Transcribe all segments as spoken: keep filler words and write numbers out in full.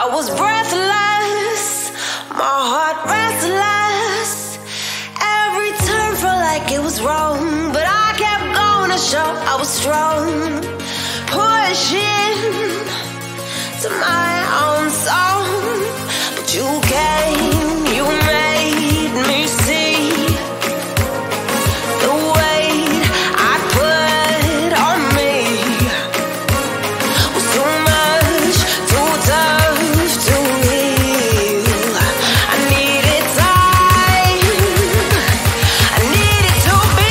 I was breathless, my heart restless. Every turn felt like it was wrong, but I kept going to show I was strong. Pushing to my own song, but you came, you made me see the weight I put on me was too much, too tough to heal. I needed time, I needed to be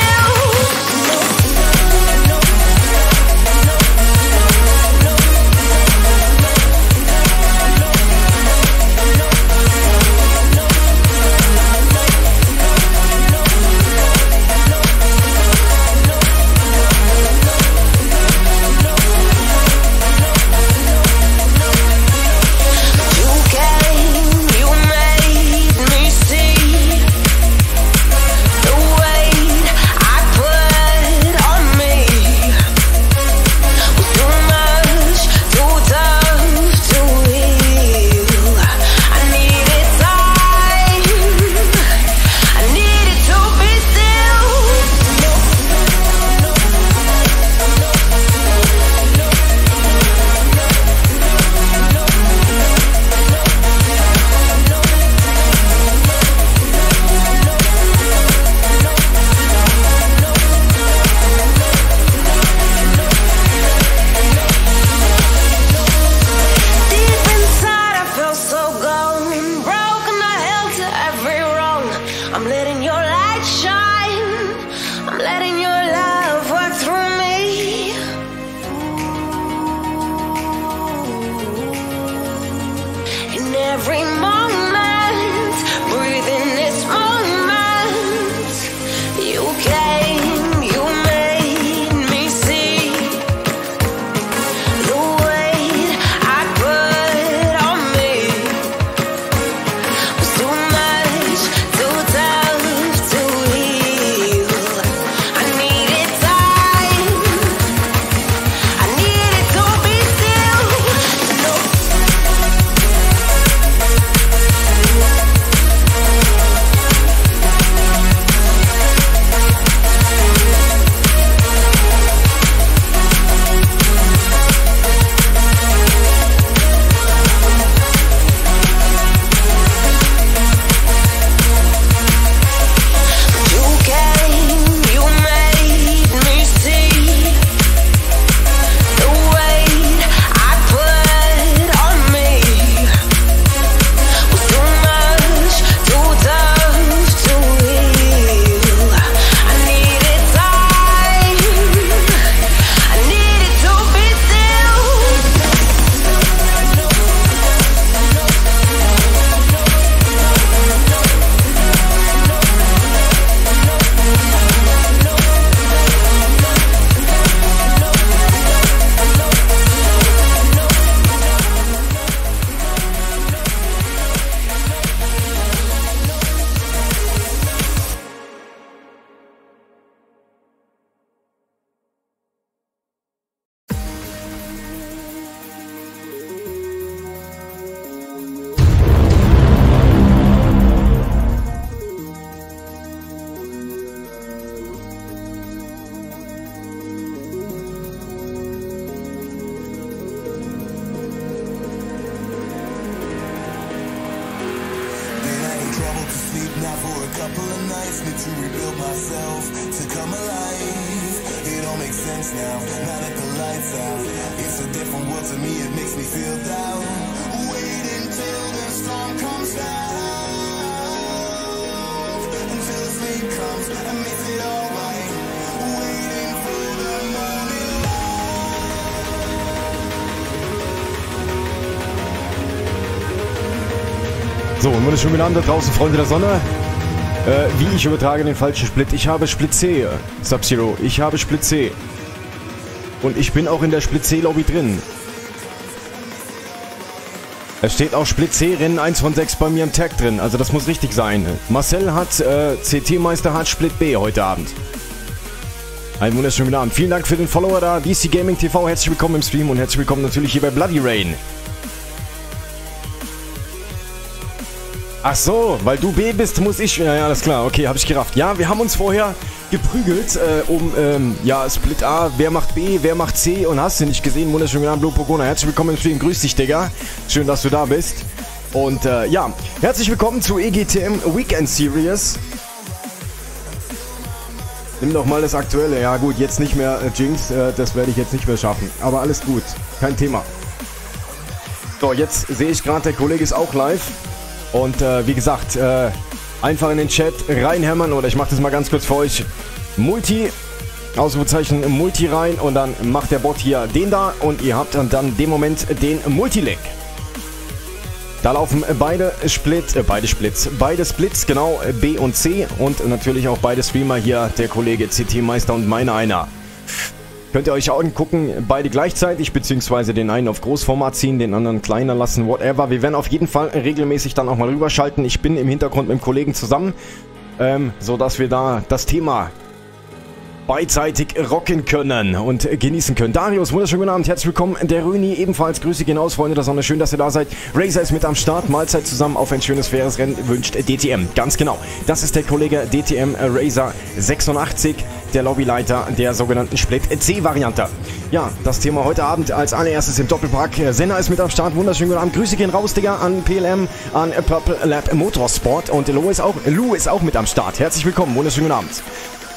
So, und wunderschönen guten Abend da draußen, Freunde der Sonne. Äh, wie ich übertrage den falschen Split. Ich habe Split C, Sub-Zero. Ich habe Split C. Und ich bin auch in der Split C-Lobby drin. Es steht auch Split C Rennen eins von sechs bei mir im Tag drin. Also das muss richtig sein. Marcel hat, äh, C T-Meister hat Split B heute Abend. Einen wunderschönen guten Abend. Vielen Dank für den Follower da. D C Gaming T V, herzlich willkommen im Stream und herzlich willkommen natürlich hier bei Bloody Rain. Ach so, weil du B bist, muss ich... Ja, ja, alles klar. Okay, habe ich gerafft. Ja, wir haben uns vorher geprügelt äh, um, ähm, ja, Split A. Wer macht B, wer macht C? Und hast du nicht gesehen? Wunderschönen guten Abend, Blue Pogona. Herzlich willkommen im Stream. Grüß dich, Digga. Schön, dass du da bist. Und, äh, ja. Herzlich willkommen zu E G T M Weekend Series. Nimm doch mal das Aktuelle. Ja, gut, jetzt nicht mehr äh, Jinx. Äh, das werde ich jetzt nicht mehr schaffen. Aber alles gut. Kein Thema. So, jetzt sehe ich gerade, der Kollege ist auch live. Und äh, wie gesagt, äh, einfach in den Chat reinhämmern oder ich mache das mal ganz kurz für euch. Multi, Ausrufezeichen Multi rein und dann macht der Bot hier den da und ihr habt dann, dann dem Moment den Multilink. Da laufen beide Split, äh, beide Splits, beide Splits, genau, B und C und natürlich auch beide Streamer hier, der Kollege C T-Meister und meiner einer. Könnt ihr euch auch angucken, beide gleichzeitig, beziehungsweise den einen auf Großformat ziehen, den anderen kleiner lassen, whatever. Wir werden auf jeden Fall regelmäßig dann auch mal rüberschalten. Ich bin im Hintergrund mit dem Kollegen zusammen, ähm, sodass wir da das Thema beidseitig rocken können und genießen können. Darius, wunderschönen guten Abend, herzlich willkommen. Der Röni ebenfalls, Grüße gehen aus, Freunde der Sonne, schön, dass ihr da seid. Razer ist mit am Start, Mahlzeit zusammen auf ein schönes, faires Rennen, wünscht D T M. Ganz genau, das ist der Kollege D T M Razer sechsundachtzig, der Lobbyleiter der sogenannten Split-C-Variante. Ja, das Thema heute Abend als allererstes im Doppelpack. Senna ist mit am Start, wunderschönen guten Abend. Grüße gehen raus, Digga, an P L M, an Purple Lab Motorsport und Lou ist auch, Lou ist auch mit am Start. Herzlich willkommen, wunderschönen guten Abend.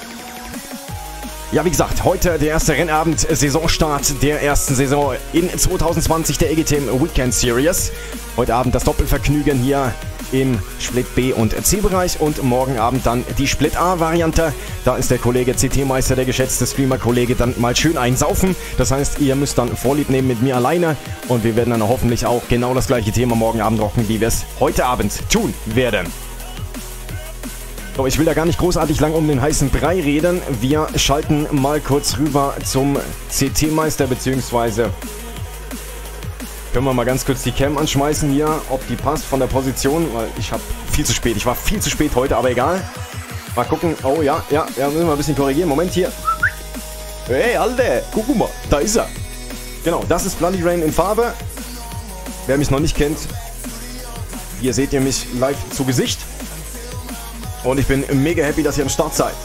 Ja, wie gesagt, heute der erste Rennabend, Saisonstart der ersten Saison in zwanzig zwanzig der E G T M Weekend Series. Heute Abend das Doppelvergnügen hier im Split B und C-Bereich und morgen Abend dann die Split A-Variante. Da ist der Kollege C T-Meister, der geschätzte Streamer-Kollege, dann mal schön einsaufen. Das heißt, ihr müsst dann Vorlieb nehmen mit mir alleine und wir werden dann hoffentlich auch genau das gleiche Thema morgen Abend rocken, wie wir es heute Abend tun werden. So, ich will da gar nicht großartig lang um den heißen Brei reden. Wir schalten mal kurz rüber zum C T-Meister, beziehungsweise können wir mal ganz kurz die Cam anschmeißen hier, ob die passt von der Position, weil ich habe viel zu spät. Ich war viel zu spät heute, aber egal. Mal gucken. Oh ja, ja, ja, müssen wir ein bisschen korrigieren. Moment hier. Hey, Alter, guck mal, da ist er. Genau, das ist Bloody Rain in Farbe. Wer mich noch nicht kennt, hier seht ihr mich live zu Gesicht. Und ich bin mega happy, dass ihr am Start seid.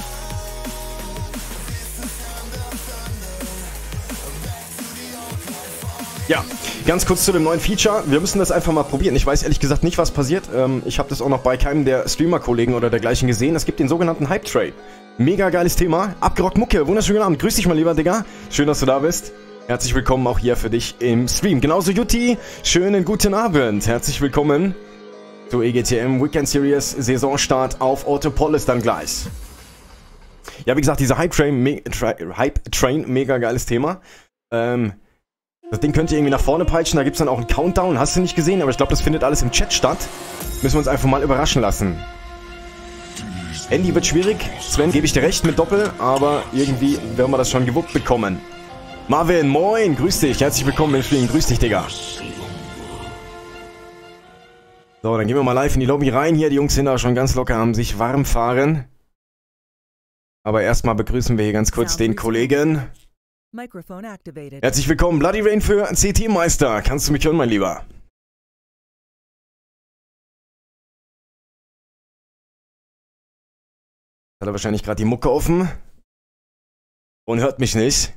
Ja, ganz kurz zu dem neuen Feature. Wir müssen das einfach mal probieren. Ich weiß ehrlich gesagt nicht, was passiert. Ähm, ich habe das auch noch bei keinem der Streamer-Kollegen oder dergleichen gesehen. Es gibt den sogenannten Hype-Train. Mega geiles Thema. Abgerockt Mucke. Wunderschönen guten Abend. Grüß dich mal, lieber Digga. Schön, dass du da bist. Herzlich willkommen auch hier für dich im Stream. Genauso Jutti. Schönen guten Abend. Herzlich willkommen zu E G T M Weekend Series, Saisonstart auf Autopolis dann gleich. Ja, wie gesagt, dieser Hype Train, me Hype Train, mega geiles Thema. Ähm, das Ding könnt ihr irgendwie nach vorne peitschen, da gibt es dann auch einen Countdown, hast du nicht gesehen, aber ich glaube, das findet alles im Chat statt. Müssen wir uns einfach mal überraschen lassen. Andy wird schwierig, Sven gebe ich dir recht mit Doppel, aber irgendwie werden wir das schon gewuppt bekommen. Marvin, moin, grüß dich, herzlich willkommen im Spielen, grüß dich, Digga. So, dann gehen wir mal live in die Lobby rein hier. Die Jungs sind da schon ganz locker am sich warm fahren. Aber erstmal begrüßen wir hier ganz kurz den Kollegen. Herzlich willkommen, Bloody Rain für C T-Meister. Kannst du mich hören, mein Lieber? Hat er wahrscheinlich gerade die Mucke offen. Und hört mich nicht.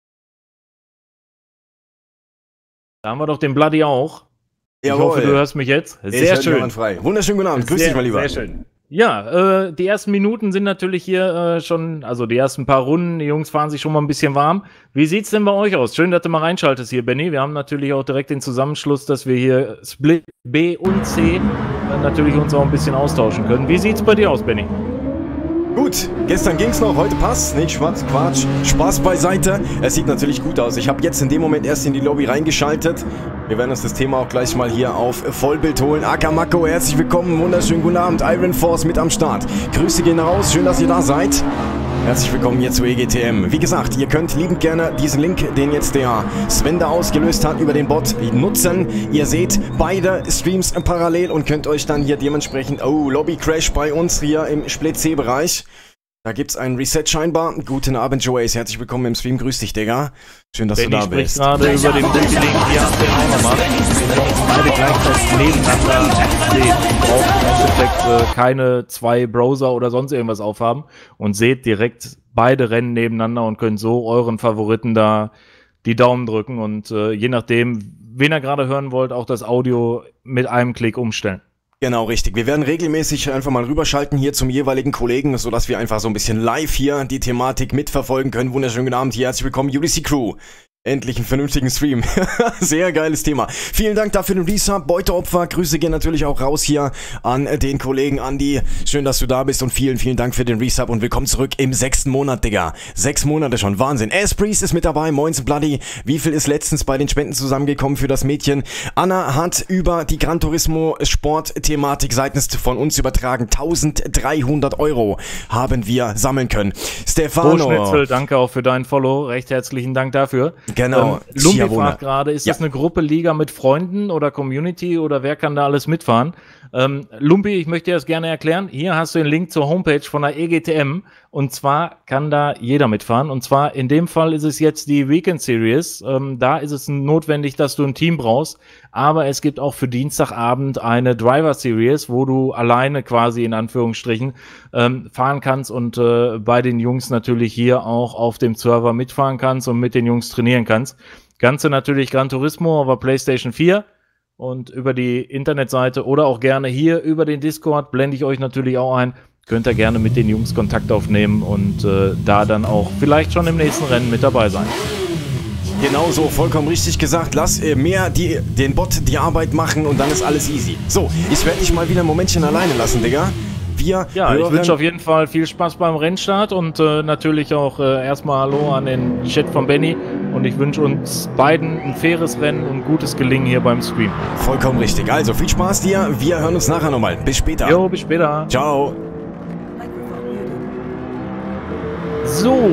Da haben wir doch den Bloody auch. Ich Jawohl. hoffe, du hörst mich jetzt. Sehr ich schön. Frei. Wunderschönen guten Abend. Grüß sehr, dich, mein Lieber. Sehr schön. Ja, äh, die ersten Minuten sind natürlich hier äh, schon, also die ersten paar Runden, die Jungs fahren sich schon mal ein bisschen warm. Wie sieht's denn bei euch aus? Schön, dass du mal reinschaltest hier, Benny. Wir haben natürlich auch direkt den Zusammenschluss, dass wir hier Split B und C äh, natürlich uns auch ein bisschen austauschen können. Wie sieht's bei dir aus, Benny? Gut, gestern ging's noch, heute passt. Nicht Schwarz, Quatsch, Spaß beiseite. Es sieht natürlich gut aus. Ich habe jetzt in dem Moment erst in die Lobby reingeschaltet. Wir werden uns das Thema auch gleich mal hier auf Vollbild holen. Akamako, herzlich willkommen, wunderschönen guten Abend. Iron Force mit am Start. Grüße gehen raus, schön, dass ihr da seid. Herzlich willkommen hier zu E G T M. Wie gesagt, ihr könnt liebend gerne diesen Link, den jetzt der Sven da ausgelöst hat, über den Bot nutzen. Ihr seht beide Streams parallel und könnt euch dann hier dementsprechend... Oh, Lobby Crash bei uns hier im Split-C-Bereich. Da gibt's einen Reset scheinbar. Guten Abend, Joace. Herzlich willkommen im Stream. Grüß dich, Digga. Schön, dass Benny du da bist. gerade über den guten Link, die haben wir auch nochmal. Wir uns beide gleichzeitig nebeneinander sehen. Ihr braucht im Endeffekt äh, keine zwei Browser oder sonst irgendwas aufhaben und seht direkt beide Rennen nebeneinander und könnt so euren Favoriten da die Daumen drücken und äh, je nachdem, wen ihr gerade hören wollt, auch das Audio mit einem Klick umstellen. Genau, richtig. Wir werden regelmäßig einfach mal rüberschalten hier zum jeweiligen Kollegen, sodass wir einfach so ein bisschen live hier die Thematik mitverfolgen können. Wunderschönen guten Abend hier, herzlich willkommen, U D C Crew. Endlich einen vernünftigen Stream. Sehr geiles Thema. Vielen Dank dafür den Resub, Beuteopfer. Grüße gehen natürlich auch raus hier an den Kollegen Andi. Schön, dass du da bist und vielen, vielen Dank für den Resub und willkommen zurück im sechsten Monat, Digga. Sechs Monate schon, Wahnsinn. Espriest ist mit dabei, Moinsen Bloody. Wie viel ist letztens bei den Spenden zusammengekommen für das Mädchen? Anna hat über die Gran Turismo Sport-Thematik seitens von uns übertragen. eintausenddreihundert Euro haben wir sammeln können. Stefano. Schnitzel, danke auch für deinen Follow. Recht herzlichen Dank dafür. Genau. Ähm, Lumbi fragt gerade, ist ja. das eine Gruppe Liga mit Freunden oder Community oder wer kann da alles mitfahren? Ähm, Lumbi, ich möchte dir das gerne erklären. Hier hast du den Link zur Homepage von der E G T M und zwar kann da jeder mitfahren und zwar in dem Fall ist es jetzt die Weekend Series. Ähm, da ist es notwendig, dass du ein Team brauchst, aber es gibt auch für Dienstagabend eine Driver Series, wo du alleine quasi in Anführungsstrichen ähm, fahren kannst und äh, bei den Jungs natürlich hier auch auf dem Server mitfahren kannst und mit den Jungs trainieren kannst. Ganze natürlich Gran Turismo, aber PlayStation vier. Und über die Internetseite oder auch gerne hier über den Discord blende ich euch natürlich auch ein. Könnt ihr gerne mit den Jungs Kontakt aufnehmen und äh, da dann auch vielleicht schon im nächsten Rennen mit dabei sein. Genau so, vollkommen richtig gesagt. Lass äh, mehr die, den Bot die Arbeit machen und dann ist alles easy. So, ich werde dich mal wieder ein Momentchen alleine lassen, Digga. Wir ja, ich wünsche auf jeden Fall viel Spaß beim Rennstart und äh, natürlich auch äh, erstmal Hallo an den Chat von Benny und ich wünsche uns beiden ein faires Rennen und gutes Gelingen hier beim Stream. Vollkommen richtig. Also viel Spaß dir. Wir hören uns nachher nochmal. Bis später. Jo, bis später. Ciao. So.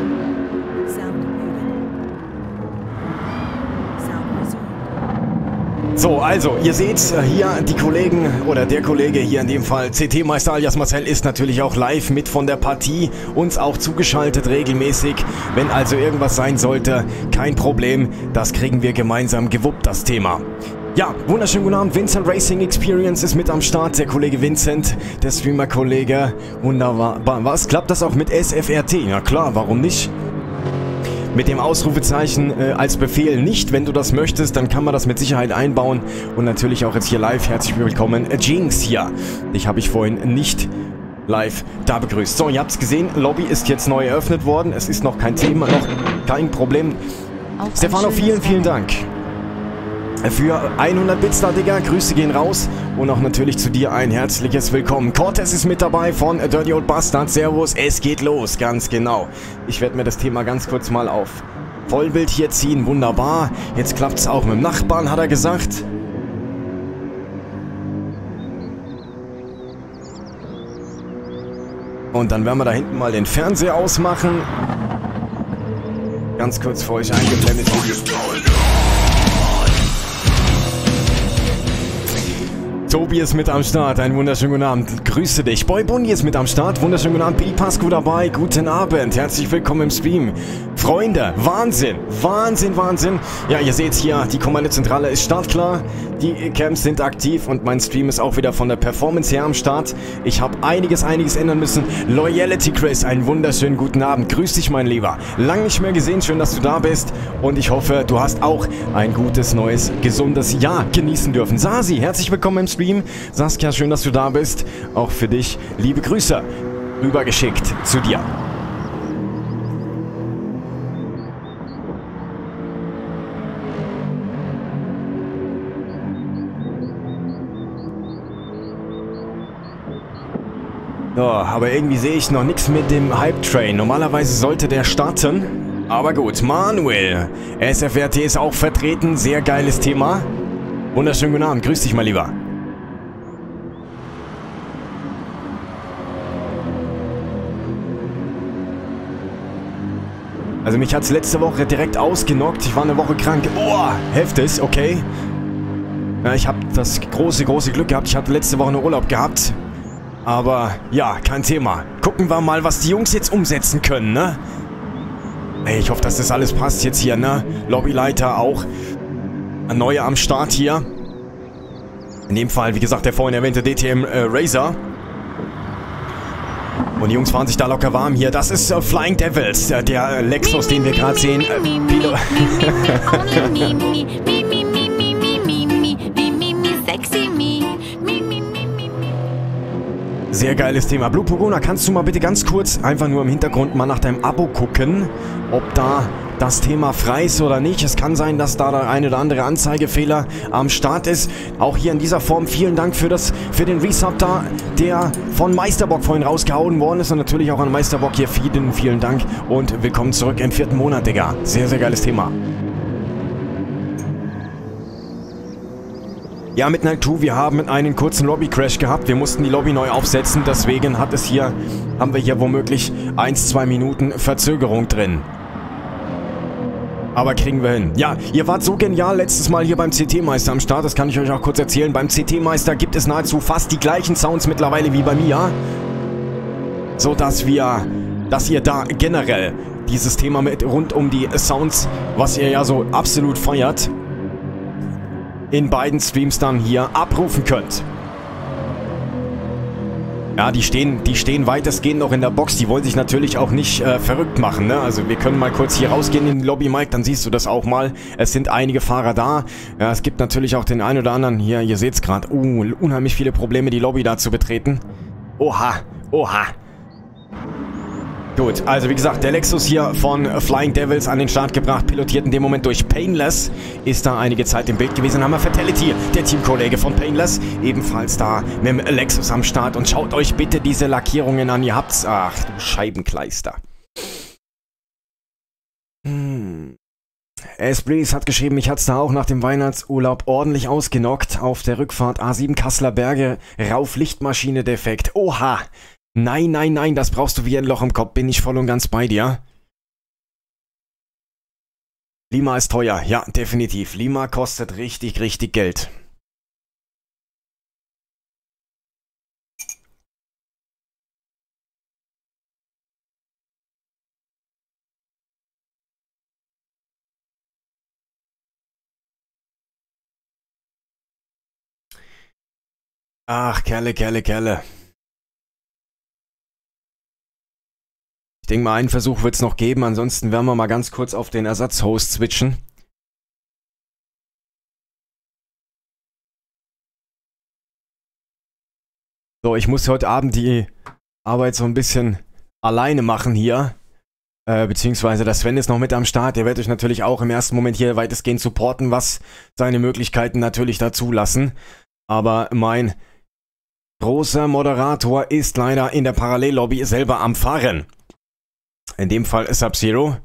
So, also, ihr seht hier die Kollegen, oder der Kollege hier in dem Fall, C T-Meister alias Marcel, ist natürlich auch live mit von der Partie, uns auch zugeschaltet regelmäßig. Wenn also irgendwas sein sollte, kein Problem, das kriegen wir gemeinsam gewuppt, das Thema. Ja, wunderschönen guten Abend, Vincent Racing Experience ist mit am Start, der Kollege Vincent, der Streamer-Kollege, wunderbar. Was, klappt das auch mit S F R T? Ja klar, warum nicht? Mit dem Ausrufezeichen äh, als Befehl nicht. Wenn du das möchtest, dann kann man das mit Sicherheit einbauen. Und natürlich auch jetzt hier live. Herzlich willkommen. Äh, Jinx hier. Dich habe ich vorhin nicht live da begrüßt. So, ihr habt es gesehen. Lobby ist jetzt neu eröffnet worden. Es ist noch kein Thema, noch kein Problem. Stefano, vielen, vielen Dank für hundert Bits da, Digga. Grüße gehen raus. Und auch natürlich zu dir ein herzliches Willkommen. Cortez ist mit dabei von Dirty Old Bastard. Servus, es geht los. Ganz genau. Ich werde mir das Thema ganz kurz mal auf Vollbild hier ziehen. Wunderbar. Jetzt klappt es auch mit dem Nachbarn, hat er gesagt. Und dann werden wir da hinten mal den Fernseher ausmachen. Ganz kurz vor euch eingeblendet. Tobi ist mit am Start, einen wunderschönen guten Abend, grüße dich. Boy Bunny ist mit am Start, wunderschönen guten Abend, Billy Pasco dabei, guten Abend, herzlich willkommen im Stream. Freunde, Wahnsinn, Wahnsinn, Wahnsinn. Ja, ihr seht hier, die Kommandozentrale ist startklar, die Camps sind aktiv und mein Stream ist auch wieder von der Performance her am Start. Ich habe einiges, einiges ändern müssen. Loyalty Chris, einen wunderschönen guten Abend, grüß dich mein Lieber. Lang nicht mehr gesehen, schön, dass du da bist und ich hoffe, du hast auch ein gutes, neues, gesundes Jahr genießen dürfen. Sasi, herzlich willkommen im Stream. Saskia, schön, dass du da bist. Auch für dich liebe Grüße rübergeschickt zu dir. So, aber irgendwie sehe ich noch nichts mit dem Hype-Train. Normalerweise sollte der starten. Aber gut, Manuel. S F R T ist auch vertreten. Sehr geiles Thema. Wunderschönen guten Abend. Grüß dich mal lieber. Also mich hat es letzte Woche direkt ausgenockt. Ich war eine Woche krank. Oh, heftig, okay. Ja, ich habe das große, große Glück gehabt. Ich hatte letzte Woche einen Urlaub gehabt. Aber ja, kein Thema. Gucken wir mal, was die Jungs jetzt umsetzen können, ne? Ey, ich hoffe, dass das alles passt jetzt hier, ne? Lobbyleiter auch. Ein neuer am Start hier. In dem Fall, wie gesagt, der vorhin erwähnte D T M äh, Razor. Und die Jungs fahren sich da locker warm hier. Das ist äh, Flying Devils, äh, der Lexus, den wir gerade sehen. Äh, Pilo Sehr geiles Thema. Blue Pogona, kannst du mal bitte ganz kurz einfach nur im Hintergrund mal nach deinem Abo gucken, ob da das Thema frei ist oder nicht. Es kann sein, dass da der eine oder andere Anzeigefehler am Start ist. Auch hier in dieser Form vielen Dank für, das, für den Resub da, der von Meisterbock vorhin rausgehauen worden ist. Und natürlich auch an Meisterbock hier vielen, vielen Dank. Und willkommen zurück im vierten Monat, Digga. Sehr, sehr geiles Thema. Ja, Midnight Crew, wir haben einen kurzen Lobby-Crash gehabt. Wir mussten die Lobby neu aufsetzen. Deswegen hat es hier, haben wir hier womöglich ein, zwei Minuten Verzögerung drin. Aber kriegen wir hin. Ja, ihr wart so genial letztes Mal hier beim C T-Meister am Start. Das kann ich euch auch kurz erzählen. Beim C T-Meister gibt es nahezu fast die gleichen Sounds mittlerweile wie bei mir. So dass wir, dass ihr da generell dieses Thema mit rund um die Sounds, was ihr ja so absolut feiert, in beiden Streams dann hier abrufen könnt. Ja, die stehen, die stehen weitestgehend noch in der Box. Die wollen sich natürlich auch nicht äh, verrückt machen, ne? Also wir können mal kurz hier rausgehen in den Lobby, Mike, dann siehst du das auch mal. Es sind einige Fahrer da. Ja, es gibt natürlich auch den einen oder anderen hier, ihr seht es gerade, uh, unheimlich viele Probleme, die Lobby da zu betreten. Oha, oha. Gut, also wie gesagt, der Lexus hier von Flying Devils an den Start gebracht, pilotiert in dem Moment durch Painless, ist da einige Zeit im Bild gewesen. Dann haben wir Fatality, der Teamkollege von Painless, ebenfalls da mit dem Lexus am Start. Und schaut euch bitte diese Lackierungen an, ihr habt's, ach du Scheibenkleister. Hm. S-Breeze hat geschrieben, mich hat's da auch nach dem Weihnachtsurlaub ordentlich ausgenockt. Auf der Rückfahrt A sieben Kasseler Berge, rauf Lichtmaschine defekt. Oha! Nein, nein, nein, das brauchst du wie ein Loch im Kopf, bin ich voll und ganz bei dir. Lima ist teuer, ja, definitiv. Lima kostet richtig, richtig Geld. Ach, Kerle, Kerle, Kerle. Ich denke mal, einen Versuch wird es noch geben, ansonsten werden wir mal ganz kurz auf den Ersatzhost switchen. So, ich muss heute Abend die Arbeit so ein bisschen alleine machen hier. Äh, beziehungsweise der Sven ist noch mit am Start. Der wird euch natürlich auch im ersten Moment hier weitestgehend supporten, was seine Möglichkeiten natürlich dazu lassen. Aber mein großer Moderator ist leider in der Parallellobby selber am Fahren. In dem Fall ist Sub-Zero.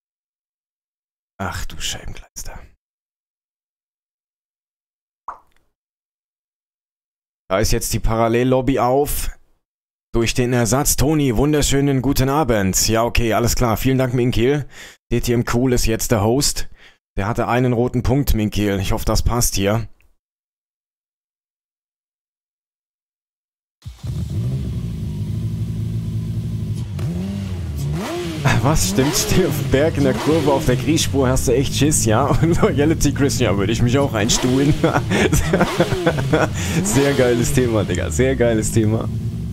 Ach du Scheibenkleister. Da ist jetzt die Parallellobby auf. Durch den Ersatz. Toni, wunderschönen guten Abend. Ja, okay, alles klar. Vielen Dank, Minkiel. D T M Cool ist jetzt der Host. Der hatte einen roten Punkt, Minkiel. Ich hoffe, das passt hier. Was stimmt? Steh auf dem Berg in der Kurve auf der Grießspur, hast du echt Schiss, ja? Und Loyalty Christian würde ich mich auch einstuhlen. Sehr geiles Thema, Digga. Sehr geiles Thema.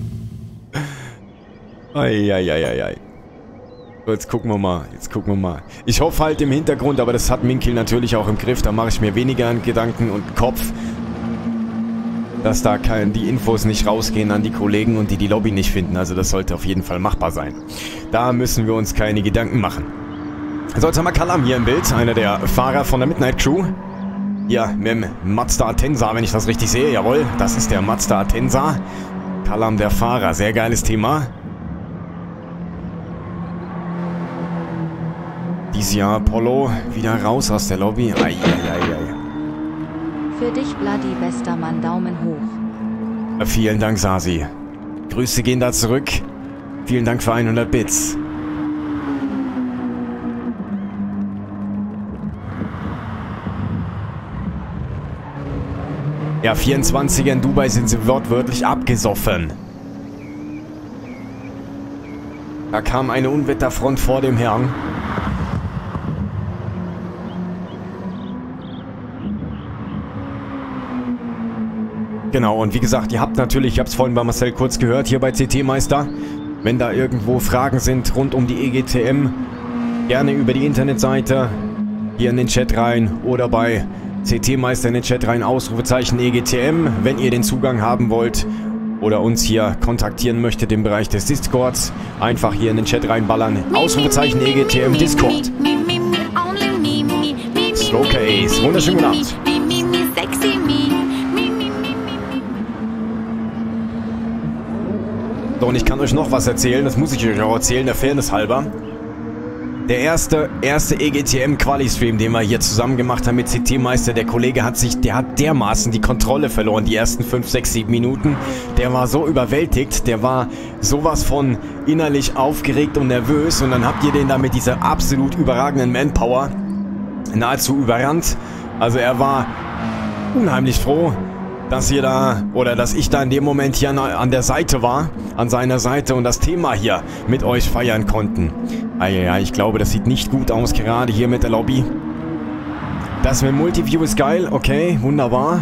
Eieieiei. So, jetzt gucken wir mal. Jetzt gucken wir mal. Ich hoffe halt im Hintergrund, aber das hat Minkiel natürlich auch im Griff. Da mache ich mir weniger an Gedanken und Kopf, dass da kein, die Infos nicht rausgehen an die Kollegen und die die Lobby nicht finden. Also das sollte auf jeden Fall machbar sein. Da müssen wir uns keine Gedanken machen. So, jetzt haben wir Kalam hier im Bild. Einer der Fahrer von der Midnight Crew. Ja, mit dem Mazda Atenza, wenn ich das richtig sehe. Jawohl, das ist der Mazda Atenza. Kalam der Fahrer. Sehr geiles Thema. Dieses Jahr Polo wieder raus aus der Lobby. Eieieiei. Für dich, Bloody, bester Mann, Daumen hoch. Vielen Dank, Sasi. Grüße gehen da zurück. Vielen Dank für hundert Bits. Ja, vierundzwanziger in Dubai sind sie wortwörtlich abgesoffen. Da kam eine Unwetterfront vor dem Herrn. Genau, und wie gesagt, ihr habt natürlich, ich habe es vorhin bei Marcel kurz gehört, hier bei C T Meister, wenn da irgendwo Fragen sind rund um die E G T M, gerne über die Internetseite hier in den Chat rein oder bei C T Meister in den Chat rein, Ausrufezeichen E G T M, wenn ihr den Zugang haben wollt oder uns hier kontaktieren möchtet im Bereich des Discords, einfach hier in den Chat reinballern, Ausrufezeichen E G T M Discord. Slowcase, wunderschönen guten Abend. So, und ich kann euch noch was erzählen, das muss ich euch auch erzählen, der Fairness halber. Der erste, erste E G T M-Quali-Stream, den wir hier zusammen gemacht haben mit C T Meister, der Kollege hat sich, der hat dermaßen die Kontrolle verloren, die ersten fünf, sechs, sieben Minuten. Der war so überwältigt, der war sowas von innerlich aufgeregt und nervös und dann habt ihr den da mit dieser absolut überragenden Manpower nahezu überrannt. Also er war unheimlich froh, dass ihr da, oder dass ich da in dem Moment hier an der Seite war, an seiner Seite und das Thema hier mit euch feiern konnten. Ah ja, ja, ich glaube, das sieht nicht gut aus, gerade hier mit der Lobby. Das mit Multiview ist geil, okay, wunderbar.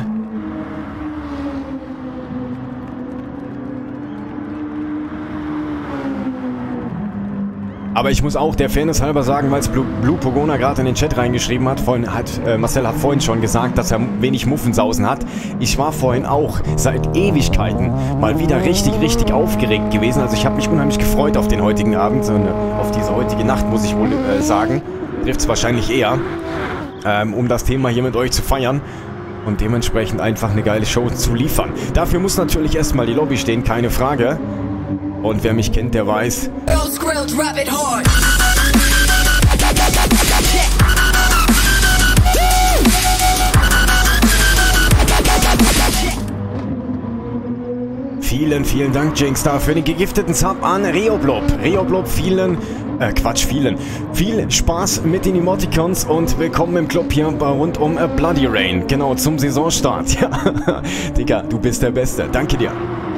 Aber ich muss auch der Fairness halber sagen, weil es Blue, Blue Pogona gerade in den Chat reingeschrieben hat, vorhin hat äh, Marcel hat vorhin schon gesagt, dass er wenig Muffensausen hat. Ich war vorhin auch seit Ewigkeiten mal wieder richtig, richtig aufgeregt gewesen. Also ich habe mich unheimlich gefreut auf den heutigen Abend, und auf diese heutige Nacht, muss ich wohl äh, sagen. Trifft es wahrscheinlich eher, ähm, um das Thema hier mit euch zu feiern. Und dementsprechend einfach eine geile Show zu liefern. Dafür muss natürlich erstmal die Lobby stehen, keine Frage. Und wer mich kennt, der weiß. Vielen, vielen Dank, Jinxstar, für den gegifteten Sub an Reoblob. Reoblob, vielen, äh, Quatsch, vielen. Viel Spaß mit den Emoticons und willkommen im Club hier bei rund um äh, Bloody Rain. Genau, zum Saisonstart. Ja, Digga, du bist der Beste. Danke dir.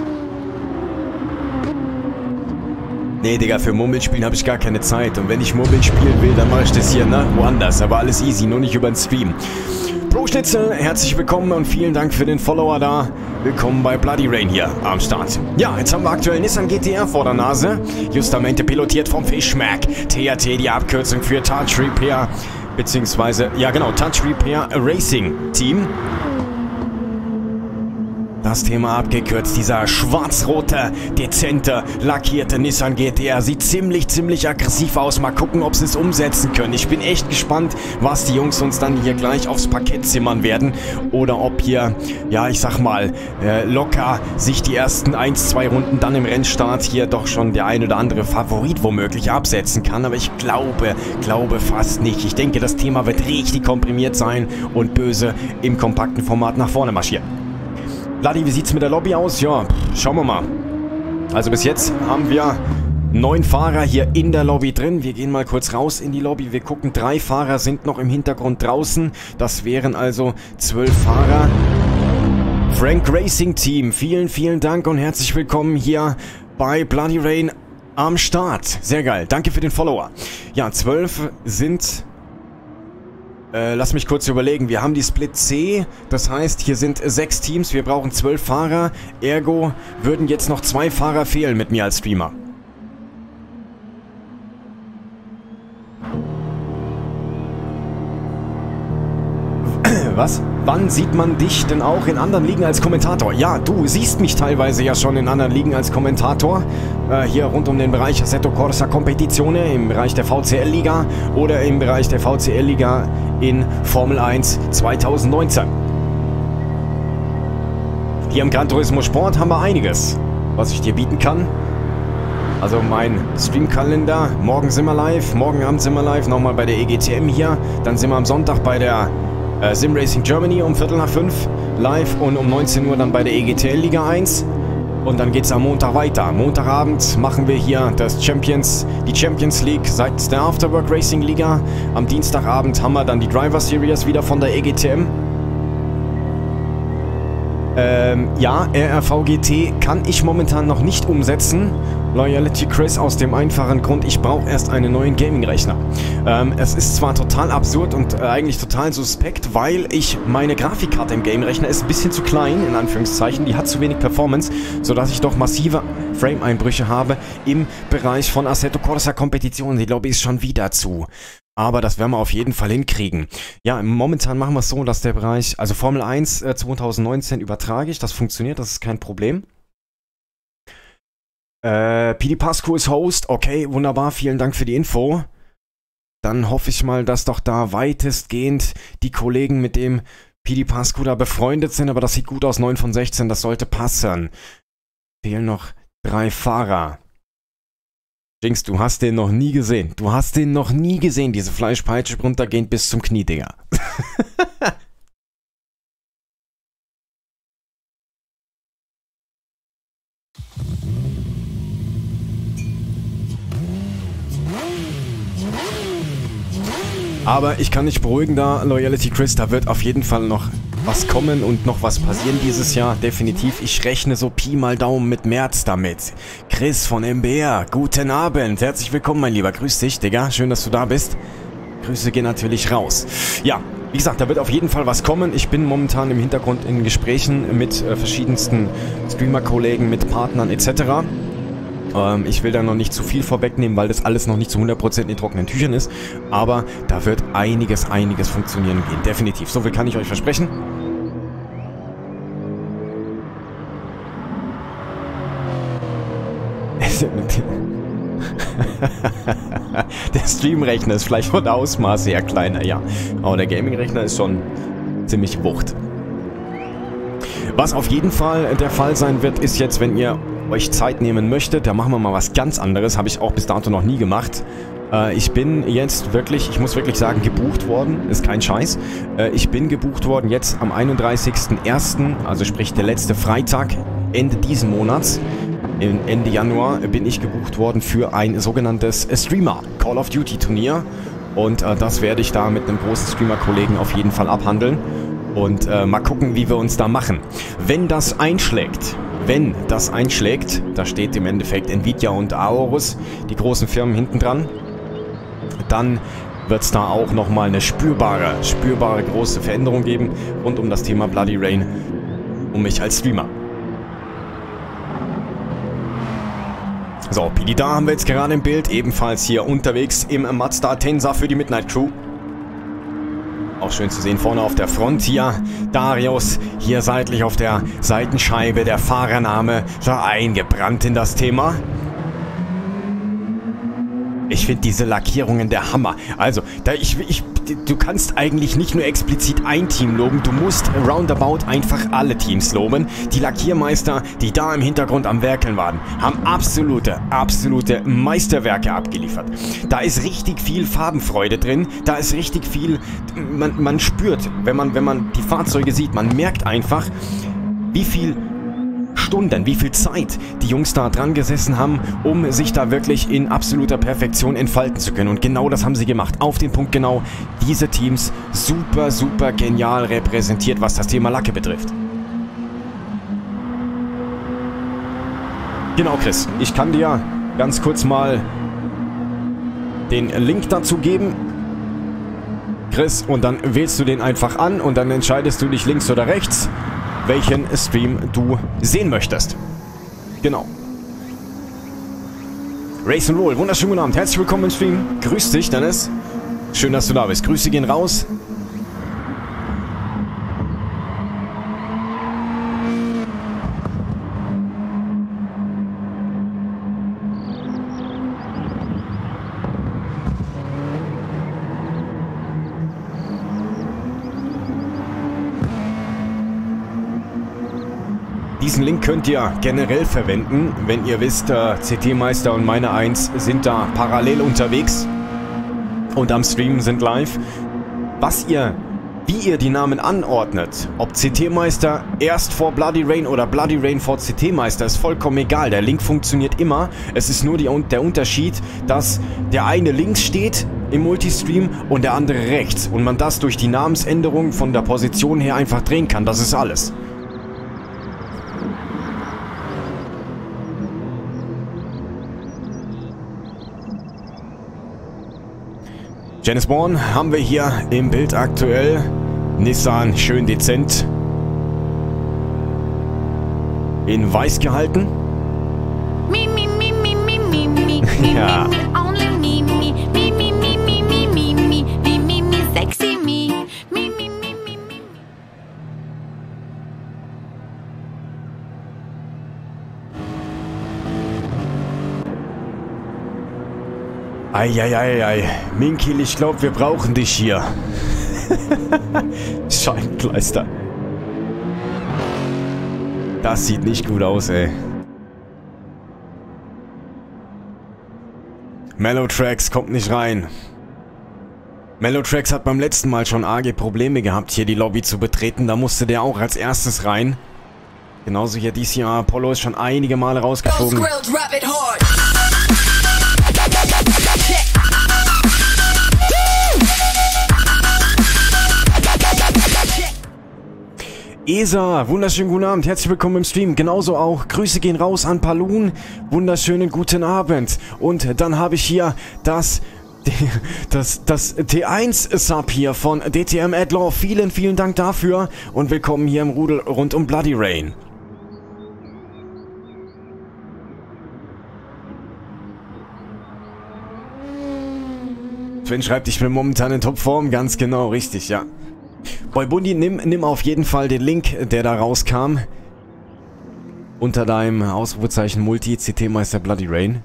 Nee, Digga, für Murmelspielen habe ich gar keine Zeit. Und wenn ich Murmel spielen will, dann mache ich das hier, ne? Woanders. Aber alles easy, nur nicht über den Stream. Pro Schnitzel, herzlich willkommen und vielen Dank für den Follower da. Willkommen bei Bloody Rain hier am Start. Ja, jetzt haben wir aktuell Nissan G T R vor der Nase. Justamente pilotiert vom Fischmack. T R T, die Abkürzung für Touch Repair. Beziehungsweise, ja genau, Touch Repair Racing Team. Das Thema abgekürzt, dieser schwarz-rote, dezente, lackierte Nissan G T R sieht ziemlich, ziemlich aggressiv aus. Mal gucken, ob sie es umsetzen können. Ich bin echt gespannt, was die Jungs uns dann hier gleich aufs Parkett zimmern werden. Oder ob hier, ja, ich sag mal, äh, locker sich die ersten ein, zwei Runden dann im Rennstart hier doch schon der ein oder andere Favorit womöglich absetzen kann. Aber ich glaube, glaube fast nicht. Ich denke, das Thema wird richtig komprimiert sein und böse im kompakten Format nach vorne marschieren. Bloody, wie sieht's mit der Lobby aus? Ja, schauen wir mal. Also bis jetzt haben wir neun Fahrer hier in der Lobby drin. Wir gehen mal kurz raus in die Lobby. Wir gucken, drei Fahrer sind noch im Hintergrund draußen. Das wären also zwölf Fahrer. Frank Racing Team, vielen, vielen Dank und herzlich willkommen hier bei Bloody Rain am Start. Sehr geil, danke für den Follower. Ja, zwölf sind... Äh, lass mich kurz überlegen. Wir haben die Split C, das heißt, hier sind sechs Teams, wir brauchen zwölf Fahrer. Ergo würden jetzt noch zwei Fahrer fehlen mit mir als Streamer. Was? Wann sieht man dich denn auch in anderen Ligen als Kommentator? Ja, du siehst mich teilweise ja schon in anderen Ligen als Kommentator. Äh, hier rund um den Bereich Assetto Corsa Competizione, im Bereich der V C L-Liga oder im Bereich der V C L-Liga in Formel eins zweitausendneunzehn. Hier im Gran Turismo Sport haben wir einiges, was ich dir bieten kann. Also mein Streamkalender, morgen sind wir live, morgen Abend sind wir live, nochmal bei der E G T M hier. Dann sind wir am Sonntag bei der äh, Sim Racing Germany um Viertel nach fünf live und um neunzehn Uhr dann bei der E G T L Liga eins. Und dann geht es am Montag weiter. Montagabend machen wir hier das Champions, die Champions League seitens der Afterwork Racing Liga. Am Dienstagabend haben wir dann die Driver Series wieder von der E G T M. Ähm, ja, R R V G T kann ich momentan noch nicht umsetzen. Loyalty Chris aus dem einfachen Grund, ich brauche erst einen neuen Gaming-Rechner. Ähm, es ist zwar total absurd und äh, eigentlich total suspekt, weil ich meine Grafikkarte im Game-Rechner ist ein bisschen zu klein, in Anführungszeichen, die hat zu wenig Performance, sodass ich doch massive Frame-Einbrüche habe im Bereich von Assetto Corsa Kompetition. Die Lobby ist schon wieder zu. Aber das werden wir auf jeden Fall hinkriegen. Ja, momentan machen wir es so, dass der Bereich, also Formel eins äh, zwanzig neunzehn übertrage ich, das funktioniert, das ist kein Problem. Äh, P D Pascu ist Host, okay, wunderbar, vielen Dank für die Info. Dann hoffe ich mal, dass doch da weitestgehend die Kollegen mit dem P D Pascu da befreundet sind, aber das sieht gut aus, neun von sechzehn, das sollte passen. Fehlen noch drei Fahrer. Jinx, du hast den noch nie gesehen. Du hast den noch nie gesehen, diese Fleischpeitsche runtergehend bis zum Knie, Digga. Aber ich kann dich beruhigen da, Loyalty Chris, da wird auf jeden Fall noch was kommen und noch was passieren dieses Jahr, definitiv. Ich rechne so Pi mal Daumen mit März damit. Chris von M B R, guten Abend, herzlich willkommen, mein Lieber, grüß dich, Digga, schön, dass du da bist. Grüße gehen natürlich raus. Ja, wie gesagt, da wird auf jeden Fall was kommen. Ich bin momentan im Hintergrund in Gesprächen mit äh, verschiedensten Streamer-Kollegen, mit Partnern et cetera. Ähm, ich will da noch nicht zu viel vorwegnehmen, weil das alles noch nicht zu hundert Prozent in trockenen Tüchern ist. Aber da wird einiges, einiges funktionieren gehen. Definitiv. So viel kann ich euch versprechen. Der Stream-Rechner ist vielleicht von der Ausmaße her kleiner, ja. Aber der Gaming-Rechner ist schon ziemlich wucht. Was auf jeden Fall der Fall sein wird, ist jetzt, wenn ihr euch Zeit nehmen möchtet, da machen wir mal was ganz anderes, habe ich auch bis dato noch nie gemacht. Äh, ich bin jetzt wirklich, ich muss wirklich sagen, gebucht worden, ist kein Scheiß. Äh, ich bin gebucht worden jetzt am einunddreißigsten ersten, also sprich der letzte Freitag, Ende diesen Monats, Ende Januar, bin ich gebucht worden für ein sogenanntes Streamer Call of Duty Turnier. Und äh, das werde ich da mit einem großen Streamer-Kollegen auf jeden Fall abhandeln. Und äh, mal gucken, wie wir uns da machen. Wenn das einschlägt, wenn das einschlägt, da steht im Endeffekt Nvidia und Aorus, die großen Firmen hinten dran, dann wird es da auch nochmal eine spürbare, spürbare große Veränderung geben rund um das Thema Bloody Rain, um mich als Streamer. So, P D da haben wir jetzt gerade im Bild, ebenfalls hier unterwegs im Mazda Tensa für die Midnight Crew. Auch schön zu sehen vorne auf der Front hier. Darius hier seitlich auf der Seitenscheibe. Der Fahrername da eingebrannt in das Thema. Ich finde diese Lackierungen der Hammer. Also, da ich, ich, du kannst eigentlich nicht nur explizit ein Team loben, du musst roundabout einfach alle Teams loben. Die Lackiermeister, die da im Hintergrund am Werkeln waren, haben absolute, absolute Meisterwerke abgeliefert. Da ist richtig viel Farbenfreude drin, da ist richtig viel, man, man spürt, wenn man, wenn man die Fahrzeuge sieht, man merkt einfach, wie viel Stunden, wie viel Zeit die Jungs da dran gesessen haben, um sich da wirklich in absoluter Perfektion entfalten zu können. Und genau das haben sie gemacht. Auf den Punkt genau. Diese Teams super, super genial repräsentiert, was das Thema Lacke betrifft. Genau, Chris. Ich kann dir ganz kurz mal den Link dazu geben. Chris, und dann wählst du den einfach an und dann entscheidest du dich links oder rechts, welchen Stream du sehen möchtest. Genau. Race and Roll, wunderschönen guten Abend. Herzlich willkommen im Stream. Grüß dich, Dennis. Schön, dass du da bist. Grüße gehen raus. Diesen Link könnt ihr generell verwenden, wenn ihr wisst, äh, C T-Meister und meine eins sind da parallel unterwegs und am Stream sind live. Was ihr, wie ihr die Namen anordnet, ob C T-Meister erst vor Bloody Rain oder Bloody Rain vor C T-Meister, ist vollkommen egal. Der Link funktioniert immer. Es ist nur die, der Unterschied, dass der eine links steht im Multistream und der andere rechts und man das durch die Namensänderung von der Position her einfach drehen kann. Das ist alles. Janice Bourne haben wir hier im Bild aktuell. Nissan schön dezent. In weiß gehalten. Me, me, me, me, me, me, me, me, Ja. me, me, only me, me, me, me, me, me, me, me, me, me, me, me, sexy me, me, me, me, me, me. Eieiei, Minkil, ich glaube, wir brauchen dich hier. Scheibenkleister. Das sieht nicht gut aus, ey. Mellowtracks kommt nicht rein. Mellowtracks hat beim letzten Mal schon arge Probleme gehabt, hier die Lobby zu betreten. Da musste der auch als erstes rein. Genauso hier dieses Jahr. Apollo ist schon einige Male rausgeflogen. Esa, wunderschönen guten Abend, herzlich willkommen im Stream. Genauso auch, Grüße gehen raus an Palun, wunderschönen guten Abend. Und dann habe ich hier das, das, das T eins Sub hier von D T M Adlaw. Vielen, vielen Dank dafür und willkommen hier im Rudel rund um Bloody Rain. Sven schreibt, ich bin momentan in Topform, ganz genau, richtig, ja. Boy Bundi, nimm, nimm auf jeden Fall den Link, der da rauskam. Unter deinem Ausrufezeichen Multi, C T-Meister Bloody Rain.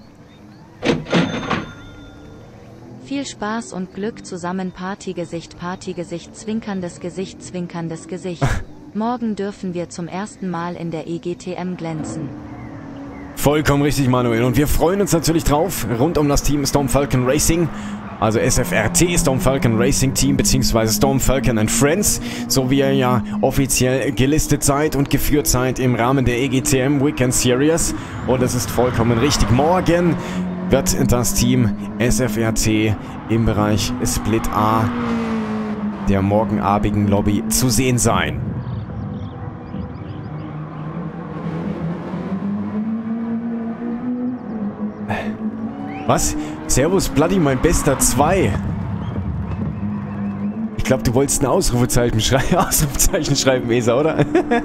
Viel Spaß und Glück zusammen. Partygesicht, Partygesicht, zwinkerndes Gesicht, zwinkerndes Gesicht. Morgen dürfen wir zum ersten Mal in der E G T M glänzen. Vollkommen richtig, Manuel. Und wir freuen uns natürlich drauf, rund um das Team Storm Falcon Racing. Also S F R T, Storm Falcon Racing Team, beziehungsweise Storm Falcon and Friends, so wie ihr ja offiziell gelistet seid und geführt seid im Rahmen der E G T M Weekend Series. Und es ist vollkommen richtig. Morgen wird das Team S F R T im Bereich Split A der morgenabigen Lobby zu sehen sein. Was? Servus Bloody, mein bester zwei. Ich glaube, du wolltest ein Ausrufezeichen, schrei Ausrufezeichen schreiben, Esa, oder?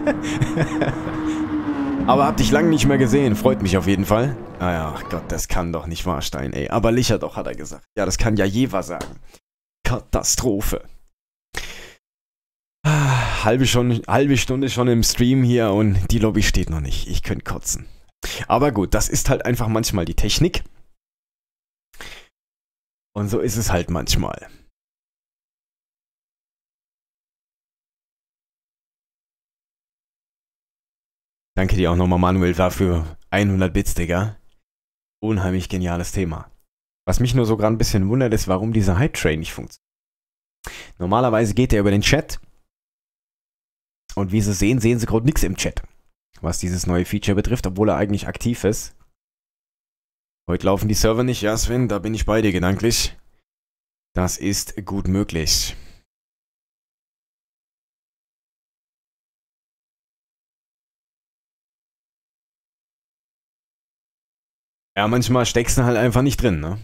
Aber hab dich lange nicht mehr gesehen. Freut mich auf jeden Fall. Ah ja, ach Gott, das kann doch nicht wahr sein, ey. Aber Licher doch, hat er gesagt. Ja, das kann ja Jeva sagen. Katastrophe. Ah, halbe, schon, halbe Stunde schon im Stream hier und die Lobby steht noch nicht. Ich könnte kotzen. Aber gut, das ist halt einfach manchmal die Technik. Und so ist es halt manchmal. Danke dir auch nochmal, Manuel, dafür hundert Bits, Digga. Unheimlich geniales Thema. Was mich nur so gerade ein bisschen wundert, ist, warum dieser Hype-Train nicht funktioniert. Normalerweise geht der über den Chat. Und wie Sie sehen, sehen Sie gerade nichts im Chat. Was dieses neue Feature betrifft, obwohl er eigentlich aktiv ist. Heute laufen die Server nicht, ja Sven, da bin ich bei dir gedanklich. Das ist gut möglich. Ja, manchmal steckst du halt einfach nicht drin, ne?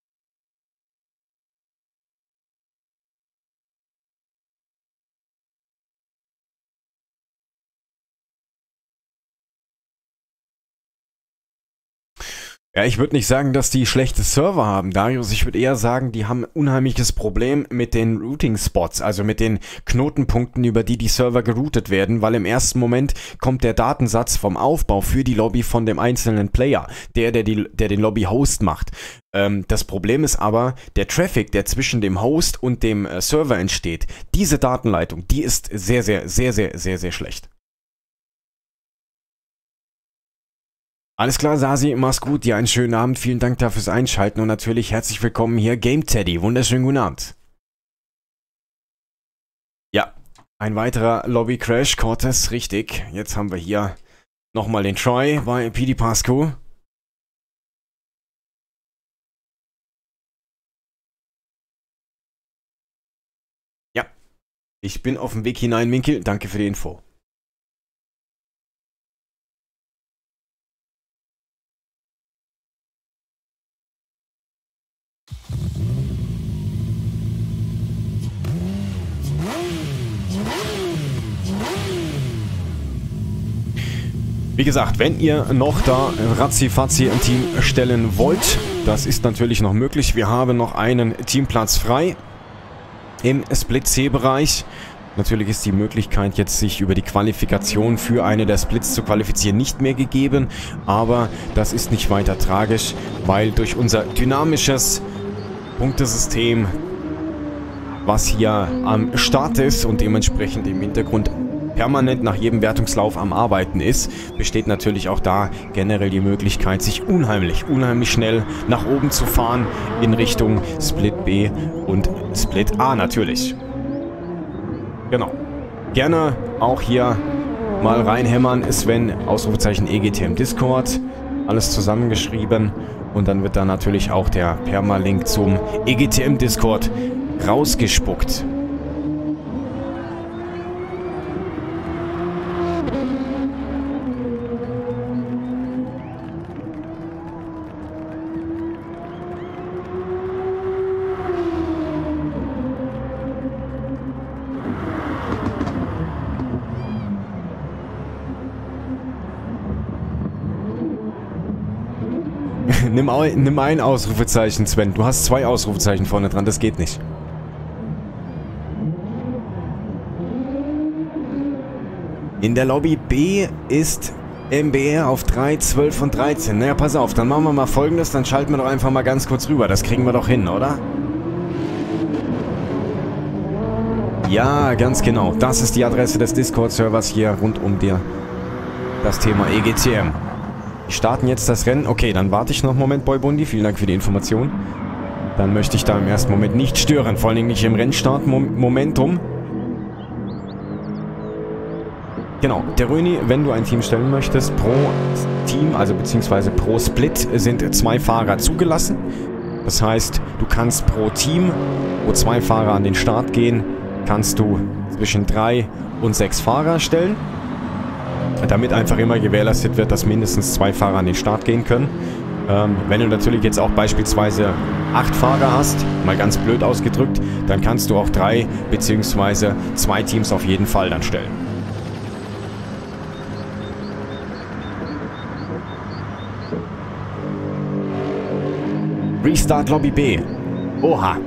Ja, ich würde nicht sagen, dass die schlechte Server haben, Darius. Ich würde eher sagen, die haben ein unheimliches Problem mit den Routing-Spots, also mit den Knotenpunkten, über die die Server geroutet werden, weil im ersten Moment kommt der Datensatz vom Aufbau für die Lobby von dem einzelnen Player, der, der, die, der den Lobby-Host macht. Ähm, das Problem ist aber, der Traffic, der zwischen dem Host und dem äh, Server entsteht, diese Datenleitung, die ist sehr, sehr, sehr, sehr, sehr, sehr schlecht. Alles klar, Sasi, mach's gut, dir einen schönen Abend, vielen Dank dafür fürs Einschalten und natürlich herzlich willkommen hier, Game Teddy, wunderschönen guten Abend. Ja, ein weiterer Lobby-Crash, Cortez, richtig, jetzt haben wir hier nochmal den Troy bei P D Pasco. Ja, ich bin auf dem Weg hinein, Minkel, danke für die Info. Wie gesagt, wenn ihr noch da ratzi-fatzi ein Team stellen wollt, das ist natürlich noch möglich. Wir haben noch einen Teamplatz frei im Split-C-Bereich. Natürlich ist die Möglichkeit jetzt, sich über die Qualifikation für eine der Splits zu qualifizieren, nicht mehr gegeben. Aber das ist nicht weiter tragisch, weil durch unser dynamisches Punktesystem, was hier am Start ist und dementsprechend im Hintergrund permanent nach jedem Wertungslauf am Arbeiten ist, besteht natürlich auch da generell die Möglichkeit, sich unheimlich, unheimlich schnell nach oben zu fahren in Richtung Split B und Split A natürlich. Genau. Gerne auch hier mal reinhämmern, Sven, Ausrufezeichen E G T M Discord, alles zusammengeschrieben und dann wird da natürlich auch der Permalink zum E G T M Discord rausgespuckt. Nimm, nimm ein Ausrufezeichen, Sven. Du hast zwei Ausrufezeichen vorne dran, das geht nicht. In der Lobby B ist M B R auf drei, zwölf und dreizehn. Naja, pass auf, dann machen wir mal Folgendes, dann schalten wir doch einfach mal ganz kurz rüber. Das kriegen wir doch hin, oder? Ja, ganz genau. Das ist die Adresse des Discord-Servers hier rund um dir das Thema E G T M. Wir starten jetzt das Rennen. Okay, dann warte ich noch einen Moment, Boy Bundi. Vielen Dank für die Information. Dann möchte ich da im ersten Moment nicht stören. Vor allen Dingen nicht im Rennstart-Momentum. Genau, der Röni, wenn du ein Team stellen möchtest, pro Team, also beziehungsweise pro Split, sind zwei Fahrer zugelassen. Das heißt, du kannst pro Team, wo zwei Fahrer an den Start gehen, kannst du zwischen drei und sechs Fahrer stellen. Damit einfach immer gewährleistet wird, dass mindestens zwei Fahrer an den Start gehen können. Ähm, wenn du natürlich jetzt auch beispielsweise acht Fahrer hast, mal ganz blöd ausgedrückt, dann kannst du auch drei bzw. zwei Teams auf jeden Fall dann stellen. Restart Lobby B. Oha.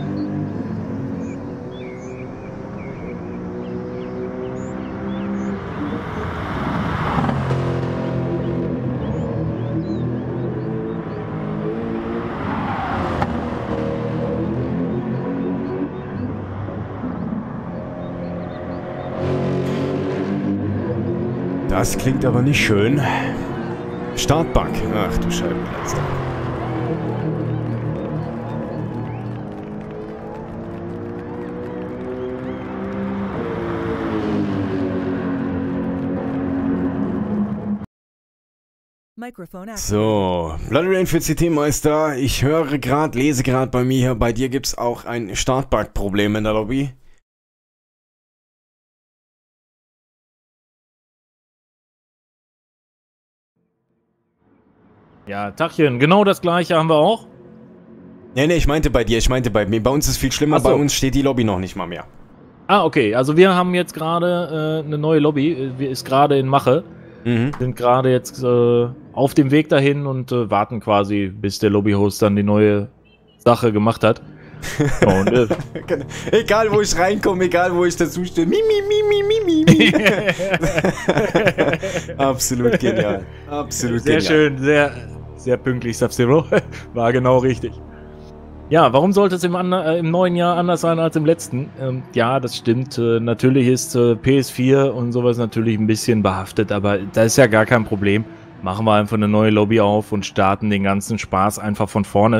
Das klingt aber nicht schön. Startbug. Ach du Scheibenkleister. So, Bloody Rain für C T-Meister. Ich höre gerade, lese gerade bei mir hier, bei dir gibt es auch ein Startbug-Problem in der Lobby. Ja, Tachchen, genau das gleiche haben wir auch. Nee, nee, ich meinte bei dir, ich meinte bei mir. Bei uns ist es viel schlimmer, so. Bei uns steht die Lobby noch nicht mal mehr. Ah, okay, also wir haben jetzt gerade äh, eine neue Lobby, wir ist gerade in Mache. Mhm. Sind gerade jetzt äh, auf dem Weg dahin und äh, warten quasi, bis der Lobbyhost dann die neue Sache gemacht hat. Und, äh, egal wo ich reinkomme, egal wo ich dazu stehe. Mi, mi, mi, mi, mi, mi. Absolut genial. Absolut sehr genial. Sehr schön, sehr, sehr pünktlich, Sub-Zero. War genau richtig. Ja, warum sollte es im, äh, im neuen Jahr anders sein als im letzten? Ähm, ja, das stimmt. Äh, natürlich ist äh, P S vier und sowas natürlich ein bisschen behaftet, aber da ist ja gar kein Problem. Machen wir einfach eine neue Lobby auf und starten den ganzen Spaß einfach von vorne.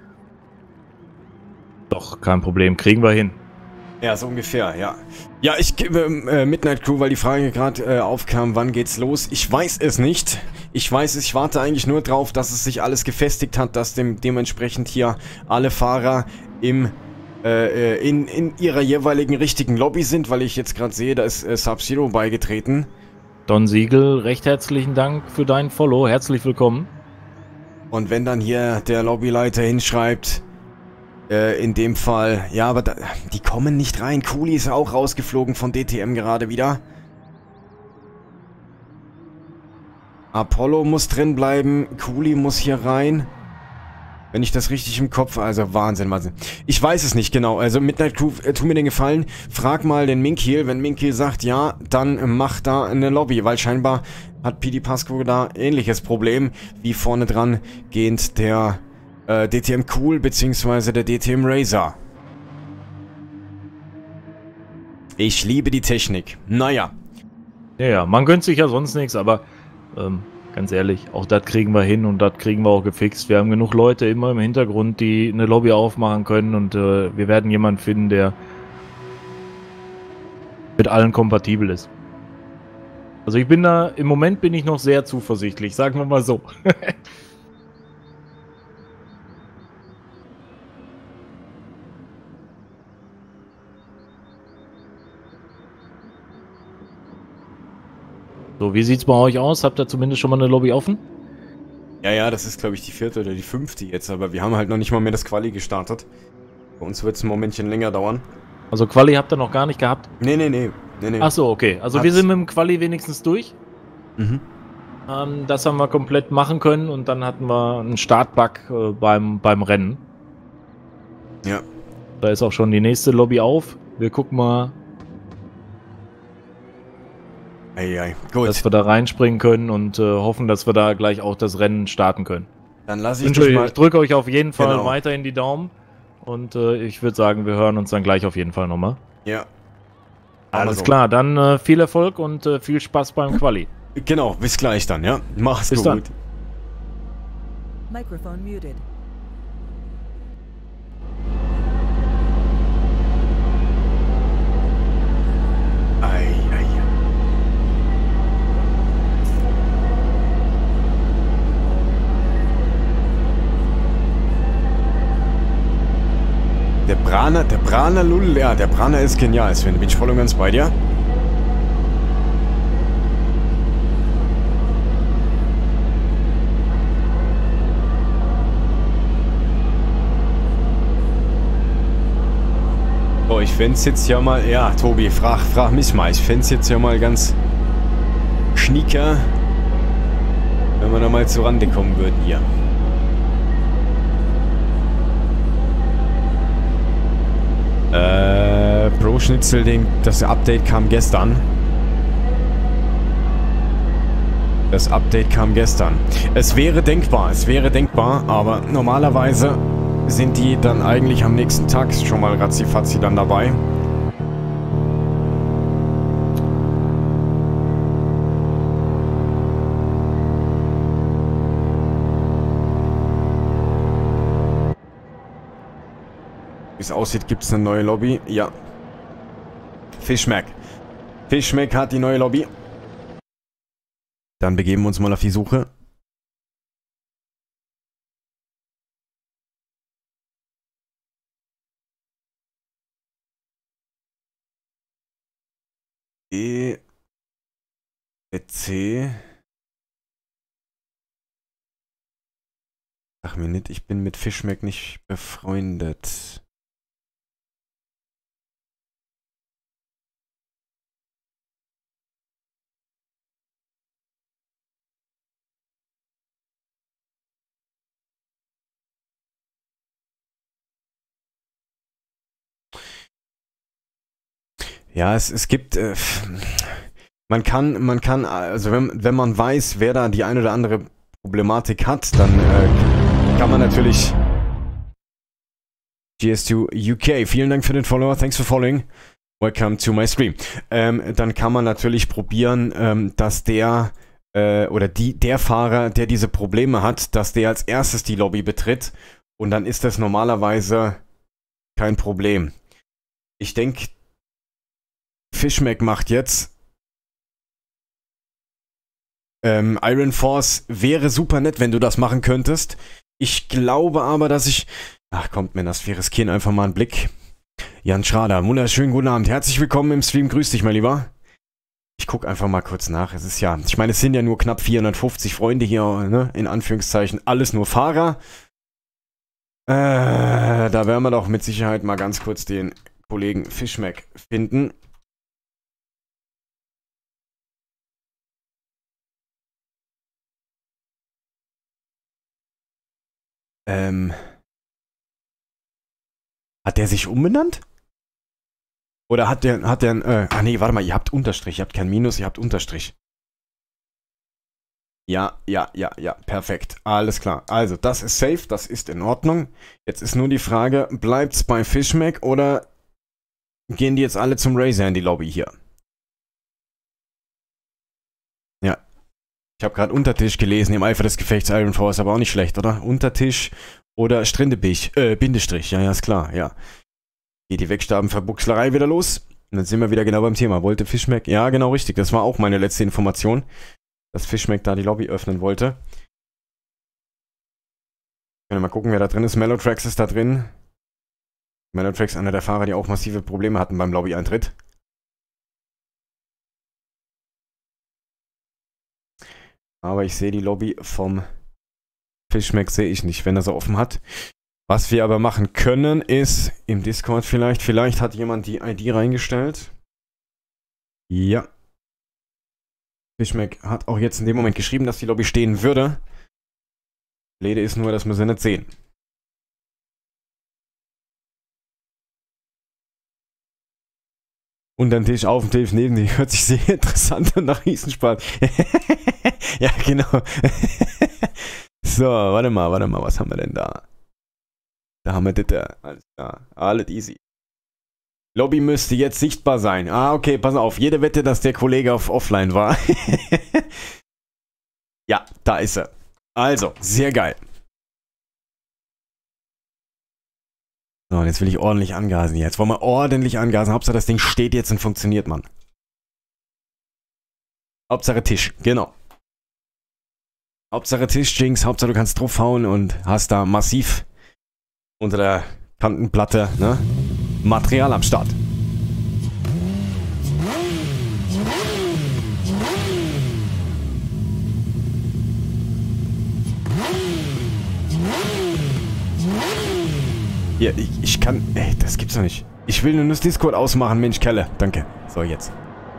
Doch, kein Problem. Kriegen wir hin. Ja, so ungefähr, ja. Ja, ich gebe äh, Midnight Crew, weil die Frage gerade äh, aufkam, wann geht's los? Ich weiß es nicht. Ich weiß es, ich warte eigentlich nur drauf, dass es sich alles gefestigt hat, dass dem, dementsprechend hier alle Fahrer im, äh, in, in ihrer jeweiligen richtigen Lobby sind, weil ich jetzt gerade sehe, da ist äh, Sub-Zero beigetreten. Don Siegel, recht herzlichen Dank für dein Follow. Herzlich willkommen. Und wenn dann hier der Lobbyleiter hinschreibt, Äh, in dem Fall, ja, aber da, die kommen nicht rein. Kuli ist auch rausgeflogen von D T M gerade wieder. Apollo muss drin bleiben. Cooley muss hier rein. Wenn ich das richtig im Kopf... Also Wahnsinn, Wahnsinn. Ich weiß es nicht genau. Also Midnight Crew, äh, tu mir den Gefallen. Frag mal den Minkiel. Wenn Minkiel sagt ja, dann mach da eine Lobby. Weil scheinbar hat P D Pasco da ähnliches Problem. Wie vorne dran gehend der äh, D T M Cool beziehungsweise der D T M Razor. Ich liebe die Technik. Naja. Ja, ja, man gönnt sich ja sonst nichts, aber ähm, ganz ehrlich, auch das kriegen wir hin und das kriegen wir auch gefixt. Wir haben genug Leute immer im Hintergrund, die eine Lobby aufmachen können und äh, wir werden jemanden finden, der mit allen kompatibel ist. Also ich bin da, im Moment bin ich noch sehr zuversichtlich, sagen wir mal so. So, wie sieht's bei euch aus? Habt ihr zumindest schon mal eine Lobby offen? Ja, ja, das ist, glaube ich, die vierte oder die fünfte jetzt, aber wir haben halt noch nicht mal mehr das Quali gestartet. Bei uns wird es ein Momentchen länger dauern. Also Quali habt ihr noch gar nicht gehabt? Nee, nee, nee. nee, nee. Ach so, okay. Also Hat's. wir sind mit dem Quali wenigstens durch. Mhm. Ähm, das haben wir komplett machen können und dann hatten wir einen Startbug äh, beim, beim Rennen. Ja. Da ist auch schon die nächste Lobby auf. Wir gucken mal, Ei, ei. Gut. dass wir da reinspringen können und äh, hoffen, dass wir da gleich auch das Rennen starten können. Dann lasse ich Ich, dich mal... ich drücke euch auf jeden Fall Genau. weiterhin die Daumen und äh, ich würde sagen, wir hören uns dann gleich auf jeden Fall nochmal. Ja. Alles so. klar, dann äh, viel Erfolg und äh, viel Spaß beim Quali. Genau, bis gleich dann, ja? Mach's Bis gut. dann. Microphone muted. Ei, ei. Der Braner, der Braner Lull, ja, der Braner ist genial, Sven. Bin ich voll und ganz bei dir. Oh, ich fänd's jetzt ja mal, ja, Tobi, frag, frag mich mal. Ich fänd's jetzt ja mal ganz schnieker, wenn wir da mal zu Rande kommen würden hier. Äh, Pro Schnitzel, den, das Update kam gestern. Das Update kam gestern. Es wäre denkbar, es wäre denkbar, aber normalerweise sind die dann eigentlich am nächsten Tag schon mal ratzifatzi dann dabei. Wie es aussieht, gibt es eine neue Lobby. Ja. Fischmeck. Fischmeck hat die neue Lobby. Dann begeben wir uns mal auf die Suche. E. C. Sag mir nicht, ich bin mit Fischmeck nicht befreundet. Ja, es, es gibt, äh, man kann, man kann, also wenn, wenn man weiß, wer da die eine oder andere Problematik hat, dann äh, kann man natürlich G S zwei U K, vielen Dank für den Follower, thanks for following, welcome to my stream. Ähm, dann kann man natürlich probieren, ähm, dass der äh, oder die, der Fahrer, der diese Probleme hat, dass der als erstes die Lobby betritt und dann ist das normalerweise kein Problem. Ich denke, Fischmeck macht jetzt. Ähm, Iron Force wäre super nett, wenn du das machen könntest. Ich glaube aber, dass ich... Ach, kommt mir das für Skin einfach mal einen Blick. Jan Schrader, wunderschönen guten Abend. Herzlich willkommen im Stream. Grüß dich, mein Lieber. Ich gucke einfach mal kurz nach. Es ist ja... Ich meine, es sind ja nur knapp vierhundertfünfzig Freunde hier, ne? In Anführungszeichen. Alles nur Fahrer. Äh, da werden wir doch mit Sicherheit mal ganz kurz den Kollegen Fischmeck finden. Ähm. Hat der sich umbenannt? Oder hat der, hat der, äh, ah nee, warte mal, ihr habt Unterstrich, ihr habt kein Minus, ihr habt Unterstrich. Ja, ja, ja, ja, perfekt, alles klar. Also, das ist safe, das ist in Ordnung. Jetzt ist nur die Frage, bleibt's bei Fishmac oder gehen die jetzt alle zum Razer in die Lobby hier? Ja. Ich habe gerade Untertisch gelesen, im Eifer des Gefechts Iron Force, aber auch nicht schlecht, oder? Untertisch oder Strindebich, äh, Bindestrich, ja, ja, ist klar, ja. Geht die Wegstabenverbuchslerei wieder los. Und dann sind wir wieder genau beim Thema. Wollte Fishmac, ja, genau richtig, das war auch meine letzte Information, dass Fishmac da die Lobby öffnen wollte. Können wir mal gucken, wer da drin ist. Mellowtracks ist da drin. Mellowtracks, einer der Fahrer, die auch massive Probleme hatten beim Lobby-Eintritt. Aber ich sehe die Lobby vom Fishmac, sehe ich nicht, wenn er so offen hat. Was wir aber machen können, ist im Discord vielleicht, vielleicht hat jemand die I D reingestellt. Ja. Fishmac hat auch jetzt in dem Moment geschrieben, dass die Lobby stehen würde. Blöde ist nur, dass wir sie nicht sehen. Und dann Tisch auf dem Tisch neben die hört sich sehr interessant an nach Riesenspaß. Ja, genau. So, warte mal, warte mal, was haben wir denn da? Da haben wir das, alles klar, alles easy. Lobby müsste jetzt sichtbar sein. Ah, okay, pass auf, jede Wette, dass der Kollege auf Offline war. Ja, da ist er. Also, sehr geil. So, und jetzt will ich ordentlich angasen. Jetzt wollen wir ordentlich angasen. Hauptsache, das Ding steht jetzt und funktioniert, Mann. Hauptsache Tisch, genau. Hauptsache Tisch, Jinx. Hauptsache, du kannst draufhauen und hast da massiv unter der Kantenplatte, ne? Material am Start. Ja, ich, ich kann... Ey, das gibt's doch nicht. Ich will nur das Discord ausmachen, Mensch, Kelle. Danke. So, jetzt.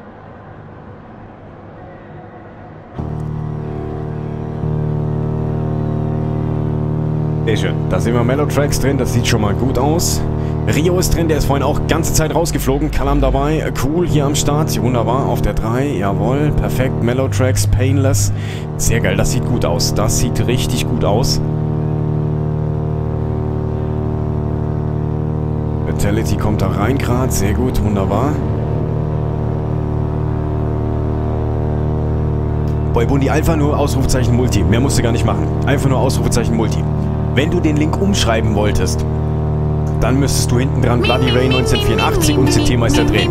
Sehr schön. Da sehen wir Mellowtracks drin, das sieht schon mal gut aus. Rio ist drin, der ist vorhin auch ganze Zeit rausgeflogen. Kalam dabei, cool hier am Start. Wunderbar, auf der drei, jawohl, perfekt. Mellowtracks, Painless. Sehr geil, das sieht gut aus. Das sieht richtig gut aus. Vitality kommt da rein gerade, sehr gut, wunderbar. Boybundi, einfach nur Ausrufezeichen Multi. Mehr musst du gar nicht machen. Einfach nur Ausrufezeichen Multi. Wenn du den Link umschreiben wolltest, dann müsstest du hinten dran Bloody Ray neunzehnhundertvierundachtzig und C T-Meister drehen.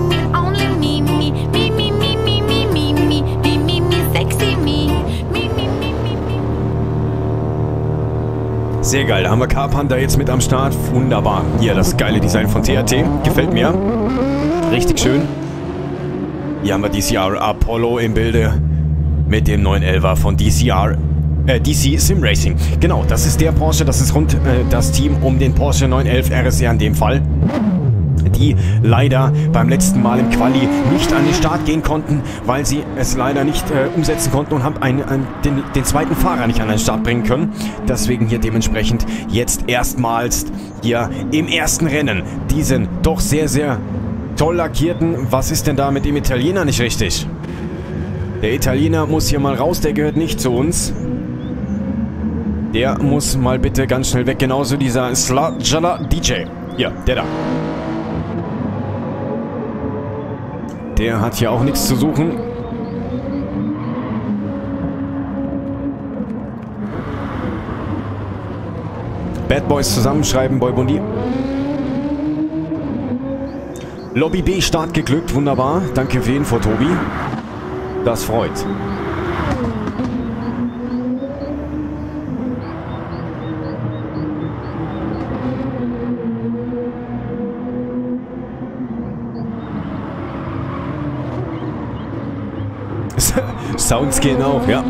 Sehr geil, da haben wir Carpenter jetzt mit am Start. Wunderbar. Hier das geile Design von T R T. Gefällt mir. Richtig schön. Hier haben wir D C R Apollo im Bilde mit dem neun elfer von D C R. Äh, D C Sim Racing. Genau, das ist der Porsche, das ist rund äh, das Team um den Porsche neun elf R S R in dem Fall. Die leider beim letzten Mal im Quali nicht an den Start gehen konnten, weil sie es leider nicht äh, umsetzen konnten und haben einen, einen, den, den zweiten Fahrer nicht an den Start bringen können. Deswegen hier dementsprechend jetzt erstmals hier im ersten Rennen diesen doch sehr, sehr toll lackierten. Was ist denn da mit dem Italiener nicht richtig? Der Italiener muss hier mal raus, der gehört nicht zu uns. Der muss mal bitte ganz schnell weg. Genauso dieser Slajala D J. Hier, der da. Der hat hier auch nichts zu suchen. Bad Boys zusammenschreiben, Boybundi. Lobby B, Start geglückt, wunderbar. Danke für die Info, Tobi. Das freut. Sounds gehen auch, ja.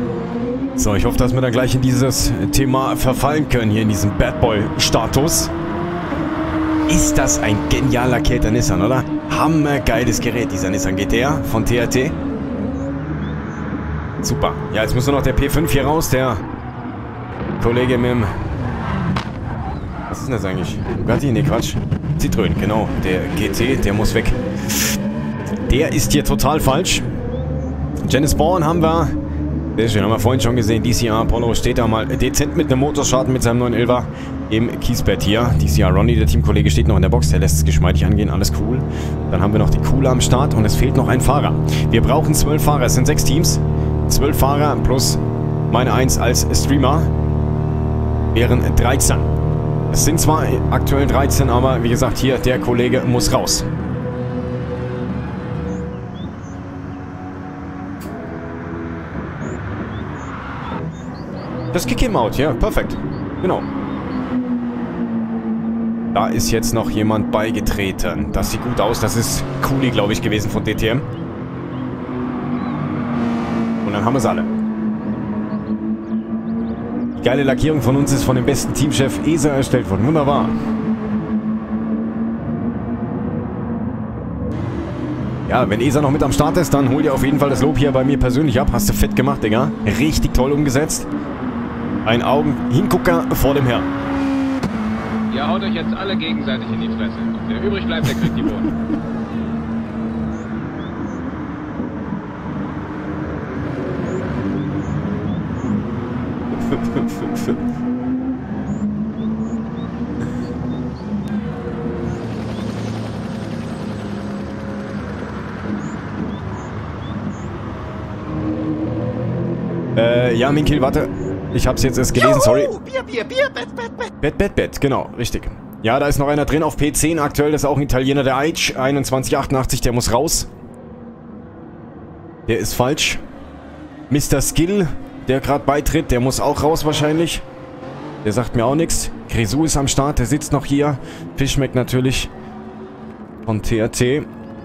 So, ich hoffe, dass wir da gleich in dieses Thema verfallen können, hier in diesem Bad Boy-Status. Ist das ein genial lackierter Nissan, oder? Hammergeiles Gerät, dieser Nissan G T R von T R T. Super. Ja, jetzt muss nur noch der P fünf hier raus, der Kollege mit dem... Was ist denn das eigentlich? Bugatti? Ne, Quatsch. Citroën, genau. Der G T, der muss weg. Der ist hier total falsch. Janice Bourne haben wir. Sehr schön, haben wir vorhin schon gesehen. D C R Apollo steht da mal dezent mit einem Motorschaden mit seinem neuen Elfer im Kiesbett hier. D C R Ronnie, der Teamkollege, steht noch in der Box. Der lässt es geschmeidig angehen, alles cool. Dann haben wir noch die Kuhle am Start und es fehlt noch ein Fahrer. Wir brauchen zwölf Fahrer, es sind sechs Teams. zwölf Fahrer plus meine eins als Streamer wären dreizehn. Es sind zwar aktuell dreizehn, aber wie gesagt, hier, der Kollege muss raus. Das Kick him out, ja, perfekt. Genau. Da ist jetzt noch jemand beigetreten. Das sieht gut aus. Das ist Cooley, glaube ich, gewesen von D T M. Und dann haben wir es alle. Die geile Lackierung von uns ist von dem besten Teamchef E S A erstellt worden. Wunderbar. Ja, wenn E S A noch mit am Start ist, dann hol dir auf jeden Fall das Lob hier bei mir persönlich ab. Hast du fett gemacht, Digga. Richtig toll umgesetzt. Ein Augen-Hingucker vor dem Herrn. Ihr haut euch jetzt alle gegenseitig in die Fresse. Und wer übrig bleibt, der kriegt die Bohnen. äh, ja, Minkil, warte. Ich hab's jetzt erst gelesen, sorry. Bier, Bier, Bier, Bett, Bett, Bett. Bett, Bett, Bett, genau, richtig. Ja, da ist noch einer drin auf P zehn aktuell, das ist auch ein Italiener, der Aitch, einundzwanzig achtundachtzig, der muss raus. Der ist falsch. Mister Skill, der gerade beitritt, der muss auch raus wahrscheinlich. Der sagt mir auch nichts. Grisou ist am Start, der sitzt noch hier. Fischmeck natürlich von T R T.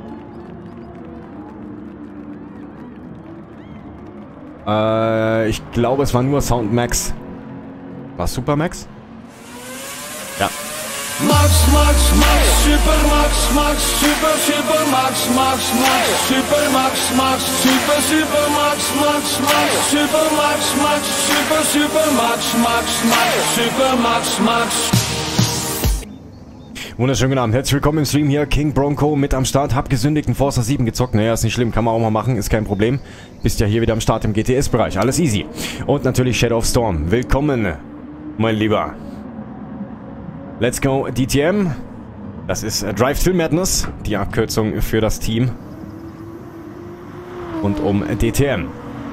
Äh, ich glaube, es war nur Soundmax. War es Supermax? Ja. Max, Max, Max, Super Max, Max, Super, Super Max, Max, Max, Super Max, Max, Super, Super Max, Max, Max, Super Max, Max, Super, Super Max, Max, Max, Super Max, Max. Wunderschönen guten Abend, herzlich willkommen im Stream hier, King Bronco mit am Start, hab gesündigt, einen Forza sieben gezockt, naja, ist nicht schlimm, kann man auch mal machen, ist kein Problem. Bist ja hier wieder am Start im G T S-Bereich, alles easy. Und natürlich Shadow of Storm, willkommen, mein Lieber. Let's go D T M, das ist äh, Drive Till Madness, die Abkürzung für das Team. Und um äh, D T M.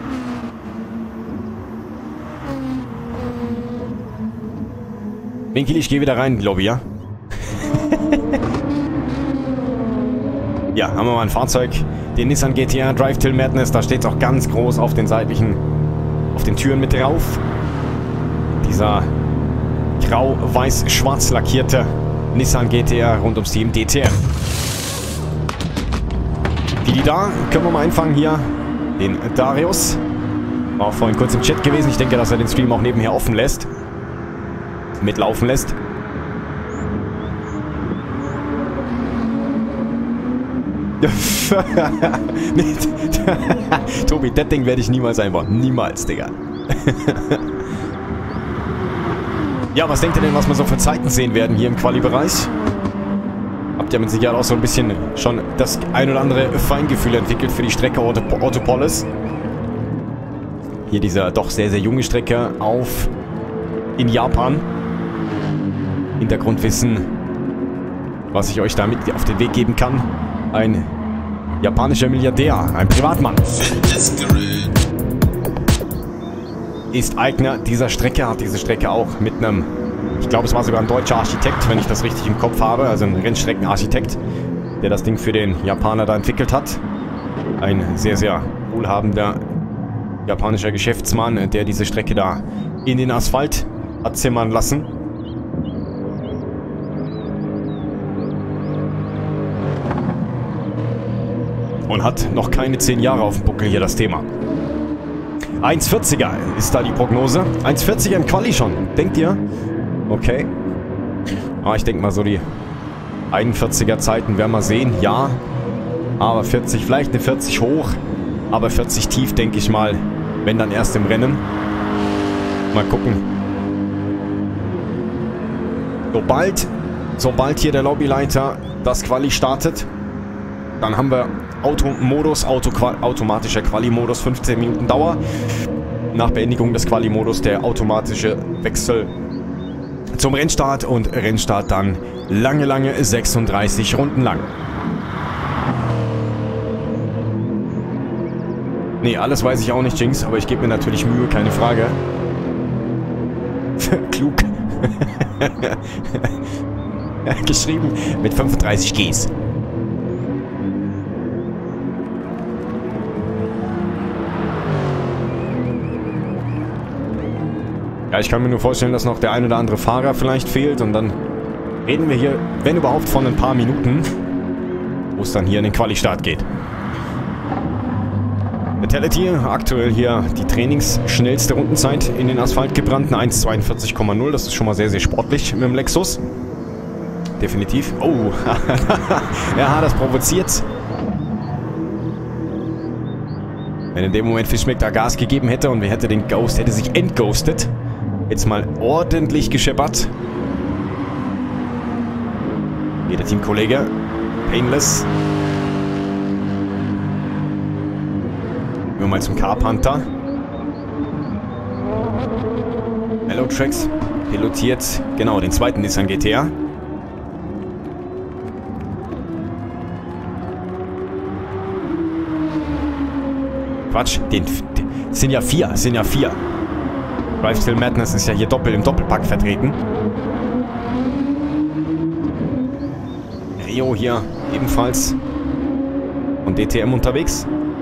Winkel, ich gehe wieder rein in die Lobby, ja? Ja, haben wir mal ein Fahrzeug, den Nissan G T R Drive Till Madness, da steht es auch ganz groß auf den seitlichen, auf den Türen mit drauf. Dieser grau-weiß-schwarz lackierte Nissan G T R rund ums Team D T M. Wie die da, können wir mal einfangen hier, den Darius. War auch vorhin kurz im Chat gewesen, ich denke, dass er den Stream auch nebenher offen lässt, mitlaufen lässt. Nee, Tobi, das Ding werde ich niemals einbauen. Niemals, Digga. Ja, was denkt ihr denn, was wir so für Zeiten sehen werden hier im Quali-Bereich? Habt ihr mit Sicherheit auch so ein bisschen schon das ein oder andere Feingefühl entwickelt für die Strecke Autopolis. Hier dieser doch sehr, sehr junge Strecke auf in Japan. Hintergrundwissen, was ich euch damit auf den Weg geben kann. Ein japanischer Milliardär, ein Privatmann, ist Eigner dieser Strecke, hat diese Strecke auch mit einem, ich glaube es war sogar ein deutscher Architekt, wenn ich das richtig im Kopf habe, also ein Rennstreckenarchitekt, der das Ding für den Japaner da entwickelt hat. Ein sehr, sehr wohlhabender japanischer Geschäftsmann, der diese Strecke da in den Asphalt hat zimmern lassen. Und hat noch keine zehn Jahre auf dem Buckel hier das Thema. eins vierziger ist da die Prognose. eins vierziger im Quali schon. Denkt ihr? Okay. Aber ich denke mal so die einundvierziger Zeiten werden wir sehen, ja. Aber vierzig, vielleicht eine vierzig hoch. Aber vierzig tief, denke ich mal. Wenn dann erst im Rennen. Mal gucken. Sobald, sobald hier der Lobbyleiter das Quali startet, dann haben wir Automodus, Auto, automatischer Quali-Modus, fünfzehn Minuten Dauer. Nach Beendigung des Quali-Modus der automatische Wechsel zum Rennstart und Rennstart dann lange, lange sechsunddreißig Runden lang. Nee, alles weiß ich auch nicht, Jinx, aber ich gebe mir natürlich Mühe, keine Frage. Klug. Geschrieben mit fünfunddreißig Gs. Ja, ich kann mir nur vorstellen, dass noch der ein oder andere Fahrer vielleicht fehlt und dann reden wir hier, wenn überhaupt, von ein paar Minuten, wo es dann hier in den Quali-Start geht. Vitality, aktuell hier die trainingsschnellste Rundenzeit in den Asphalt gebrannt, eine eins zweiundvierzig Komma null, das ist schon mal sehr, sehr sportlich mit dem Lexus. Definitiv. Oh, er hat das provoziert. Wenn in dem Moment Fischmeck da Gas gegeben hätte und wer hätte den Ghost, hätte sich entghostet. Jetzt mal ordentlich gescheppert. Hier der Teamkollege. Painless. Gehen wir mal zum Carpanther. Hello Tracks. Pilotiert, genau, den zweiten Nissan G T R. Quatsch, den, den sind ja vier, sind ja vier. Drive Till Madness ist ja hier doppelt im Doppelpack vertreten. Rio hier ebenfalls von D T M unterwegs.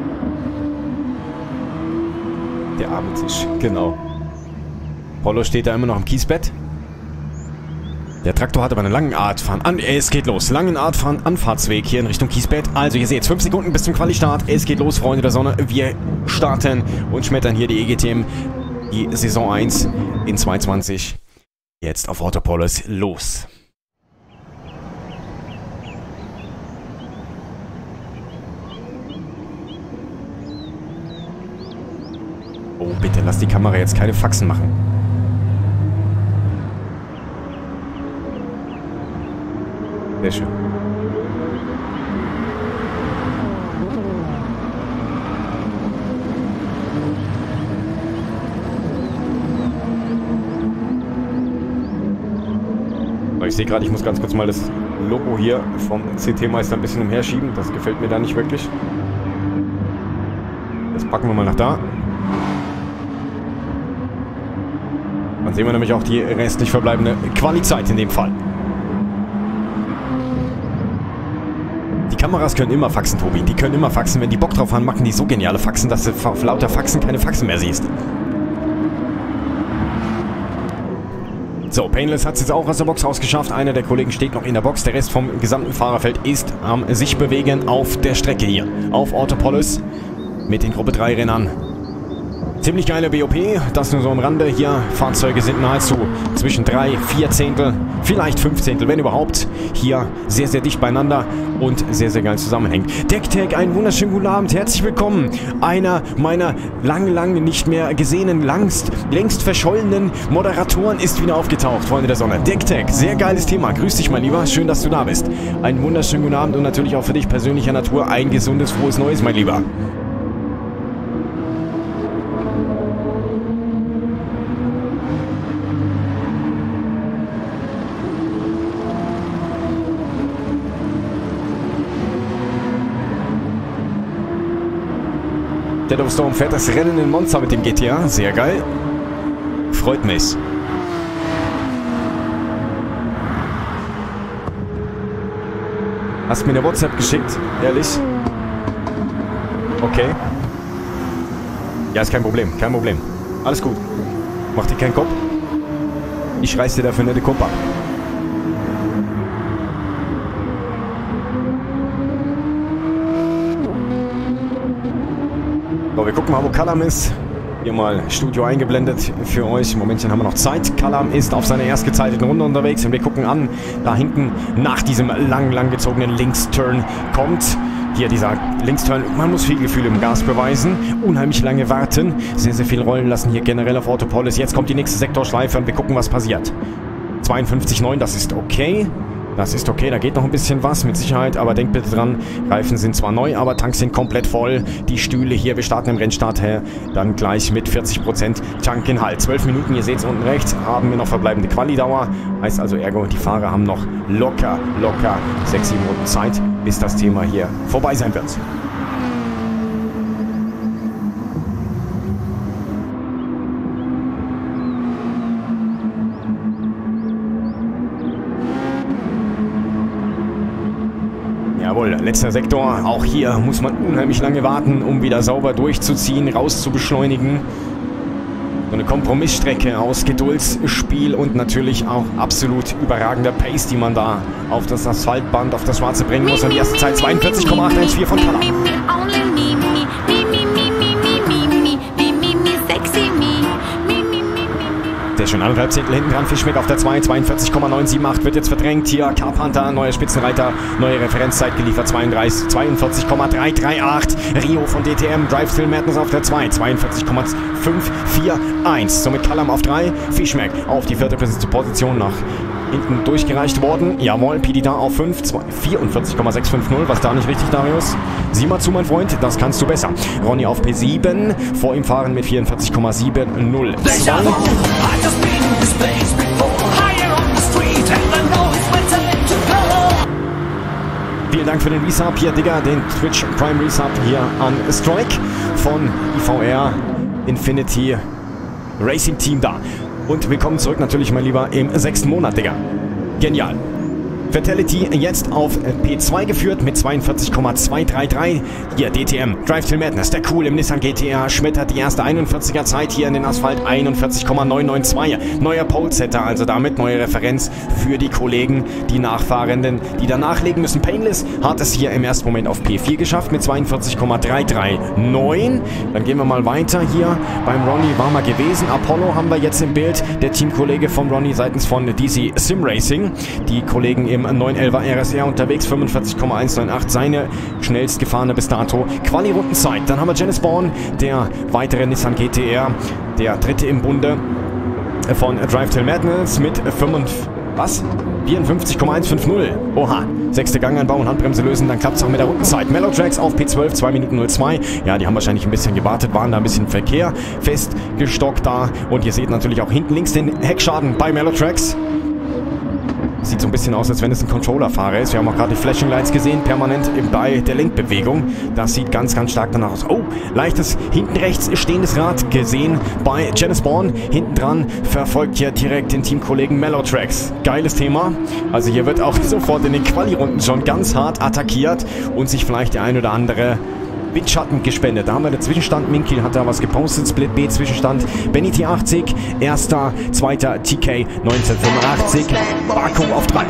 Der arme Tisch, genau. Polo steht da immer noch im Kiesbett. Der Traktor hat aber einen langen Radfahren. An, es geht los. Langen Radfahren, Anfahrtsweg hier in Richtung Kiesbett. Also ihr seht, fünf Sekunden bis zum Quali-Start. Es geht los, Freunde der Sonne. Wir starten und schmettern hier die E G T M, die Saison eins in zweitausendzwanzig. Jetzt auf Autopolis los. Oh, bitte, lass die Kamera jetzt keine Faxen machen. Sehr schön. Ich sehe gerade, ich muss ganz kurz mal das Logo hier vom C T-Meister ein bisschen umherschieben. Das gefällt mir da nicht wirklich. Das packen wir mal nach da. Dann sehen wir nämlich auch die restlich verbleibende Quali-Zeit in dem Fall. Die Kameras können immer faxen, Tobi. Die können immer faxen. Wenn die Bock drauf haben, machen die so geniale Faxen, dass du auf lauter Faxen keine Faxen mehr siehst. So, Painless hat es jetzt auch aus der Box rausgeschafft. Einer der Kollegen steht noch in der Box. Der Rest vom gesamten Fahrerfeld ist am sich bewegen auf der Strecke hier. Auf Autopolis mit den Gruppe drei Rennern. Ziemlich geile B O P, das nur so am Rande. Hier, Fahrzeuge sind nahezu zwischen drei, vier Zehntel, vielleicht fünf Zehntel, wenn überhaupt. Hier sehr, sehr dicht beieinander und sehr, sehr geil zusammenhängt. DeckTech, einen wunderschönen guten Abend, herzlich willkommen. Einer meiner lang, lang nicht mehr gesehenen, langst, längst verschollenen Moderatoren ist wieder aufgetaucht, Freunde der Sonne. DeckTech, sehr geiles Thema. Grüß dich, mein Lieber, schön, dass du da bist. Einen wunderschönen guten Abend und natürlich auch für dich persönlicher Natur ein gesundes, frohes Neues, mein Lieber. Shadow Storm fährt das Rennen in Monza mit dem G T A. Sehr geil. Freut mich. Hast mir eine WhatsApp geschickt? Ehrlich? Okay. Ja, ist kein Problem. Kein Problem. Alles gut. Mach dir keinen Kopf. Ich reiß dir dafür nicht den Kopf ab. So, wir gucken mal, wo Callum ist. Hier mal Studio eingeblendet für euch. Im Momentchen haben wir noch Zeit. Callum ist auf seiner erst gezeiteten Runde unterwegs und wir gucken an. Da hinten nach diesem lang, lang gezogenen Linksturn kommt hier dieser Linksturn. Man muss viel Gefühl im Gas beweisen. Unheimlich lange warten. Sehr, sehr viel rollen lassen hier generell auf Autopolis. Jetzt kommt die nächste Sektorschleife und wir gucken, was passiert. zweiundfünfzig Komma neun, das ist okay. Das ist okay, da geht noch ein bisschen was, mit Sicherheit, aber denkt bitte dran, Reifen sind zwar neu, aber Tanks sind komplett voll. Die Stühle hier, wir starten im Rennstart her, dann gleich mit vierzig Prozent Tankinhalt. zwölf Minuten, ihr seht es unten rechts, haben wir noch verbleibende Quali-Dauer. Heißt also ergo, die Fahrer haben noch locker, locker sechs, sieben Minuten Zeit, bis das Thema hier vorbei sein wird. Jawohl, letzter Sektor. Auch hier muss man unheimlich lange warten, um wieder sauber durchzuziehen, raus zu beschleunigen. So eine Kompromissstrecke aus Geduldsspiel und natürlich auch absolut überragender Pace, die man da auf das Asphaltband, auf das Schwarze bringen muss. Und die erste Zeit zweiundvierzig Komma achthundertvierzehn von Callum. Sehr schön, anderthalb Zehntel hinten dran, Fischmeck auf der zwei, zweiundvierzig Komma neun sieben acht wird jetzt verdrängt. Hier Carpenter, neuer Spitzenreiter, neue Referenzzeit geliefert, zweiunddreißig, zweiundvierzig Komma drei drei acht. Rio von D T M, Drive Still Madness auf der zwei, zweiundvierzig Komma fünf vier eins. Somit Callum auf drei, Fischmeck auf die vierte Position nach hinten durchgereicht worden. Jawohl, P D da auf fünf, vierundvierzig Komma sechs fünf null. Was da nicht richtig, Darius? Sieh mal zu, mein Freund, das kannst du besser. Ronny auf P sieben, vor ihm fahren mit vierundvierzig Komma sieben null zwei. Vielen Dank für den Resub hier, Digga, den Twitch Prime Resub hier an Strike von I V R Infinity Racing Team da. Und willkommen zurück natürlich, mein Lieber, im sechsten Monat, Digga. Genial. Fatality jetzt auf P zwei geführt mit zweiundvierzig Komma zwei drei drei. Hier D T M, Drive Till Madness, der cool im Nissan G T R, schmettert die erste einundvierziger Zeit hier in den Asphalt, einundvierzig Komma neun neun zwei. Neuer Polesetter, also damit neue Referenz für die Kollegen, die Nachfahrenden, die da nachlegen müssen. Painless hat es hier im ersten Moment auf P vier geschafft mit zweiundvierzig Komma drei drei neun. Dann gehen wir mal weiter hier. Beim Ronny war mal gewesen. Apollo haben wir jetzt im Bild. Der Teamkollege von Ronny seitens von D C Sim Racing. Die Kollegen im neun elfer R S R unterwegs, fünfundvierzig Komma eins neun acht, seine schnellst gefahrene bis dato Quali-Rundenzeit. Dann haben wir Janice Bourne, der weitere Nissan G T R, der dritte im Bunde von Drive Till Madness mit fünfundfünfzig, was? vierundfünfzig Komma eins fünf null. Oha, sechste Ganganbau und Handbremse lösen, dann klappt es auch mit der Rundenzeit. Mellowtracks auf P zwölf, zwei Minuten null zwei. Ja, die haben wahrscheinlich ein bisschen gewartet, waren da ein bisschen Verkehr festgestockt da. Und ihr seht natürlich auch hinten links den Heckschaden bei Mellowtracks. Sieht so ein bisschen aus, als wenn es ein Controller-Fahrer ist. Wir haben auch gerade die Flashing Lights gesehen, permanent bei der Lenkbewegung. Das sieht ganz, ganz stark danach aus. Oh, leichtes hinten rechts stehendes Rad gesehen bei Janice Bourne. Hinten dran verfolgt hier direkt den Teamkollegen Mellowtracks. Geiles Thema. Also hier wird auch sofort in den Quali-Runden schon ganz hart attackiert und sich vielleicht der ein oder andere Windschatten gespendet. Da haben wir den Zwischenstand. Minkil hat da was gepostet. Split B Zwischenstand. Benny T achtzig. Erster, zweiter T K neunzehnhundertfünfundachtzig. Baku auf drei.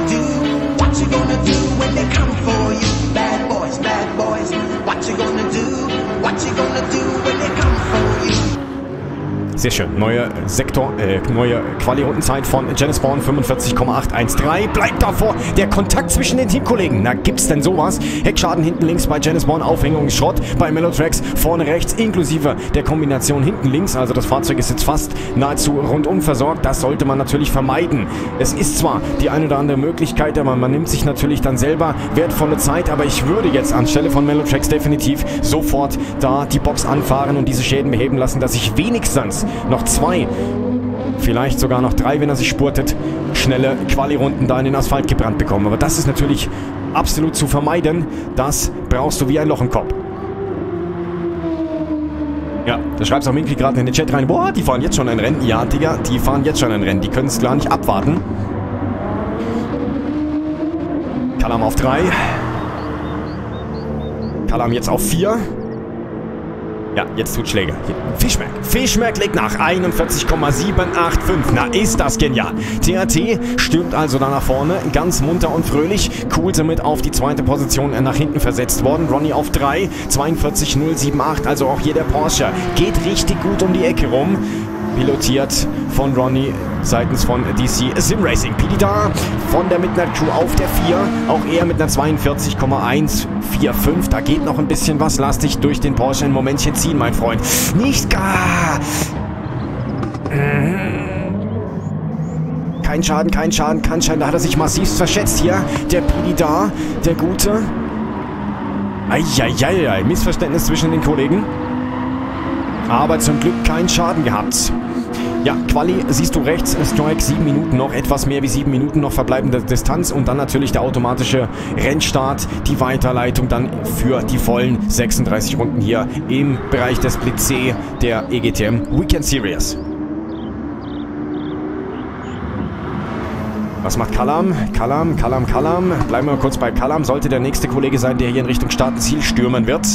Sehr schön. Neue Sektor, äh, neue Quali-Rundenzeit von Janice Bourne, fünfundvierzig Komma acht eins drei. Bleibt davor der Kontakt zwischen den Teamkollegen. Na, gibt's denn sowas? Heckschaden hinten links bei Janice Bourne, Aufhängung Schrott bei Mellowtracks, vorne rechts, inklusive der Kombination hinten links. Also das Fahrzeug ist jetzt fast nahezu rundum versorgt. Das sollte man natürlich vermeiden. Es ist zwar die ein oder andere Möglichkeit, aber man nimmt sich natürlich dann selber wertvolle Zeit. Aber ich würde jetzt anstelle von Mellowtracks definitiv sofort da die Box anfahren und diese Schäden beheben lassen, dass ich wenigstens noch zwei, vielleicht sogar noch drei, wenn er sich spurtet, schnelle Quali-Runden da in den Asphalt gebrannt bekommen. Aber das ist natürlich absolut zu vermeiden. Das brauchst du wie ein Loch im Kopf. Ja, da schreibst auch Minkli gerade in den Chat rein. Boah, die fahren jetzt schon ein Rennen. Ja, Digga, die fahren jetzt schon ein Rennen. Die können es gar nicht abwarten. Callum auf drei. Callum jetzt auf vier. Ja, jetzt tut Schläge. Fischmerk. Fischmerk legt nach. einundvierzig Komma sieben acht fünf. Na, ist das genial. T H T stürmt also da nach vorne. Ganz munter und fröhlich. Cool somit auf die zweite Position nach hinten versetzt worden. Ronny auf drei. zweiundvierzig Komma null sieben acht. Also auch hier der Porsche. Geht richtig gut um die Ecke rum. Pilotiert von Ronny seitens von D C Sim Racing. P D da von der Midnight Crew auf der vier. Auch er mit einer zweiundvierzig Komma eins vier fünf. Da geht noch ein bisschen was. Lass dich durch den Porsche ein Momentchen ziehen, mein Freund. Nicht gar. Kein Schaden, kein Schaden, kein Schaden. Da hat er sich massivst verschätzt hier. Der P D da, der Gute. Eieiei, Missverständnis zwischen den Kollegen. Aber zum Glück keinen Schaden gehabt. Ja, Quali, siehst du rechts, Strike, sieben Minuten noch, etwas mehr wie sieben Minuten noch verbleibende Distanz und dann natürlich der automatische Rennstart, die Weiterleitung dann für die vollen sechsunddreißig Runden hier im Bereich des Split C der E G T M Weekend Series. Was macht Kalam? Kalam, Kalam, Kalam. Bleiben wir mal kurz bei Kalam. Sollte der nächste Kollege sein, der hier in Richtung Startziel stürmen wird.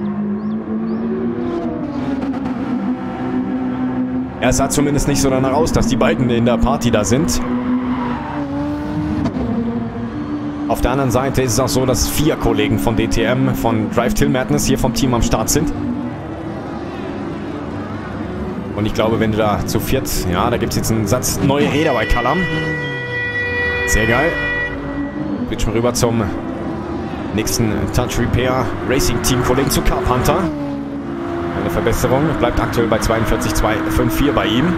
Er sah zumindest nicht so danach aus, dass die beiden in der Party da sind. Auf der anderen Seite ist es auch so, dass vier Kollegen von D T M, von Drive Till Madness hier vom Team am Start sind. Und ich glaube, wenn du da zu viert, ja, da gibt es jetzt einen Satz neue Räder bei Kalam. Sehr geil. Switchen wir rüber zum nächsten Touch Repair Racing Team Kollegen zu Carp Hunter. Eine Verbesserung, bleibt aktuell bei zweiundvierzig Komma zwei fünf vier bei ihm.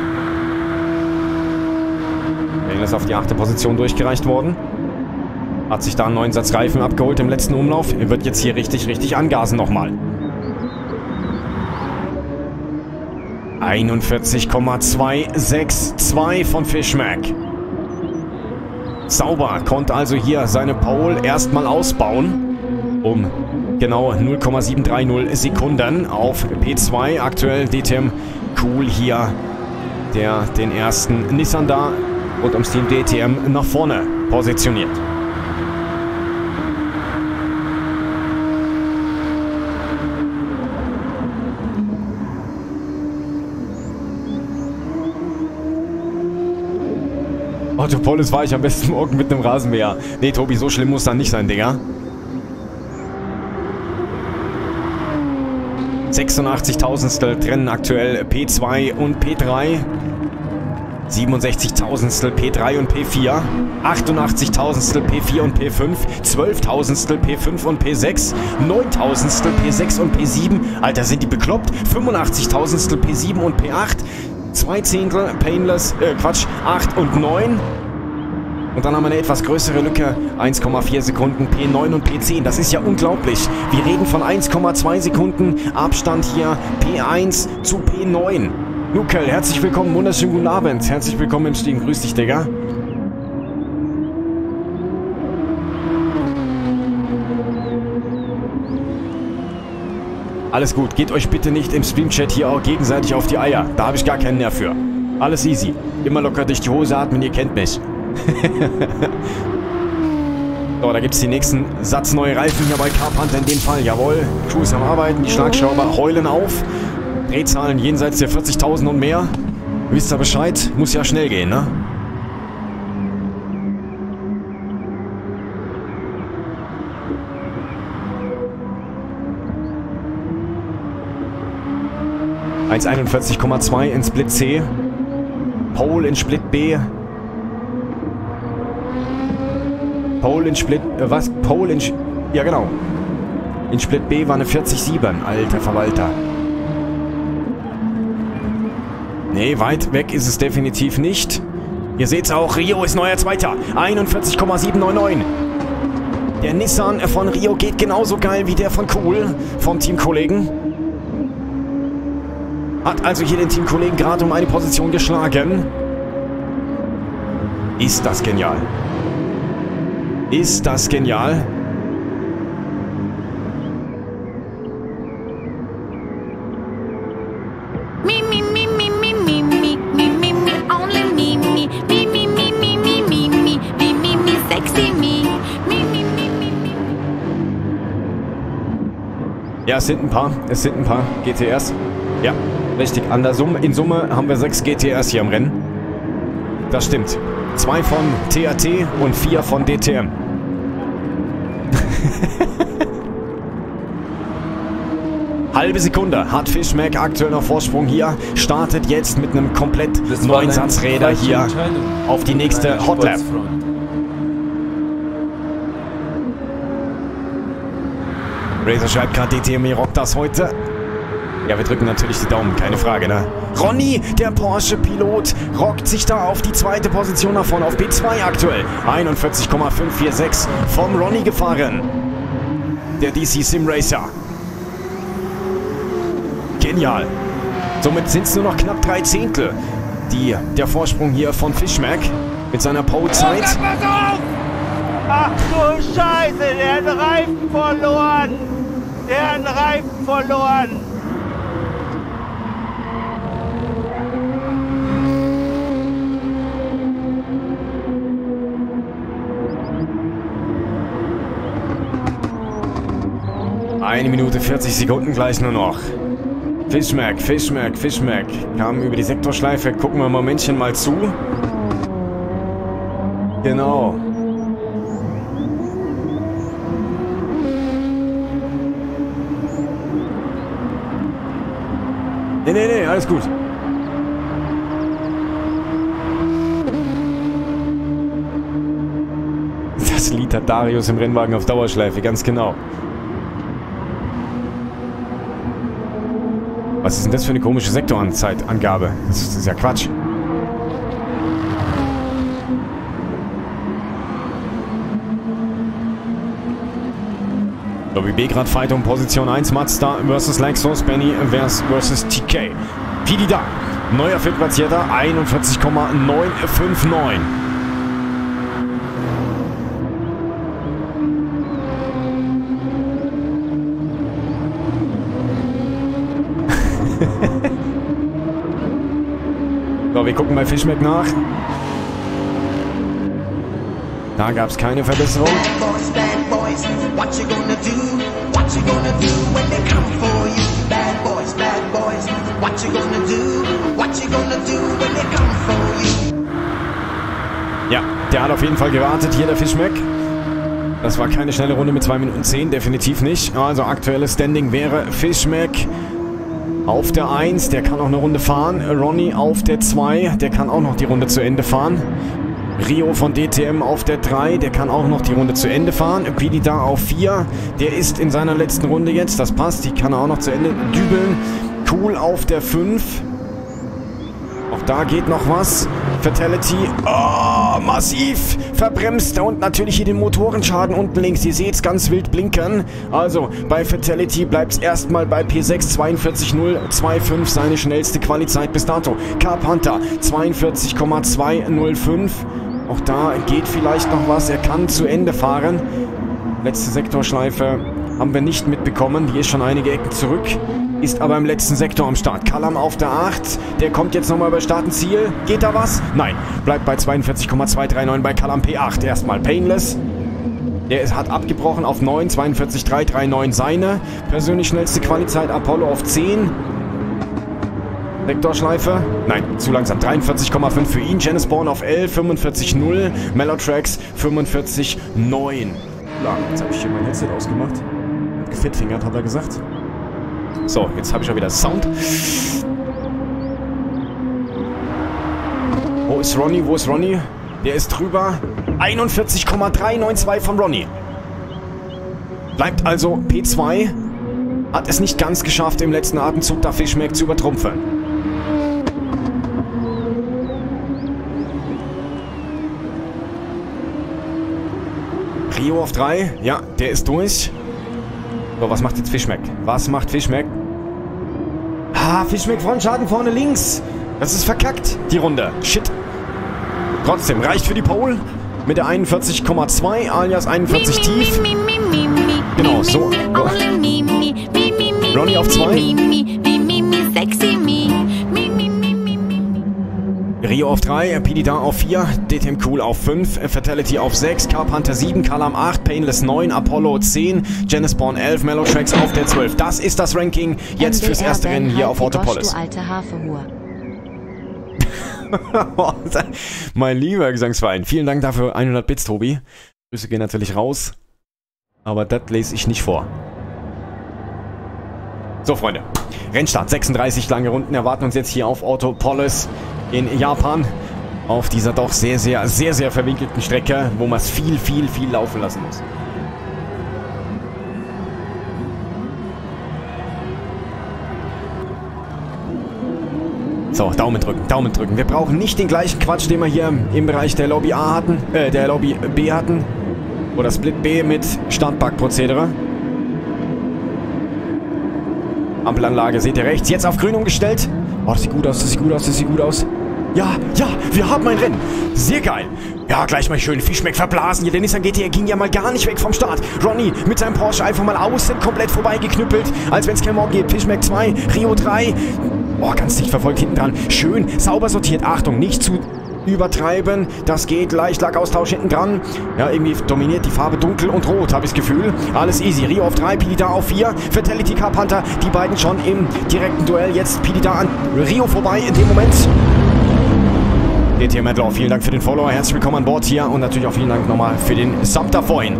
Er ist auf die achte Position durchgereicht worden. Hat sich da einen neuen Satz Reifen abgeholt im letzten Umlauf. Er wird jetzt hier richtig, richtig angasen nochmal. einundvierzig Komma zwei sechs zwei von Fischmerk. Sauber, konnte also hier seine Pole erstmal ausbauen. Um genau null Komma sieben drei null Sekunden auf P zwei. Aktuell D T M Cool hier, der den ersten Nissan da und ums Team D T M nach vorne positioniert. Otto Polis war ich am besten morgen mit einem Rasenmäher. Nee, Tobi, so schlimm muss dann nicht sein, Digga. sechsundachtzigtausendstel trennen aktuell P zwei und P drei. siebenundsechzigtausendstel P drei und P vier. achtundachtzigtausendstel P vier und P fünf. zwölftausendstel P fünf und P sechs. neuntausendstel P sechs und P sieben. Alter, sind die bekloppt? fünfundachtzigtausendstel P sieben und P acht. Zwei Zehntel Painless, äh Quatsch, acht und neun. Und dann haben wir eine etwas größere Lücke, eins Komma vier Sekunden, P neun und P zehn. Das ist ja unglaublich. Wir reden von eins Komma zwei Sekunden Abstand hier, P eins zu P neun. Lukel, herzlich willkommen, wunderschönen guten Abend. Herzlich willkommen im Stream, grüß dich, Digga. Alles gut, geht euch bitte nicht im Stream-Chat hier auch gegenseitig auf die Eier. Da habe ich gar keinen Nerv für. Alles easy. Immer locker durch die Hose atmen, ihr kennt mich. So, da gibt es die nächsten Satz neue Reifen hier bei Carp Hunter in dem Fall. Jawohl, Crew ist am Arbeiten, die Schlagschrauber heulen auf. Drehzahlen jenseits der vierzigtausend und mehr. Wisst ihr Bescheid? Muss ja schnell gehen, ne? eins einundvierzig Komma zwei in Split C. Pole in Split B. Pole in Split... Äh, was? Pole in... Sch ja, genau. In Split B war eine vierzig Komma sieben. Alter Verwalter. Nee, weit weg ist es definitiv nicht. Ihr seht's auch, Rio ist neuer Zweiter. einundvierzig Komma sieben neun neun. Der Nissan von Rio geht genauso geil wie der von Cool. Vom Teamkollegen. Hat also hier den Teamkollegen gerade um eine Position geschlagen. Ist das genial. Ist das genial. Ja, es sind ein paar. Es sind ein paar G T Rs. Ja, richtig. An der Summe, in Summe haben wir sechs G T Rs hier im Rennen. Das stimmt. Zwei von T A T und vier von D T M. Halbe Sekunde hat Fishmack aktuell noch Vorsprung hier. Startet jetzt mit einem komplett neuen Satz Räder hier auf die nächste Hot Lap. Razor schreibt gerade, D T M rockt das heute. Ja, wir drücken natürlich die Daumen, keine Frage, ne? Ronny, der Porsche-Pilot, rockt sich da auf die zweite Position nach vorne, auf P zwei aktuell. einundvierzig Komma fünf vier sechs vom Ronny gefahren. Der D C Sim Racer. Genial. Somit sind es nur noch knapp drei Zehntel. Die, der Vorsprung hier von Fishmack mit seiner Pole-Zeit. Ach du Scheiße, der hat einen Reifen verloren. Der hat einen Reifen verloren. Eine Minute vierzig Sekunden gleich nur noch. Fishmack, Fishmack, Fishmack. Kam über die Sektorschleife. Gucken wir mal Männchen mal zu. Genau. Nee, nee, nee, alles gut. Das Lied hat Darius im Rennwagen auf Dauerschleife, ganz genau. Was ist denn das für eine komische Sektoranzeitangabe? Das ist, das ist ja Quatsch. Lobby B gerade Fight um Position eins. Mazda versus Lexus. Benny versus T K. Pidi da. Neuer Viertplatzierter. einundvierzig Komma neun fünf neun. So, wir gucken bei Fishmack nach. Da gab es keine Verbesserung. Ja, der hat auf jeden Fall gewartet, hier der Fishmack. Das war keine schnelle Runde mit zwei Minuten zehn, definitiv nicht. Also aktuelles Standing wäre Fishmack auf der eins, der kann auch eine Runde fahren. Ronny auf der zwei, der kann auch noch die Runde zu Ende fahren. Rio von D T M auf der drei, der kann auch noch die Runde zu Ende fahren. Pidi da auf vier, der ist in seiner letzten Runde jetzt, das passt, die kann er auch noch zu Ende dübeln. Cool auf der fünf. Auch da geht noch was. Fatality. Oh, massiv verbremst. Und natürlich hier den Motorenschaden unten links. Ihr seht es ganz wild blinken. Also bei Fatality bleibt es erstmal bei P sechs zweiundvierzig Komma null fünfundzwanzig. Seine schnellste Quali-Zeit bis dato. Carpenter zweiundvierzig Komma zwei null fünf. Auch da geht vielleicht noch was. Er kann zu Ende fahren. Letzte Sektorschleife haben wir nicht mitbekommen. Die ist schon einige Ecken zurück. Ist aber im letzten Sektor am Start. Callum auf der acht. Der kommt jetzt nochmal über Start und Ziel. Geht da was? Nein. Bleibt bei zweiundvierzig Komma zwei drei neun bei Callum P acht. Erstmal Painless. Der ist, hat abgebrochen auf neun. zweiundvierzig Komma drei drei neun seine. Persönlich schnellste Qualizeit. Apollo auf zehn. Sektorschleife. Nein, zu langsam. dreiundvierzig Komma fünf für ihn. Janice Bourne auf elf. fünfundvierzig Komma null. Mellotrax fünfundvierzig Komma neun. Ja, jetzt habe ich hier mein Headset ausgemacht. Gefettfingert, hat er gesagt. So, jetzt habe ich auch wieder Sound. Wo ist Ronny? Wo ist Ronny? Der ist drüber. einundvierzig Komma drei neun zwei von Ronny. Bleibt also P zwei. Hat es nicht ganz geschafft, im letzten Atemzug da Fishmack zu übertrumpfen. Rio auf drei. Ja, der ist durch. So, was macht jetzt Fishmack? Was macht Fishmack? Ah, Fishmack Frontschaden vorne links. Das ist verkackt, die Runde. Shit. Trotzdem, reicht für die Pole. Mit der einundvierzig Komma zwei alias einundvierzig tief. Genau, so. Ronny auf zwei. Rio auf drei, Pidida auf vier, D T M Cool auf fünf, Fatality auf sechs, Carpenter sieben, Kalam acht, Painless neun, Apollo zehn, Genespawn elf, Mellow Tracks auf der zwölf. Das ist das Ranking jetzt fürs erste Rennen hier auf Autopolis. Du alte Hafehuhr. Mein lieber Gesangsverein, vielen Dank dafür, hundert Bits, Tobi. Grüße gehen natürlich raus, aber das lese ich nicht vor. So, Freunde, Rennstart, sechsunddreißig lange Runden erwarten uns jetzt hier auf Autopolis in Japan. Auf dieser doch sehr, sehr, sehr, sehr verwinkelten Strecke, wo man es viel, viel, viel laufen lassen muss. So, Daumen drücken, Daumen drücken. Wir brauchen nicht den gleichen Quatsch, den wir hier im Bereich der Lobby A hatten, äh, der Lobby B hatten. Oder Split B mit Startback-Prozedere. Ampelanlage, seht ihr rechts, jetzt auf grün umgestellt. Oh, das sieht gut aus, das sieht gut aus, das sieht gut aus. Ja, ja, wir haben ein Rennen. Sehr geil. Ja, gleich mal schön Fischmeck verblasen. Hier, der Nissan G T R ging ja mal gar nicht weg vom Start. Ronny mit seinem Porsche einfach mal außen komplett vorbeigeknüppelt. Als wenn es kein Morgen geht. Fischmeck zwei, Rio drei. Oh, ganz dicht verfolgt hinten dran. Schön, sauber sortiert. Achtung, nicht zu übertreiben. Das geht. Leicht Lackaustausch hinten dran. Ja, irgendwie dominiert die Farbe dunkel und rot, habe ich das Gefühl. Alles easy. Rio auf drei, Pidida auf vier. Fatality Carpenter. Die beiden schon im direkten Duell. Jetzt Pidida an Rio vorbei in dem Moment. D T M Adler, vielen Dank für den Follower. Herzlich willkommen an Bord hier. Und natürlich auch vielen Dank nochmal für den Sub da vorhin.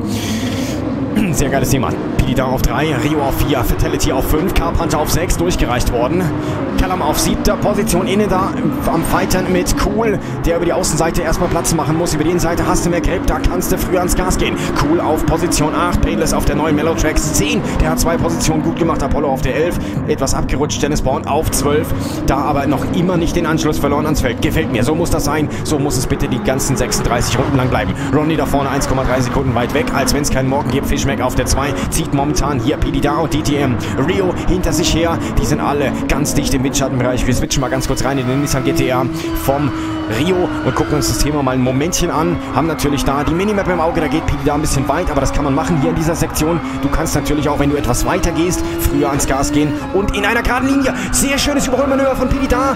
Sehr geiles Thema. Pidida auf drei, Rio auf vier, Fatality auf fünf, Carpenter auf sechs, durchgereicht worden. Kalam auf siebter Position, innen da am Fightern mit Cool, der über die Außenseite erstmal Platz machen muss. Über die Innenseite hast du mehr Grip, da kannst du früher ans Gas gehen. Cool auf Position acht, Painless auf der neuen Mellow Tracks zehn, der hat zwei Positionen gut gemacht. Apollo auf der elf, etwas abgerutscht, Genespawn auf zwölf, da aber noch immer nicht den Anschluss verloren ans Feld. Gefällt mir, so muss das sein, so muss es bitte die ganzen sechsunddreißig Runden lang bleiben. Ronny da vorne eins Komma drei Sekunden weit weg, als wenn es keinen Morgen gibt. Fischmeck auf der zwei, zieht momentan hier Pidida und D T M. Rio hinter sich her, die sind alle ganz dicht im Windschattenbereich. Wir switchen mal ganz kurz rein in den Nissan G T R vom Rio und gucken uns das Thema mal ein Momentchen an. Haben natürlich da die Minimap im Auge, da geht Pidida ein bisschen weit, aber das kann man machen hier in dieser Sektion. Du kannst natürlich auch, wenn du etwas weiter gehst, früher ans Gas gehen und in einer geraden Linie. Sehr schönes Überholmanöver von Pidida.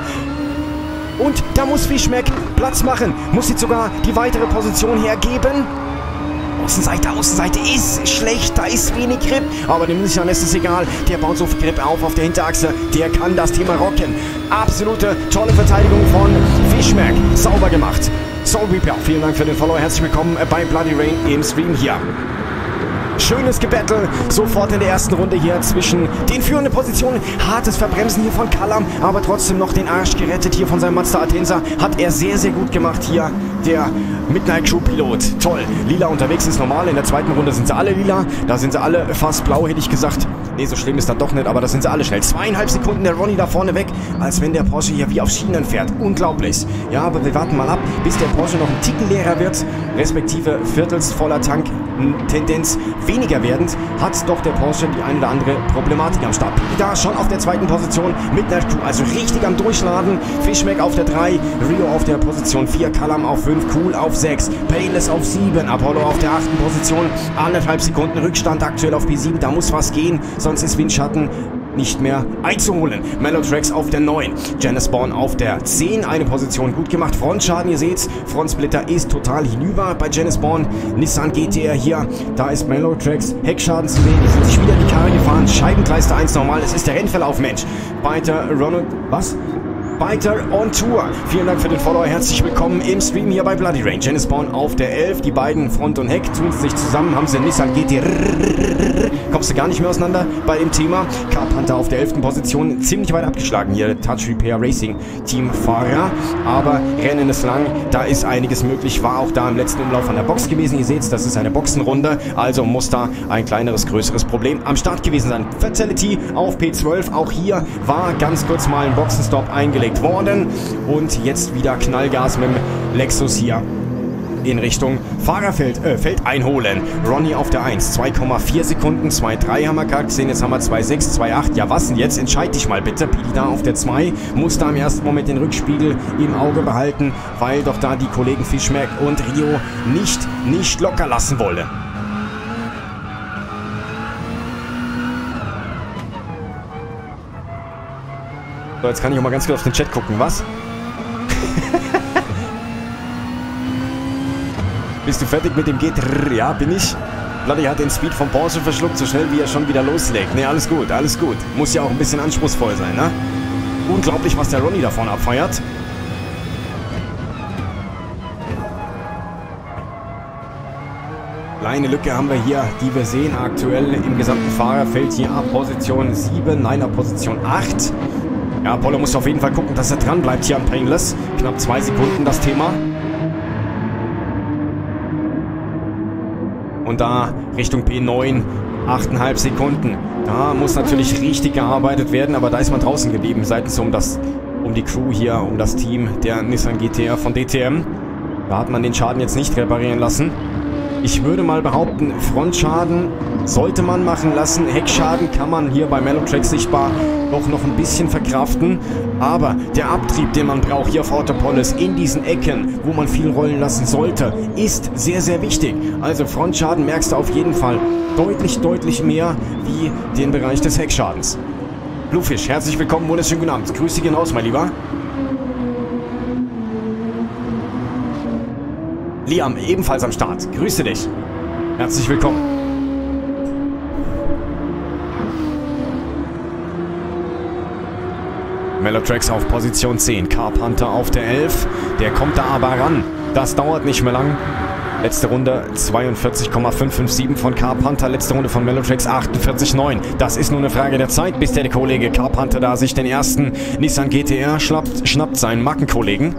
Und da muss Fischmeck Platz machen. Muss jetzt sogar die weitere Position hergeben. Außenseite, Außenseite ist schlecht, da ist wenig Grip, aber dem Nissan ist es egal, der baut so viel Grip auf auf der Hinterachse, der kann das Thema rocken. Absolute tolle Verteidigung von Fischmeck, sauber gemacht. Soul Reaper, vielen Dank für den Follow, herzlich willkommen bei Bloody Rain im Stream hier. Schönes Gebattle, sofort in der ersten Runde hier zwischen den führenden Positionen. Hartes Verbremsen hier von Kalam, aber trotzdem noch den Arsch gerettet hier von seinem Mazda Atenza. Hat er sehr, sehr gut gemacht hier, der Midnight Crew Pilot. Toll, lila unterwegs ist normal, in der zweiten Runde sind sie alle lila. Da sind sie alle fast blau, hätte ich gesagt. Nee, so schlimm ist das doch nicht, aber da sind sie alle schnell. Zweieinhalb Sekunden der Ronny da vorne weg, als wenn der Porsche hier wie auf Schienen fährt. Unglaublich. Ja, aber wir warten mal ab, bis der Porsche noch ein Ticken leerer wird, respektive viertels voller Tank, Tendenz weniger werdend, hat doch der Porsche die eine oder andere Problematik am Start. Da schon auf der zweiten Position, Midnight Crew, also richtig am Durchladen. Fischmeck auf der drei, Rio auf der Position vier, Kalam auf fünf, Cool auf sechs, Painless auf sieben, Apollo auf der achten Position, anderthalb Sekunden Rückstand aktuell auf P sieben, da muss was gehen, sonst ist Windschatten nicht mehr einzuholen. Mellow Tracks auf der neun, Genespawn auf der zehn, eine Position gut gemacht. Frontschaden, ihr seht's, Frontsplitter ist total hinüber bei Genespawn. Nissan G T R hier, da ist Mellow Tracks, Heckschaden zu sehen, die sind sich wieder die Karre gefahren, Scheibenkleister eins normal, es ist der Rennverlauf, Mensch. Weiter Ronald, was? Weiter on Tour. Vielen Dank für den Follower. Herzlich willkommen im Stream hier bei Bloody Rain. Genespawn auf der elf. Die beiden Front und Heck tun sich zusammen. Haben sie Nissan G T R. Kommst du gar nicht mehr auseinander bei dem Thema. Carpenter auf der elften Position. Ziemlich weit abgeschlagen hier. Touch Repair Racing Team Fahrer. Aber Rennen ist lang. Da ist einiges möglich. War auch da im letzten Umlauf an der Box gewesen. Ihr seht, das ist eine Boxenrunde. Also muss da ein kleineres, größeres Problem am Start gewesen sein. Fatality auf P zwölf. Auch hier war ganz kurz mal ein Boxenstopp eingelegt worden und jetzt wieder Knallgas mit dem Lexus hier in Richtung Fahrerfeld äh, Feld einholen. Ronny auf der eins, zwei Komma vier Sekunden, zwei Komma drei haben wir gerade gesehen, jetzt haben wir zwei Komma sechs, zwei Komma acht. Ja, was denn jetzt? Entscheid dich mal bitte. Pidida auf der zwei, muss da im ersten Moment den Rückspiegel im Auge behalten, weil doch da die Kollegen Fischmeck und Rio nicht, nicht locker lassen wollen. So, jetzt kann ich auch mal ganz kurz auf den Chat gucken, was? Bist du fertig mit dem G T R? Ja, bin ich. Bloody hat den Speed vom Porsche verschluckt, so schnell wie er schon wieder loslegt. Ne, alles gut, alles gut. Muss ja auch ein bisschen anspruchsvoll sein, ne? Unglaublich, was der Ronny davon abfeiert. Kleine Lücke haben wir hier, die wir sehen aktuell im gesamten Fahrerfeld hier ab Position sieben, nein, ab Position acht. Ja, Apollo muss auf jeden Fall gucken, dass er dran bleibt hier an Painless. Knapp zwei Sekunden das Thema. Und da Richtung P neun, acht Komma fünf Sekunden. Da muss natürlich richtig gearbeitet werden, aber da ist man draußen geblieben, seitens um, das, um die Crew hier, um das Team der Nissan G T R von D T M. Da hat man den Schaden jetzt nicht reparieren lassen. Ich würde mal behaupten, Frontschaden sollte man machen lassen. Heckschaden kann man hier bei Mellowtrack sichtbar doch noch ein bisschen verkraften. Aber der Abtrieb, den man braucht hier auf Autopolis in diesen Ecken, wo man viel rollen lassen sollte, ist sehr, sehr wichtig. Also Frontschaden merkst du auf jeden Fall deutlich, deutlich mehr wie den Bereich des Heckschadens. Bluefish, herzlich willkommen, wunderschönen guten Abend. Grüße gehen raus, mein Lieber. Liam, ebenfalls am Start. Grüße dich. Herzlich willkommen. Mellowtracks auf Position zehn. Carpenter auf der elf. Der kommt da aber ran. Das dauert nicht mehr lang. Letzte Runde zweiundvierzig Komma fünf fünf sieben von Carpenter. Letzte Runde von Mellowtracks achtundvierzig Komma neun. Das ist nur eine Frage der Zeit, bis der Kollege Carpenter da sich den ersten Nissan G T R schnappt, schnappt seinen Mackenkollegen.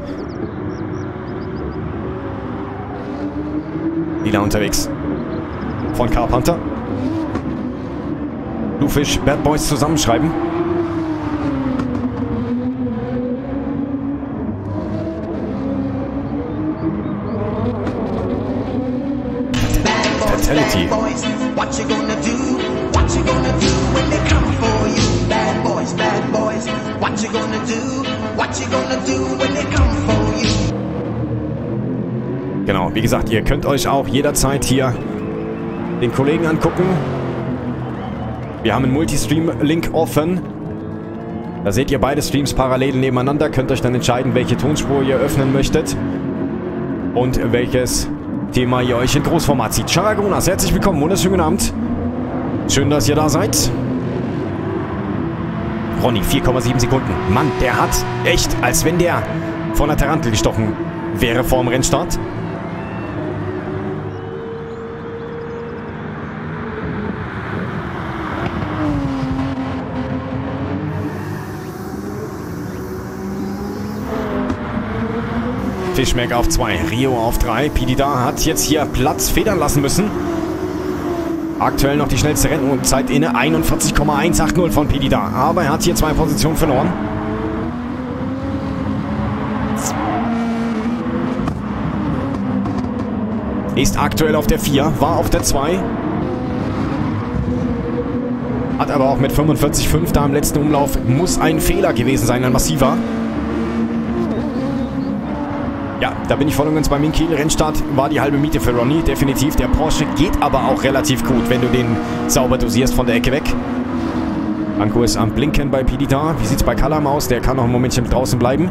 Wieder unterwegs. Von Carpenter. Bluefish, Bad Boys zusammenschreiben. Fatality. What you gonna do? What you gonna do when they come for you? Bad boys, bad boys. What you gonna do? What you gonna do when they come for you? Genau, wie gesagt, ihr könnt euch auch jederzeit hier den Kollegen angucken. Wir haben einen Multistream-Link offen. Da seht ihr beide Streams parallel nebeneinander. Könnt euch dann entscheiden, welche Tonspur ihr öffnen möchtet. Und welches Thema ihr euch in Großformat zieht. Charagonas, herzlich willkommen, wunderschönen guten Abend. Schön, dass ihr da seid. Ronny, vier Komma sieben Sekunden. Mann, der hat echt, als wenn der von der Tarantel gestochen wäre vor dem Rennstart. Fischmeck auf zwei, Rio auf drei. Pidida hat jetzt hier Platz federn lassen müssen. Aktuell noch die schnellste Rennzeit inne, einundvierzig Komma eins acht null von Pidida. Aber er hat hier zwei Positionen verloren. Ist aktuell auf der vier, war auf der zwei. Hat aber auch mit fünfundvierzig Komma fünf da im letzten Umlauf, muss ein Fehler gewesen sein, ein massiver. Ja, da bin ich voll und ganz bei Minky. Rennstart war die halbe Miete für Ronny, definitiv. Der Porsche geht aber auch relativ gut, wenn du den sauber dosierst von der Ecke weg. Anko ist am Blinken bei Pidida. Wie sieht es bei Kalam aus? Der kann noch ein Momentchen draußen bleiben.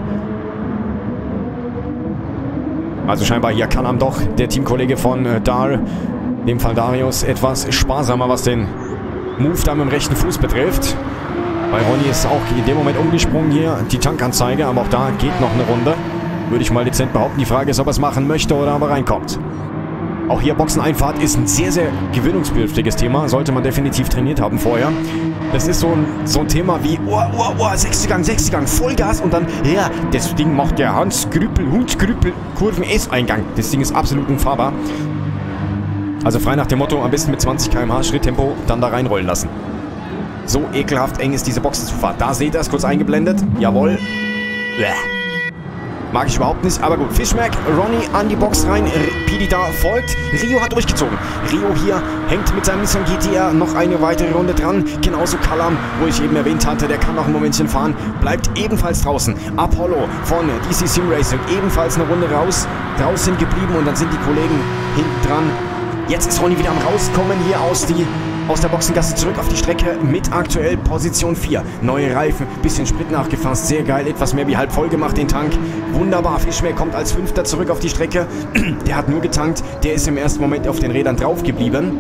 Also scheinbar hier Kalam doch, der Teamkollege von äh, Dar, in dem Fall Darius, etwas sparsamer, was den Move da mit dem rechten Fuß betrifft. Bei Ronny ist auch in dem Moment umgesprungen hier die Tankanzeige, aber auch da geht noch eine Runde. Würde ich mal dezent behaupten. Die Frage ist, ob er es machen möchte oder aber reinkommt. Auch hier Boxeneinfahrt ist ein sehr, sehr gewöhnungsbedürftiges Thema. Sollte man definitiv trainiert haben vorher. Das ist so ein, so ein Thema wie, oh, oh, oh, sechster Gang, sechster Gang, Vollgas und dann, ja, das Ding macht der Hans-Grüppel, Hund-Grüppel, Kurven-S-Eingang. Das Ding ist absolut unfahrbar. Also frei nach dem Motto, am besten mit zwanzig Kilometer pro Stunde Schritttempo dann da reinrollen lassen. So ekelhaft eng ist diese Boxenzufahrt. Da seht ihr es kurz eingeblendet. Jawohl. Bäh. Mag ich überhaupt nicht, aber gut. Fischmeck, Ronny an die Box rein, Pidida folgt. Rio hat durchgezogen. Rio hier hängt mit seinem Nissan G T R noch eine weitere Runde dran. Genauso Kalam, wo ich eben erwähnt hatte, der kann noch ein Momentchen fahren. Bleibt ebenfalls draußen. Apollo von D C Sim Racing ebenfalls eine Runde raus. Draußen geblieben und dann sind die Kollegen hinten dran. Jetzt ist Ronny wieder am Rauskommen hier aus, die, aus der Boxengasse zurück auf die Strecke mit aktuell Position vier. Neue Reifen, bisschen Sprit nachgefasst, sehr geil, etwas mehr wie halb voll gemacht den Tank. Wunderbar, Fischmeck kommt als Fünfter zurück auf die Strecke. Der hat nur getankt, der ist im ersten Moment auf den Rädern drauf geblieben.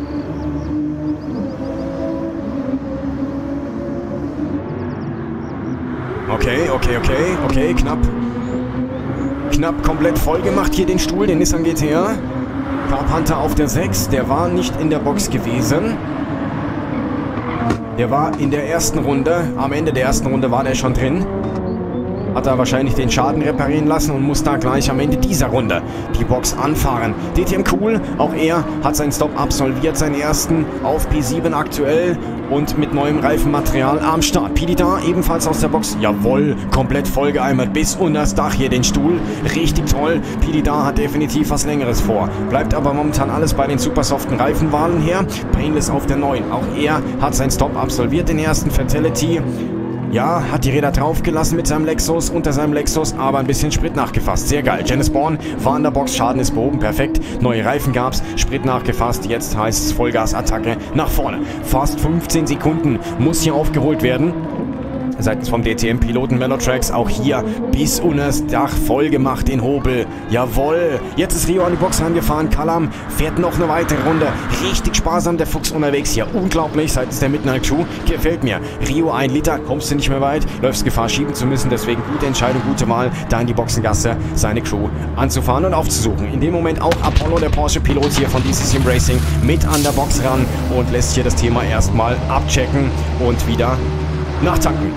Okay, okay, okay, okay, knapp. Knapp komplett voll gemacht hier den Stuhl, den Nissan G T R. Carpenter auf der sechs, der war nicht in der Box gewesen. Der war in der ersten Runde, am Ende der ersten Runde war der schon drin. Hat er wahrscheinlich den Schaden reparieren lassen und muss da gleich am Ende dieser Runde die Box anfahren. D T M cool, auch er hat seinen Stop absolviert, seinen ersten auf P sieben aktuell und mit neuem Reifenmaterial am Start. Pidi da ebenfalls aus der Box, jawohl, komplett vollgeeimert bis unter das Dach hier den Stuhl. Richtig toll, Pidi da hat definitiv was Längeres vor. Bleibt aber momentan alles bei den super soften Reifenwahlen her. Painless auf der neun, auch er hat seinen Stop absolviert, den ersten Fatality. Ja, hat die Räder draufgelassen mit seinem Lexus, unter seinem Lexus, aber ein bisschen Sprit nachgefasst. Sehr geil. Janice Bourne war in der Box, Schaden ist behoben, perfekt. Neue Reifen gab's, Sprit nachgefasst, jetzt heißt es Vollgasattacke nach vorne. Fast fünfzehn Sekunden muss hier aufgeholt werden. Seitens vom D T M-Piloten Mellowtracks auch hier bis unters Dach voll gemacht den Hobel. Jawohl. Jetzt ist Rio an die Box rangefahren. Callum fährt noch eine weitere Runde. Richtig sparsam der Fuchs unterwegs hier. Unglaublich seitens der Midnight Crew. Gefällt mir. Rio ein Liter. Kommst du nicht mehr weit. Läufst Gefahr schieben zu müssen. Deswegen gute Entscheidung, gute Wahl, da in die Boxengasse seine Crew anzufahren und aufzusuchen. In dem Moment auch Apollo, der Porsche-Pilot hier von D C Sim Racing, mit an der Box ran und lässt hier das Thema erstmal abchecken und wieder nachtanken.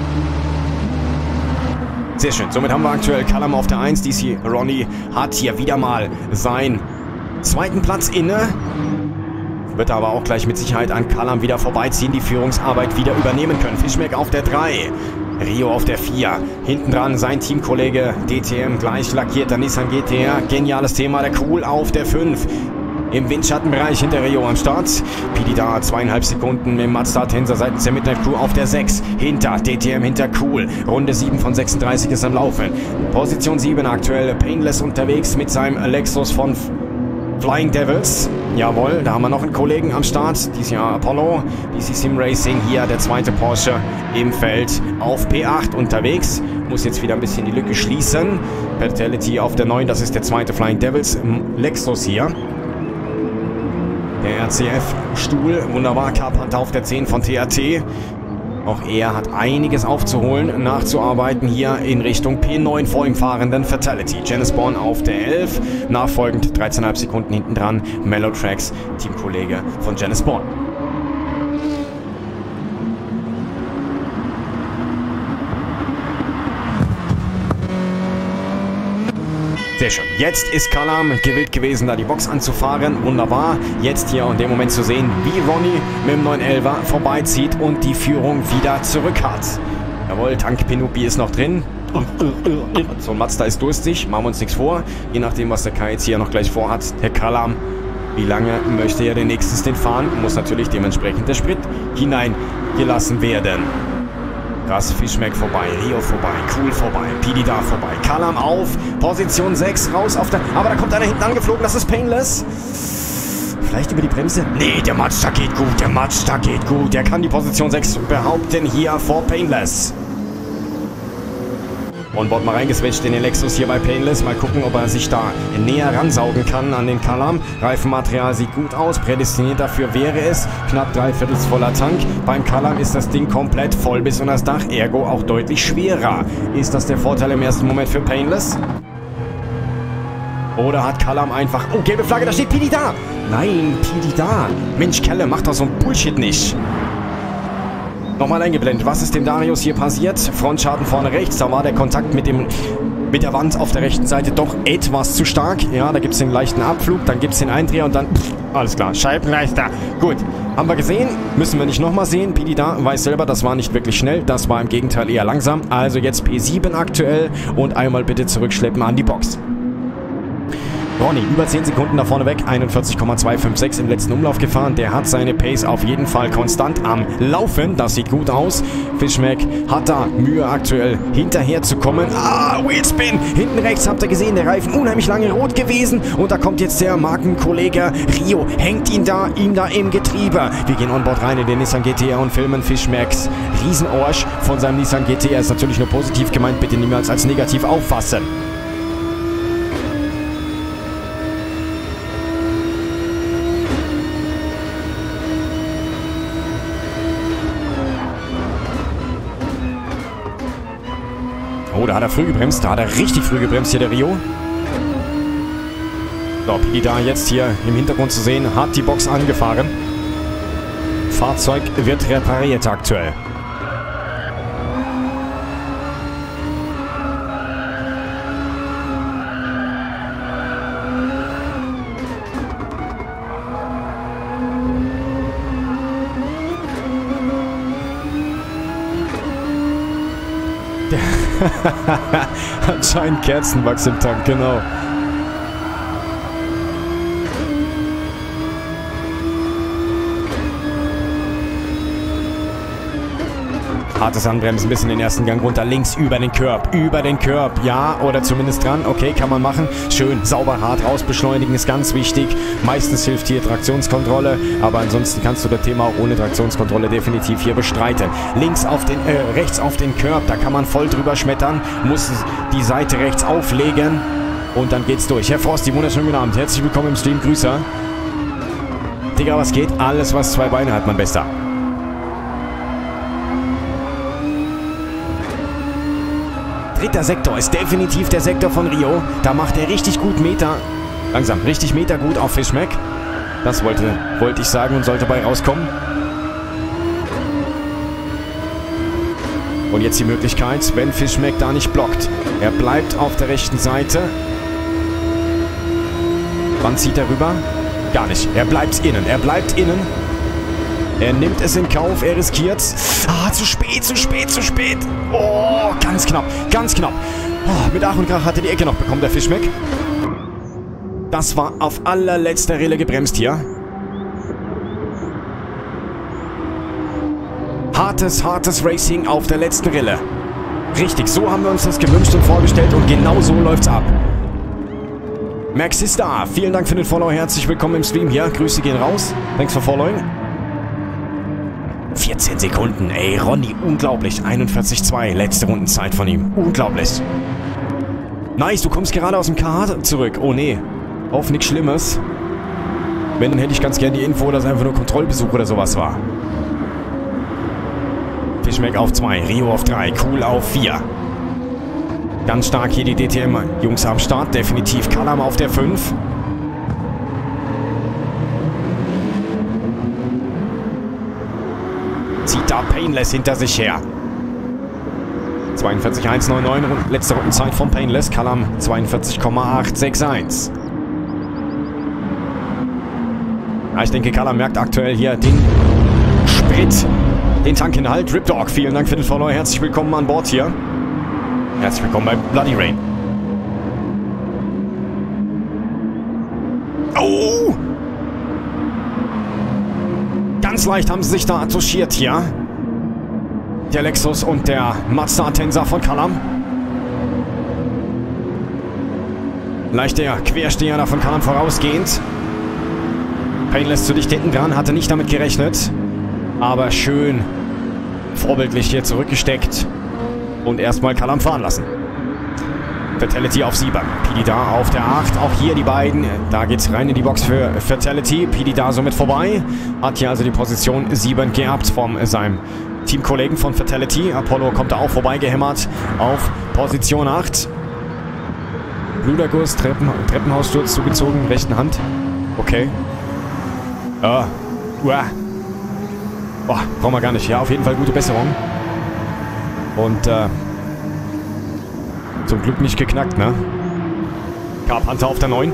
Sehr schön. Somit haben wir aktuell Callum auf der eins. D C Ronnie hat hier wieder mal seinen zweiten Platz inne. Wird aber auch gleich mit Sicherheit an Callum wieder vorbeiziehen, die Führungsarbeit wieder übernehmen können. Fischmeck auf der drei. Rio auf der vier. Hinten dran sein Teamkollege D T M, gleich lackierter Nissan G T R. Geniales Thema, der Cool auf der fünf. Im Windschattenbereich hinter Rio am Start. Pidi da zweieinhalb Sekunden mit Mazda Tensa seitens der Midnight Crew auf der sechs. Hinter D T M, hinter Cool. Runde sieben von sechsunddreißig ist am Laufen. Position sieben aktuell. Painless unterwegs mit seinem Lexus von Flying Devils. Jawohl, da haben wir noch einen Kollegen am Start. Dies Jahr Apollo. D C Sim Racing hier, der zweite Porsche im Feld auf P acht unterwegs. Muss jetzt wieder ein bisschen die Lücke schließen. Fatality auf der neun, das ist der zweite Flying Devils Lexus hier. Der R C F-Stuhl, wunderbar, Carpenter auf der zehn von T R T. Auch er hat einiges aufzuholen, nachzuarbeiten hier in Richtung P neun vor ihm fahrenden Fatality. Janice Bourne auf der elf, nachfolgend dreizehn Komma fünf Sekunden hinten dran, Mellowtracks, Teamkollege von Janice Bourne. Sehr schön. Jetzt ist Callum gewillt gewesen, da die Box anzufahren. Wunderbar. Jetzt hier in dem Moment zu sehen, wie Ronnie mit dem neun elfer vorbeizieht und die Führung wieder zurück hat. Jawohl, Tank Penupi ist noch drin. So ein Mazda ist durstig, machen wir uns nichts vor. Je nachdem, was der Kai jetzt hier noch gleich vorhat. Der Callum, wie lange möchte er denn nächstes den fahren? Muss natürlich dementsprechend der Sprit hineingelassen werden. Krass, Fischmeck vorbei, Rio vorbei, Cool vorbei, Pidi da vorbei, Callum auf, Position sechs, raus auf der... Aber da kommt einer hinten angeflogen, das ist Painless. Vielleicht über die Bremse? Nee, der Mazda geht gut, der Mazda geht gut. Der kann die Position sechs behaupten hier vor Painless. Onboard mal reingeswitcht in den Lexus hier bei Painless. Mal gucken, ob er sich da näher ransaugen kann an den Callum. Reifenmaterial sieht gut aus. Prädestiniert dafür wäre es. Knapp dreiviertels voller Tank. Beim Callum ist das Ding komplett voll bis unter das Dach. Ergo auch deutlich schwerer. Ist das der Vorteil im ersten Moment für Painless? Oder hat Callum einfach... Oh, gelbe Flagge, da steht Pidi da. Nein, Pidi da. Mensch, Kelle, mach doch so ein Bullshit nicht. Nochmal eingeblendet. Was ist dem Darius hier passiert? Frontschaden vorne rechts. Da war der Kontakt mit dem mit der Wand auf der rechten Seite doch etwas zu stark. Ja, da gibt es den leichten Abflug, dann gibt es den Eindreher und dann... Pff, alles klar, Scheibenleister. Gut, haben wir gesehen. Müssen wir nicht nochmal sehen. Pidi da weiß selber, das war nicht wirklich schnell. Das war im Gegenteil eher langsam. Also jetzt P sieben aktuell und einmal bitte zurückschleppen an die Box. Ronny, über zehn Sekunden da vorne weg, einundvierzig Komma zweihundertsechsundsechzig im letzten Umlauf gefahren. Der hat seine Pace auf jeden Fall konstant am Laufen. Das sieht gut aus. Fishmack hat da Mühe aktuell hinterher zu kommen. Ah, Wheelspin. Hinten rechts habt ihr gesehen, der Reifen unheimlich lange rot gewesen. Und da kommt jetzt der Markenkollege Rio. Hängt ihn da, ihm da im Getriebe. Wir gehen on board rein in den Nissan G T R und filmen Fishmacks Riesenorsch von seinem Nissan G T R. Ist natürlich nur positiv gemeint, bitte niemals als negativ auffassen. Oh, da hat er früh gebremst. Da hat er richtig früh gebremst hier, der Rio. So, Pili da jetzt hier im Hintergrund zu sehen, hat die Box angefahren. Fahrzeug wird repariert aktuell. Anscheinend Kerzenwachs im Tank, genau. Hartes Anbremsen, ein bisschen den ersten Gang runter, links über den Curb, über den Curb, ja, oder zumindest dran, okay, kann man machen. Schön, sauber, hart raus beschleunigen ist ganz wichtig. Meistens hilft hier Traktionskontrolle, aber ansonsten kannst du das Thema auch ohne Traktionskontrolle definitiv hier bestreiten. Links auf den, äh, rechts auf den Curb, da kann man voll drüber schmettern, muss die Seite rechts auflegen und dann geht's durch. Herr Frosty, wunderschönen guten Abend, herzlich willkommen im Stream, Grüße. Digga, was geht? Alles, was zwei Beine hat, mein Bester. Dritter Sektor ist definitiv der Sektor von Rio. Da macht er richtig gut Meter. Langsam, richtig Meter gut auf Fishmack. Das wollte, wollte ich sagen und sollte bei rauskommen. Und jetzt die Möglichkeit, wenn Fishmack da nicht blockt. Er bleibt auf der rechten Seite. Wann zieht er rüber? Gar nicht. Er bleibt innen. Er bleibt innen. Er nimmt es in Kauf, er riskiert. Ah, zu spät, zu spät, zu spät. Oh, ganz knapp, ganz knapp. Oh, mit Ach und Krach hat er die Ecke noch bekommen, der Fishmack. Das war auf allerletzter Rille gebremst hier. Hartes, hartes Racing auf der letzten Rille. Richtig, so haben wir uns das gewünscht und vorgestellt und genau so läuft's ab. Max ist da. Vielen Dank für den Follow, herzlich willkommen im Stream hier. Grüße gehen raus. Thanks for following. vierzehn Sekunden, ey, Ronny, unglaublich. einundvierzig Komma zwei, letzte Rundenzeit von ihm. Unglaublich. Nice, du kommst gerade aus dem K H zurück. Oh nee, auf nichts Schlimmes. Wenn, dann hätte ich ganz gern die Info, dass es einfach nur Kontrollbesuch oder sowas war. Fishmack auf zwei, Rio auf drei, Cool auf vier. Ganz stark hier die D T M-Jungs am Start. Definitiv Kalam auf der fünf. Zieht da Painless hinter sich her. zweiundvierzig Komma eins neun neun, letzte Rundenzeit von Painless. Kalam zweiundvierzig Komma acht sechs eins. Ja, ich denke, Kalam merkt aktuell hier den Sprit, den Tankinhalt. Ripdog, vielen Dank für den Follow. Herzlich willkommen an Bord hier. Herzlich willkommen bei Bloody Rain. Oh! Ganz leicht haben sie sich da touchiert hier. Der Lexus und der Mazda Atenza von Kalam. Leicht der Quersteher da von Kalam vorausgehend. Painless zu dicht hinten dran, hatte nicht damit gerechnet. Aber schön vorbildlich hier zurückgesteckt. Und erstmal Kalam fahren lassen. Fatality auf sieben. Pili da auf der acht. Auch hier die beiden. Da geht's rein in die Box für Fatality. Pili da somit vorbei. Hat hier also die Position sieben gehabt von seinem Teamkollegen von Fatality. Apollo kommt da auch vorbei gehämmert auf Position acht. Bluterguss, Treppen, Treppenhaussturz zugezogen, rechten Hand. Okay. Uh, uah. Boah, brauchen wir gar nicht. Ja, auf jeden Fall gute Besserung. Und, äh, zum Glück nicht geknackt, ne? Carpenter auf der neun.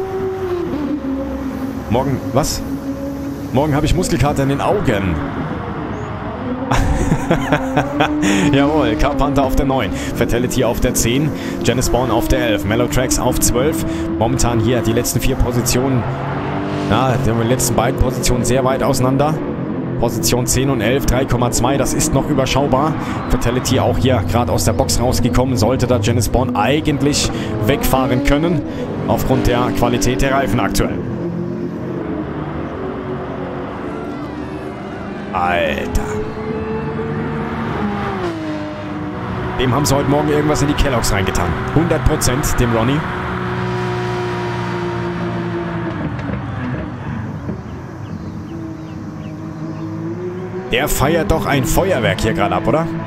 Morgen, was? Morgen habe ich Muskelkater in den Augen. Jawohl, Carpenter auf der neun, Fatality auf der zehn, Janice Bourne auf der elf, Mellowtracks auf zwölf. Momentan hier die letzten vier Positionen, na, die letzten beiden Positionen sehr weit auseinander. Position zehn und elf, drei Komma zwei, das ist noch überschaubar. Fatality auch hier gerade aus der Box rausgekommen, sollte da Janice Bourne eigentlich wegfahren können, aufgrund der Qualität der Reifen aktuell. Alter. Dem haben sie heute Morgen irgendwas in die Kelloggs reingetan. hundert Prozent dem Ronnie. Der feiert doch ein Feuerwerk hier gerade ab, oder?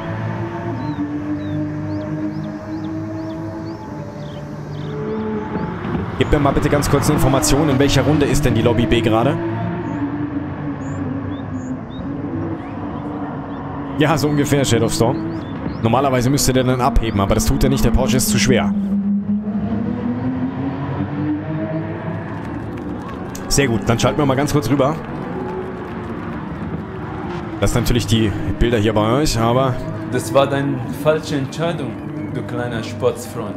Gib mir mal bitte ganz kurz eine Information, in welcher Runde ist denn die Lobby B gerade? Ja, so ungefähr, Shadowstorm. Normalerweise müsste der dann abheben, aber das tut er nicht, der Porsche ist zu schwer. Sehr gut, dann schalten wir mal ganz kurz rüber. Das sind natürlich die Bilder hier bei euch, aber... Das war deine falsche Entscheidung, du kleiner Sportsfreund.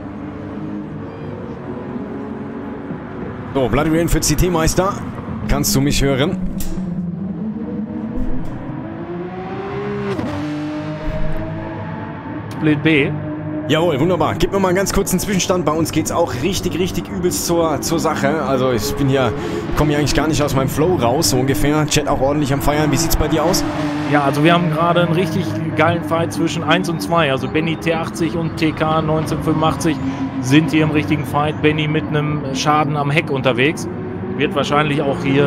So, Bloody Rain für C T-Meister. Kannst du mich hören? Split B. Jawohl, wunderbar. Gib mir mal einen ganz kurzen Zwischenstand. Bei uns geht es auch richtig, richtig übelst zur, zur Sache. Also ich bin hier, komme hier eigentlich gar nicht aus meinem Flow raus, so ungefähr. Chat auch ordentlich am Feiern. Wie sieht's bei dir aus? Ja, also wir haben gerade einen richtig geilen Fight zwischen eins und zwei. Also Benny T achtzig und T K neunzehnhundertfünfundachtzig sind hier im richtigen Fight. Benny mit einem Schaden am Heck unterwegs. Wird wahrscheinlich auch hier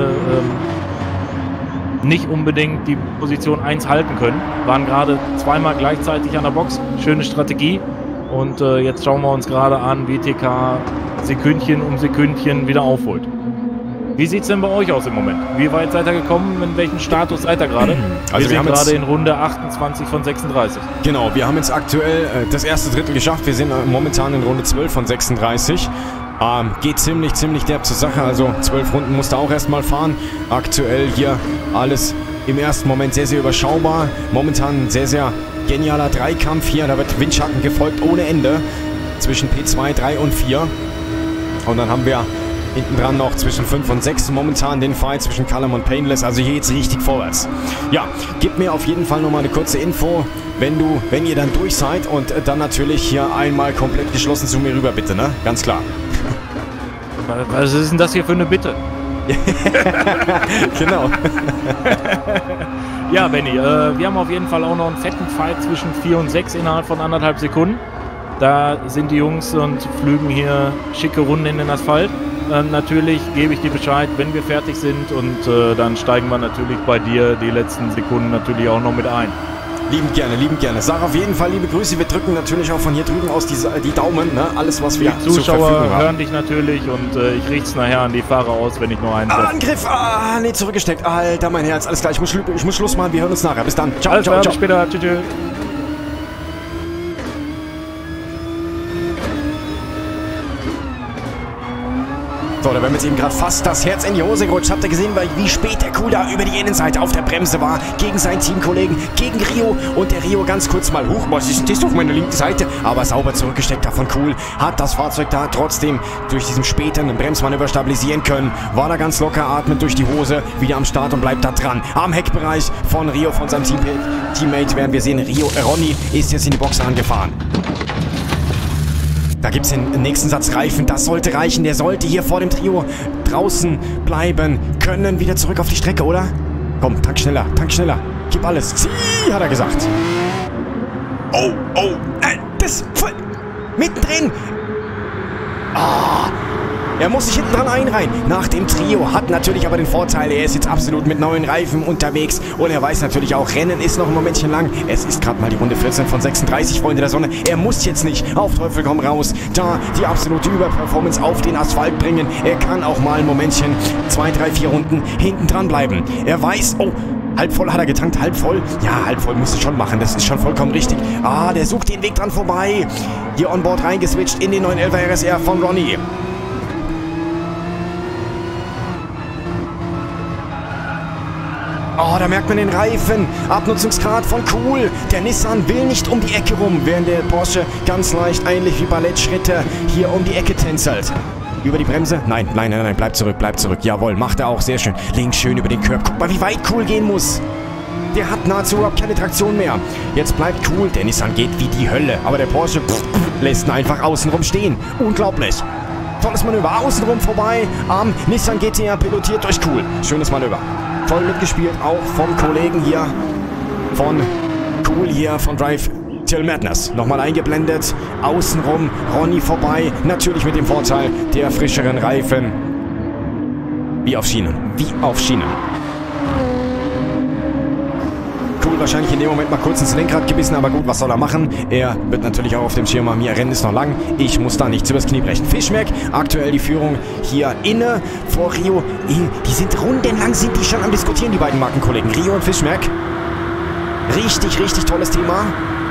ähm, nicht unbedingt die Position eins halten können. Waren gerade zweimal gleichzeitig an der Box. Schöne Strategie. Und äh, jetzt schauen wir uns gerade an, wie T K Sekündchen um Sekündchen wieder aufholt. Wie sieht es denn bei euch aus im Moment? Wie weit seid ihr gekommen? In welchem Status seid ihr gerade? Also wir, wir sind gerade in Runde achtundzwanzig von sechsunddreißig. Genau, wir haben jetzt aktuell äh, das erste Drittel geschafft. Wir sind äh, momentan in Runde zwölf von sechsunddreißig. Ähm, geht ziemlich, ziemlich derb zur Sache. Also zwölf Runden musst du auch erstmal fahren. Aktuell hier alles im ersten Moment sehr, sehr überschaubar. Momentan sehr, sehr genialer Dreikampf hier. Da wird Windschatten gefolgt ohne Ende. Zwischen P zwei, drei und vier. Und dann haben wir hinten dran noch zwischen fünf und sechs momentan den Fight zwischen Callum und Painless. Also hier geht's richtig vorwärts. Ja, gib mir auf jeden Fall nochmal eine kurze Info, wenn du, wenn ihr dann durch seid und dann natürlich hier einmal komplett geschlossen zu mir rüber, bitte, ne? Ganz klar. Was ist denn das hier für eine Bitte? Genau. Ja, Benny, äh, wir haben auf jeden Fall auch noch einen fetten Fight zwischen vier und sechs innerhalb von anderthalb Sekunden. Da sind die Jungs und flügen hier schicke Runden in den Asphalt. Ähm, natürlich gebe ich dir Bescheid, wenn wir fertig sind, und äh, dann steigen wir natürlich bei dir die letzten Sekunden natürlich auch noch mit ein. Liebend gerne, liebend gerne. Sag auf jeden Fall liebe Grüße. Wir drücken natürlich auch von hier drüben aus die, die Daumen, ne? Alles, was wir die Zuschauer hören dich natürlich, und äh, ich richte es nachher an die Fahrer aus, wenn ich noch einen treffe. Angriff! Ah, nee, zurückgesteckt. Alter, mein Herz. Alles klar, ich muss, ich muss Schluss machen. Wir hören uns nachher. Bis dann. Ciao, Alles ciao, klar, ciao. Bis später. Tschüss, tschüss. So, da werden wir jetzt eben gerade fast das Herz in die Hose gerutscht. Habt ihr gesehen, wie spät der Kuh da über die Innenseite auf der Bremse war? Gegen seinen Teamkollegen, gegen Rio. Und der Rio ganz kurz mal, huch, was ist das auf meiner linken Seite? Aber sauber zurückgesteckt davon, cool. Hat das Fahrzeug da trotzdem durch diesen späten Bremsmanöver stabilisieren können. War da ganz locker, atmet durch die Hose, wieder am Start und bleibt da dran. Am Heckbereich von Rio, von seinem Team Teammate, werden wir sehen, Rio, äh, Ronnie ist jetzt in die Box angefahren. Da gibt es den nächsten Satz Reifen. Das sollte reichen. Der sollte hier vor dem Trio draußen bleiben können. Wieder zurück auf die Strecke, oder? Komm, tank schneller, tank schneller. Gib alles. Zieh, hat er gesagt. Oh, oh. Äh, das voll mittendrin. Ah. Er muss sich hinten dran einreihen. Nach dem Trio hat natürlich aber den Vorteil, er ist jetzt absolut mit neuen Reifen unterwegs. Und er weiß natürlich auch, Rennen ist noch ein Momentchen lang. Es ist gerade mal die Runde vierzehn von sechsunddreißig, Freunde der Sonne. Er muss jetzt nicht auf Teufel komm raus da die absolute Überperformance auf den Asphalt bringen. Er kann auch mal ein Momentchen, zwei, drei, vier Runden hinten dran bleiben. Er weiß, oh, halb voll hat er getankt, halb voll. Ja, halb voll musst du schon machen, das ist schon vollkommen richtig. Ah, der sucht den Weg dran vorbei. Hier on board reingeswitcht in den neuen elfer R S R von Ronnie. Oh, da merkt man den Reifen. Abnutzungsgrad von Cool. Der Nissan will nicht um die Ecke rum, während der Porsche ganz leicht, ähnlich wie Ballettschritte, hier um die Ecke tänzelt. Über die Bremse? Nein, nein, nein, nein, bleib zurück, bleib zurück. Jawohl, macht er auch, sehr schön. Links schön über den Curb. Guck mal, wie weit Cool gehen muss. Der hat nahezu überhaupt keine Traktion mehr. Jetzt bleibt Cool. Der Nissan geht wie die Hölle. Aber der Porsche pff, lässt ihn einfach außenrum stehen. Unglaublich. Tolles Manöver. Außenrum vorbei. Am Nissan G T R pilotiert durch Cool. Schönes Manöver. Toll mitgespielt. Auch vom Kollegen hier. Von Cool hier. Von Drive Till Madness. Nochmal eingeblendet. Außenrum. Ronny vorbei. Natürlich mit dem Vorteil der frischeren Reifen. Wie auf Schienen. Wie auf Schienen. Cool wahrscheinlich in dem Moment mal kurz ins Lenkrad gebissen, aber gut, was soll er machen? Er wird natürlich auch auf dem Schirm haben, hier, Rennen ist noch lang, ich muss da nichts übers Knie brechen. Fischmeck, aktuell die Führung hier inne vor Rio. Die sind rundenlang, sind die schon am Diskutieren, die beiden Markenkollegen. Rio und Fischmeck. Richtig, richtig tolles Thema.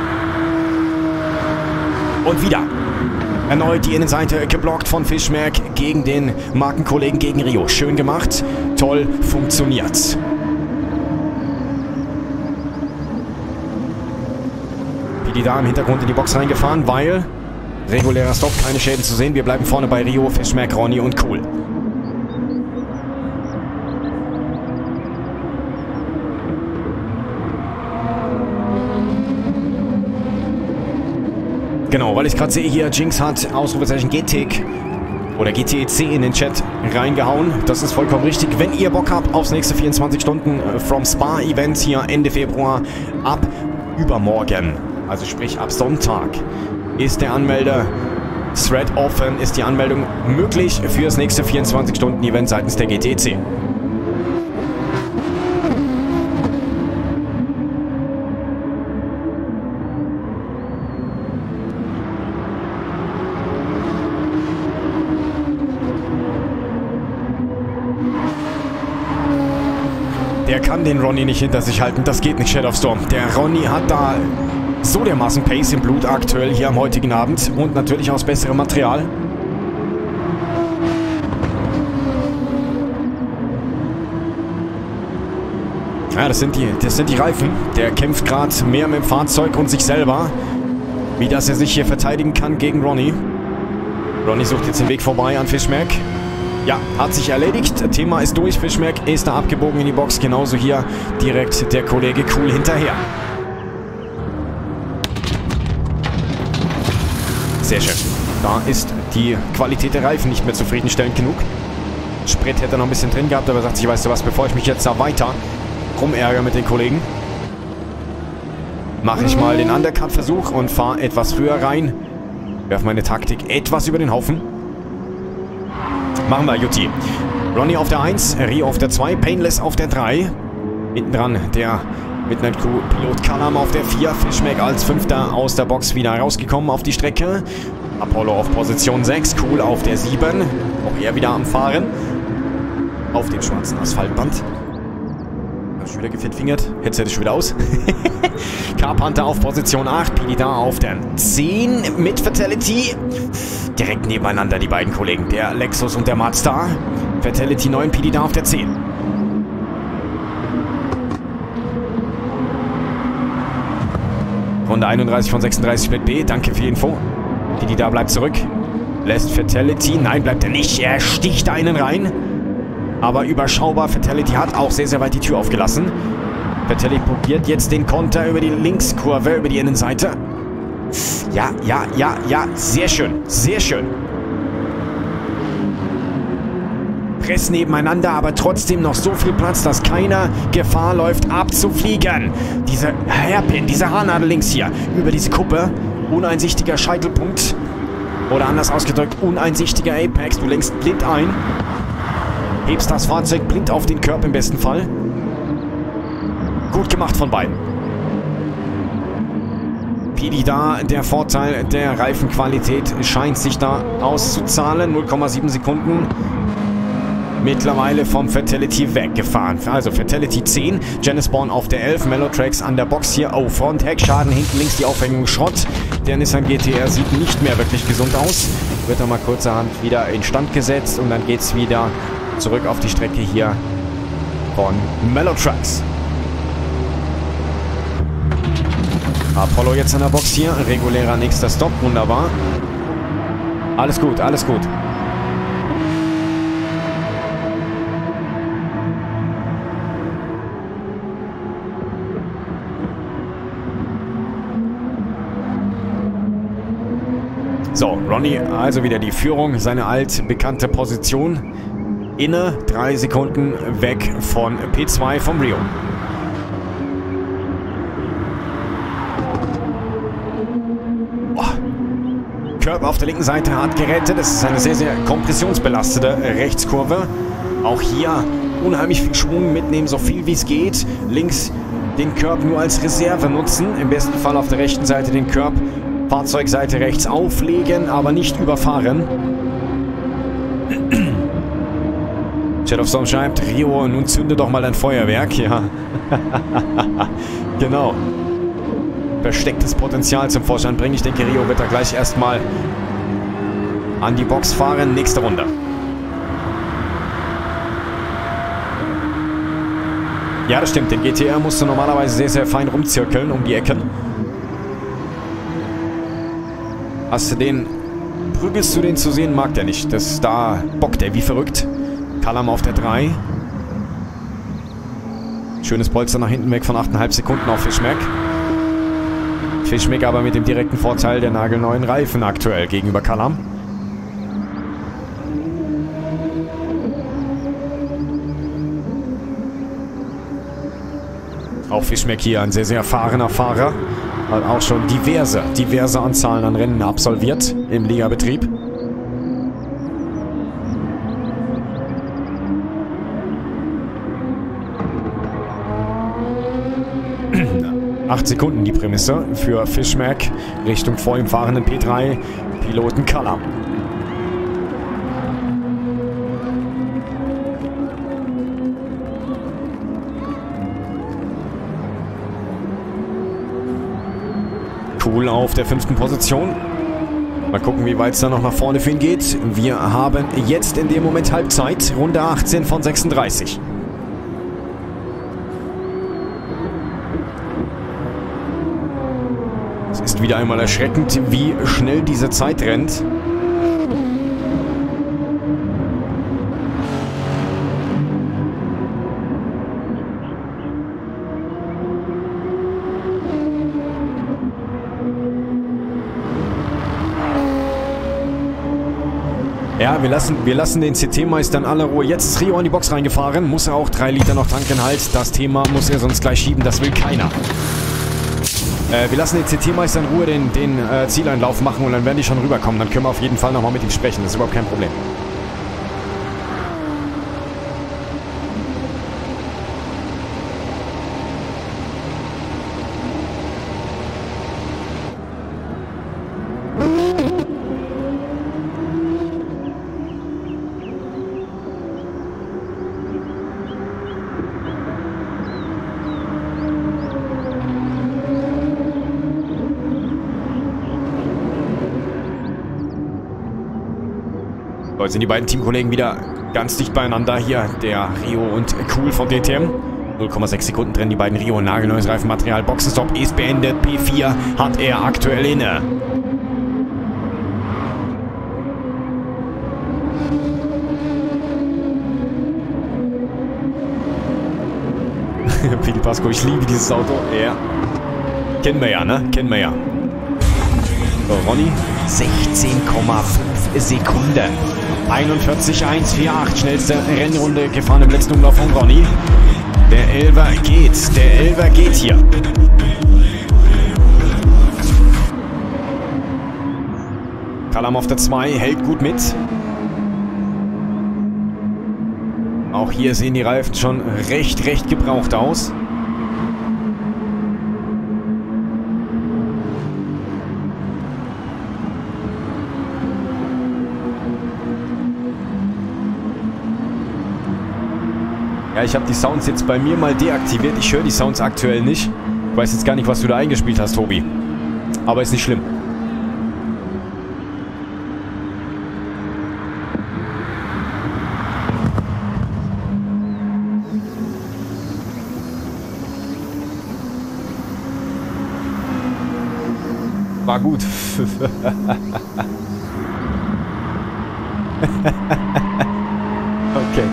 Und wieder. Erneut die Innenseite geblockt von Fischmeck gegen den Markenkollegen, gegen Rio. Schön gemacht, toll funktioniert. Die da im Hintergrund in die Box reingefahren, weil regulärer Stopp, keine Schäden zu sehen. Wir bleiben vorne bei Rio, Fischmeck, Ronny und Cool. Genau, weil ich gerade sehe hier, Jinx hat Ausrufezeichen G T C oder G T E C in den Chat reingehauen. Das ist vollkommen richtig. Wenn ihr Bock habt aufs nächste vierundzwanzig Stunden From Spa Event hier Ende Februar ab übermorgen, also sprich ab Sonntag, ist der Anmelde-Thread offen, ist die Anmeldung möglich für das nächste vierundzwanzig Stunden Event seitens der G T E C. Der kann den Ronny nicht hinter sich halten, das geht nicht, Shadow of Storm. Der Ronny hat da so dermaßen Pace im Blut aktuell hier am heutigen Abend und natürlich aus besserem Material. Ja, das sind die, das sind die Reifen. Der kämpft gerade mehr mit dem Fahrzeug und sich selber, wie dass er sich hier verteidigen kann gegen Ronny. Ronny sucht jetzt den Weg vorbei an Fischmeck. Ja, hat sich erledigt. Thema ist durch. Fischmeck ist da abgebogen in die Box. Genauso hier direkt der Kollege Cool hinterher. Sehr schön. Da ist die Qualität der Reifen nicht mehr zufriedenstellend genug. Sprit hätte er noch ein bisschen drin gehabt, aber er sagt sich, weißt du was, bevor ich mich jetzt da weiter rumärgere mit den Kollegen, mache ich mal den Undercut-Versuch und fahre etwas früher rein. Werfe meine Taktik etwas über den Haufen. Machen wir, Jutti. Ronny auf der eins, Rio auf der zwei, Painless auf der drei. Hinten dran der Midnight Crew Pilot Kalam auf der vier. Fischmeck als Fünfter aus der Box wieder rausgekommen auf die Strecke. Apollo auf Position sechs, Cool auf der sieben. Auch er wieder am Fahren. Auf dem schwarzen Asphaltband. Hab ich wieder gefitfingert. Headset ist schon wieder aus. Carpanther auf Position acht, Pidi da auf der zehn mit Fatality. Direkt nebeneinander die beiden Kollegen, der Lexus und der Mazda. Fatality neun, Pidi da auf der zehn. Runde einunddreißig von sechsunddreißig Split B, danke für die Info. Pidi da bleibt zurück. Lässt Fatality, nein, bleibt er nicht, er sticht einen rein. Aber überschaubar, Fatality hat auch sehr, sehr weit die Tür aufgelassen. Fatality probiert jetzt den Konter über die Linkskurve, über die Innenseite. Ja, ja, ja, ja, sehr schön, sehr schön. Press nebeneinander, aber trotzdem noch so viel Platz, dass keiner Gefahr läuft, abzufliegen. Diese Hairpin, diese Haarnadel links hier, über diese Kuppe. Uneinsichtiger Scheitelpunkt. Oder anders ausgedrückt, uneinsichtiger Apex. Du lenkst blind ein. Hebst das Fahrzeug blind auf den Curb im besten Fall. Gut gemacht von beiden. Pidi da, der Vorteil der Reifenqualität scheint sich da auszuzahlen. null Komma sieben Sekunden. Mittlerweile vom Fatality weggefahren. Also Fatality zehn, Genespawn auf der elf, Mellowtracks an der Box hier. Oh, Front, Heckschaden, hinten links die Aufhängung Schrott. Der Nissan G T R sieht nicht mehr wirklich gesund aus. Wird dann mal kurzerhand wieder instand gesetzt und dann geht es wieder zurück auf die Strecke hier von Mellowtracks. Apollo jetzt in der Box hier. Regulärer nächster Stopp. Wunderbar. Alles gut, alles gut. So, Ronnie, also wieder die Führung, seine altbekannte Position. Inne, drei Sekunden weg von P zwei vom Rio. Oh. Curb auf der linken Seite hat gerettet. Das ist eine sehr, sehr kompressionsbelastete Rechtskurve. Auch hier unheimlich viel Schwung mitnehmen, so viel wie es geht. Links den Curb nur als Reserve nutzen. Im besten Fall auf der rechten Seite den Curb Fahrzeugseite rechts auflegen, aber nicht überfahren. Chat of Storm schreibt, Rio, nun zünde doch mal dein Feuerwerk. Ja. Genau. Verstecktes Potenzial zum Vorschein bringen. Ich denke, Rio wird da gleich erstmal an die Box fahren. Nächste Runde. Ja, das stimmt. Den G T R musst du normalerweise sehr, sehr fein rumzirkeln um die Ecken. Hast du den, prügelst du den zu sehen, mag der nicht. Das, da bockt er wie verrückt. Callum auf der drei. Schönes Polster nach hinten weg von acht Komma fünf Sekunden auf Fishmack. Fishmack aber mit dem direkten Vorteil der nagelneuen Reifen aktuell gegenüber Callum. Auch Fishmack hier ein sehr, sehr erfahrener Fahrer. Hat auch schon diverse, diverse Anzahlen an Rennen absolviert im Ligabetrieb. Acht Sekunden die Prämisse für Fishmack Richtung vor ihm fahrenden P drei Piloten Callum. Cool auf der fünften Position. Mal gucken, wie weit es da noch nach vorne für ihn geht. Wir haben jetzt in dem Moment Halbzeit. Runde achtzehn von sechsunddreißig. Es ist wieder einmal erschreckend, wie schnell diese Zeit rennt. Ja, wir lassen, wir lassen den C T-Meister in aller Ruhe. Jetzt ist Rio in die Box reingefahren. Muss er auch drei Liter noch tanken halt. Das Thema muss er sonst gleich schieben. Das will keiner. Äh, wir lassen den C T-Meister in Ruhe den, den äh, Zieleinlauf machen und dann werden die schon rüberkommen. Dann können wir auf jeden Fall nochmal mit ihm sprechen. Das ist überhaupt kein Problem. Jetzt sind die beiden Teamkollegen wieder ganz dicht beieinander. Hier der Rio und Cool von D T M. null Komma sechs Sekunden trennen die beiden. Rio, nagelneues Reifenmaterial. Boxenstopp ist beendet. P vier hat er aktuell inne. Pili Pasco, ich liebe dieses Auto. Ja. Kennen wir ja, ne? Kennen wir ja. So, Ronny, sechzehn Komma fünf Sekunden. einundvierzig Komma eins vier acht, schnellste Rennrunde gefahren im letzten Umlauf von Ronny. Der Elfer geht, der Elfer geht hier. Callum auf der zwei, hält gut mit. Auch hier sehen die Reifen schon recht, recht gebraucht aus. Ja, ich habe die Sounds jetzt bei mir mal deaktiviert. Ich höre die Sounds aktuell nicht. Ich weiß jetzt gar nicht, was du da eingespielt hast, Tobi. Aber ist nicht schlimm. war gut. Okay.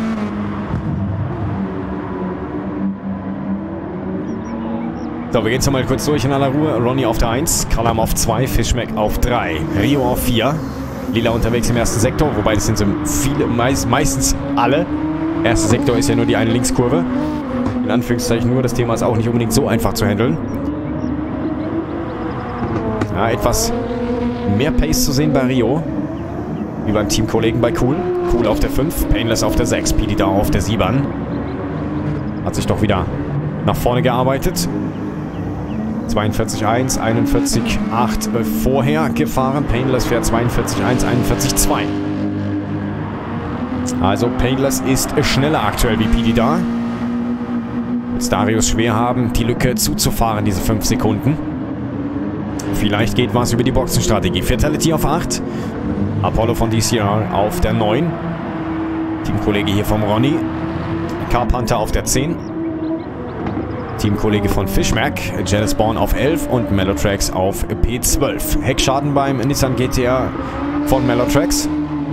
So, wir gehen jetzt mal kurz durch in aller Ruhe. Ronnie auf der eins, Callum auf zwei, Fishmack auf drei, Rio auf vier. Lila unterwegs im ersten Sektor, wobei das sind so viele, meist, meistens alle. Erster Sektor ist ja nur die eine Linkskurve. In Anführungszeichen nur, das Thema ist auch nicht unbedingt so einfach zu handeln. Ja, etwas mehr Pace zu sehen bei Rio. Wie beim Teamkollegen bei Cool. Cool auf der fünf, Painless auf der sechs, P D da auf der sieben. Hat sich doch wieder nach vorne gearbeitet. zweiundvierzig eins, einundvierzig acht äh, vorher gefahren. Painless fährt zweiundvierzig eins, einundvierzig zwei. Also Painless ist schneller aktuell wie P D da. Wird Darius schwer haben, die Lücke zuzufahren, diese fünf Sekunden. Vielleicht geht was über die Boxenstrategie. Fatality auf acht. Apollo von D C R auf der neun. Teamkollege hier vom Ronnie. Carpenter auf der zehn. Teamkollege von Fishmack, Janice Bourne auf elf und Mellotrax auf P zwölf. Heckschaden beim Nissan G T R von Mellotrax.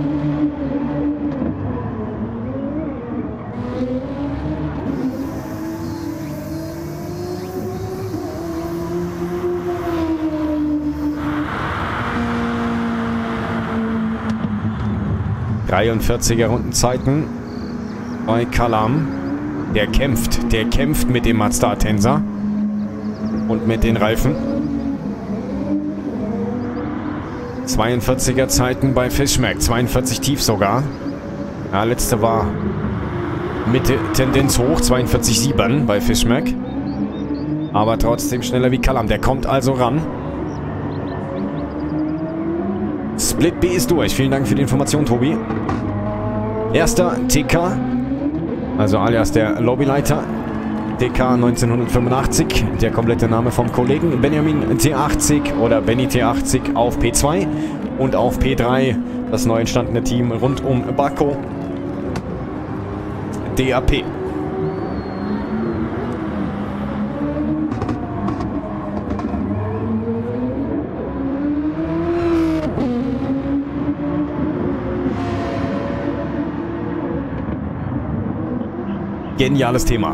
dreiundvierziger Rundenzeiten bei Callum. Der kämpft, der kämpft mit dem Mazda Atenza und mit den Reifen. zweiundvierziger Zeiten bei Fishmack, zweiundvierzig tief sogar. Ja, letzte war Mitte Tendenz hoch, zweiundvierzig sieben bei Fishmack. Aber trotzdem schneller wie Callum, der kommt also ran. Split B ist durch. Vielen Dank für die Information, Tobi. Erster T K, also alias der Lobbyleiter. D K neunzehnhundertfünfundachtzig, der komplette Name vom Kollegen. Benjamin T achtzig oder Benny T achtzig auf P zwei und auf P drei das neu entstandene Team rund um Baco. D A P. Geniales Thema.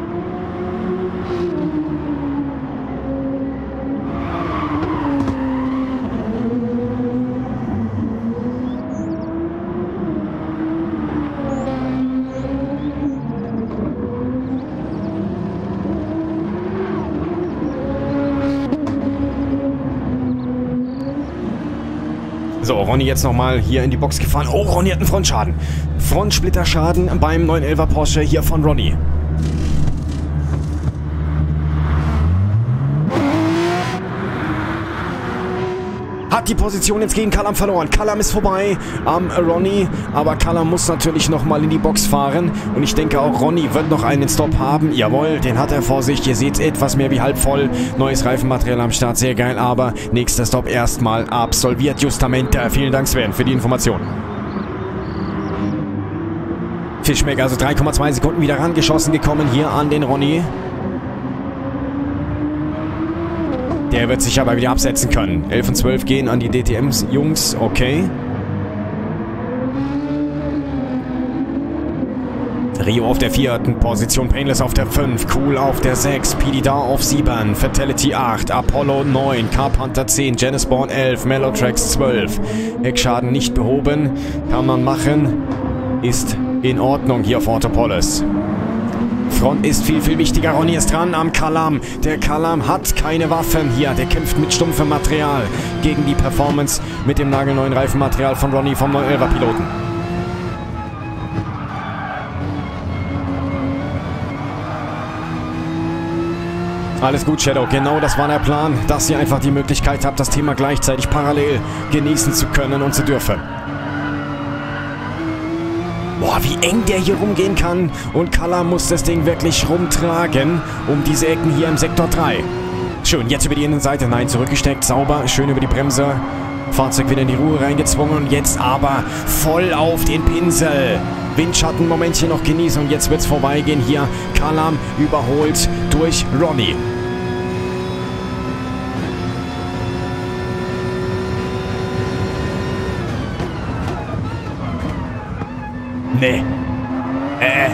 So, Ronny jetzt nochmal hier in die Box gefahren. Oh, Ronny hat einen Frontschaden. Frontsplitterschaden beim neun elfer Porsche hier von Ronny. Hat die Position jetzt gegen Callum verloren. Callum ist vorbei am Ronny, aber Callum muss natürlich nochmal in die Box fahren. Und ich denke auch Ronny wird noch einen Stop haben. Jawohl, den hat er vor sich. Ihr seht etwas mehr wie halb voll. Neues Reifenmaterial am Start, sehr geil. Aber nächster Stop erstmal absolviert. Justamente. Vielen Dank Sven für die Information. Fishmack also drei Komma zwei Sekunden wieder rangeschossen gekommen hier an den Ronny. Der wird sich aber wieder absetzen können. elf und zwölf gehen an die D T M-Jungs. Okay. Rio auf der vierten Position. Painless auf der fünf. Cool auf der sechs. P D da auf sieben. Fatality acht. Apollo neun. Carpenter zehn. Janice Bourne elf. Mellotrax zwölf. Heckschaden nicht behoben. Kann man machen. Ist in Ordnung hier auf Autopolis. Front ist viel, viel wichtiger. Ronny ist dran am Callum. Der Callum hat keine Waffen hier. Der kämpft mit stumpfem Material gegen die Performance mit dem nagelneuen Reifenmaterial von Ronny vom neun elfer Piloten. Alles gut, Shadow. Genau das war der Plan, dass ihr einfach die Möglichkeit habt, das Thema gleichzeitig parallel genießen zu können und zu dürfen. Boah, wie eng der hier rumgehen kann. Und Callum muss das Ding wirklich rumtragen, um diese Ecken hier im Sektor drei. Schön, jetzt über die Innenseite. Nein, zurückgesteckt, sauber. Schön über die Bremse. Fahrzeug wieder in die Ruhe reingezwungen. Und jetzt aber voll auf den Pinsel. Windschatten-Momentchen noch genießen. Und jetzt wird es vorbeigehen hier. Callum überholt durch Ronny. Nee. Äh.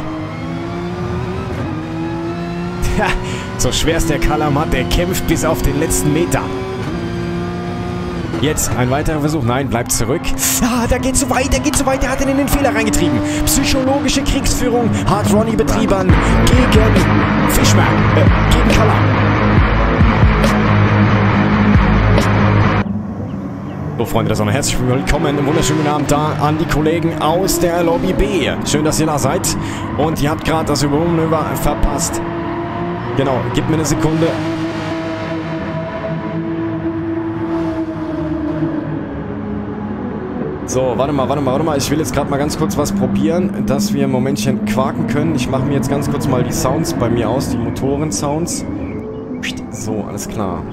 Ja, so schwer ist der Kalam hat, der kämpft bis auf den letzten Meter. Jetzt ein weiterer Versuch. Nein, bleibt zurück. Ah, da geht zu weit, der geht zu weit. Der hat ihn in den Fehler reingetrieben. Psychologische Kriegsführung hat Ronny betrieben gegen Fischmann, äh, gegen Kalam. So, Freunde der Sonne, herzlich willkommen. Einen wunderschönen guten Abend da an die Kollegen aus der Lobby B. Schön, dass ihr da seid. Und ihr habt gerade das Überholmanöver verpasst. Genau, gib mir eine Sekunde. So, warte mal, warte mal, warte mal. Ich will jetzt gerade mal ganz kurz was probieren, dass wir ein Momentchen quaken können. Ich mache mir jetzt ganz kurz mal die Sounds bei mir aus, die Motoren-Sounds. So, alles klar.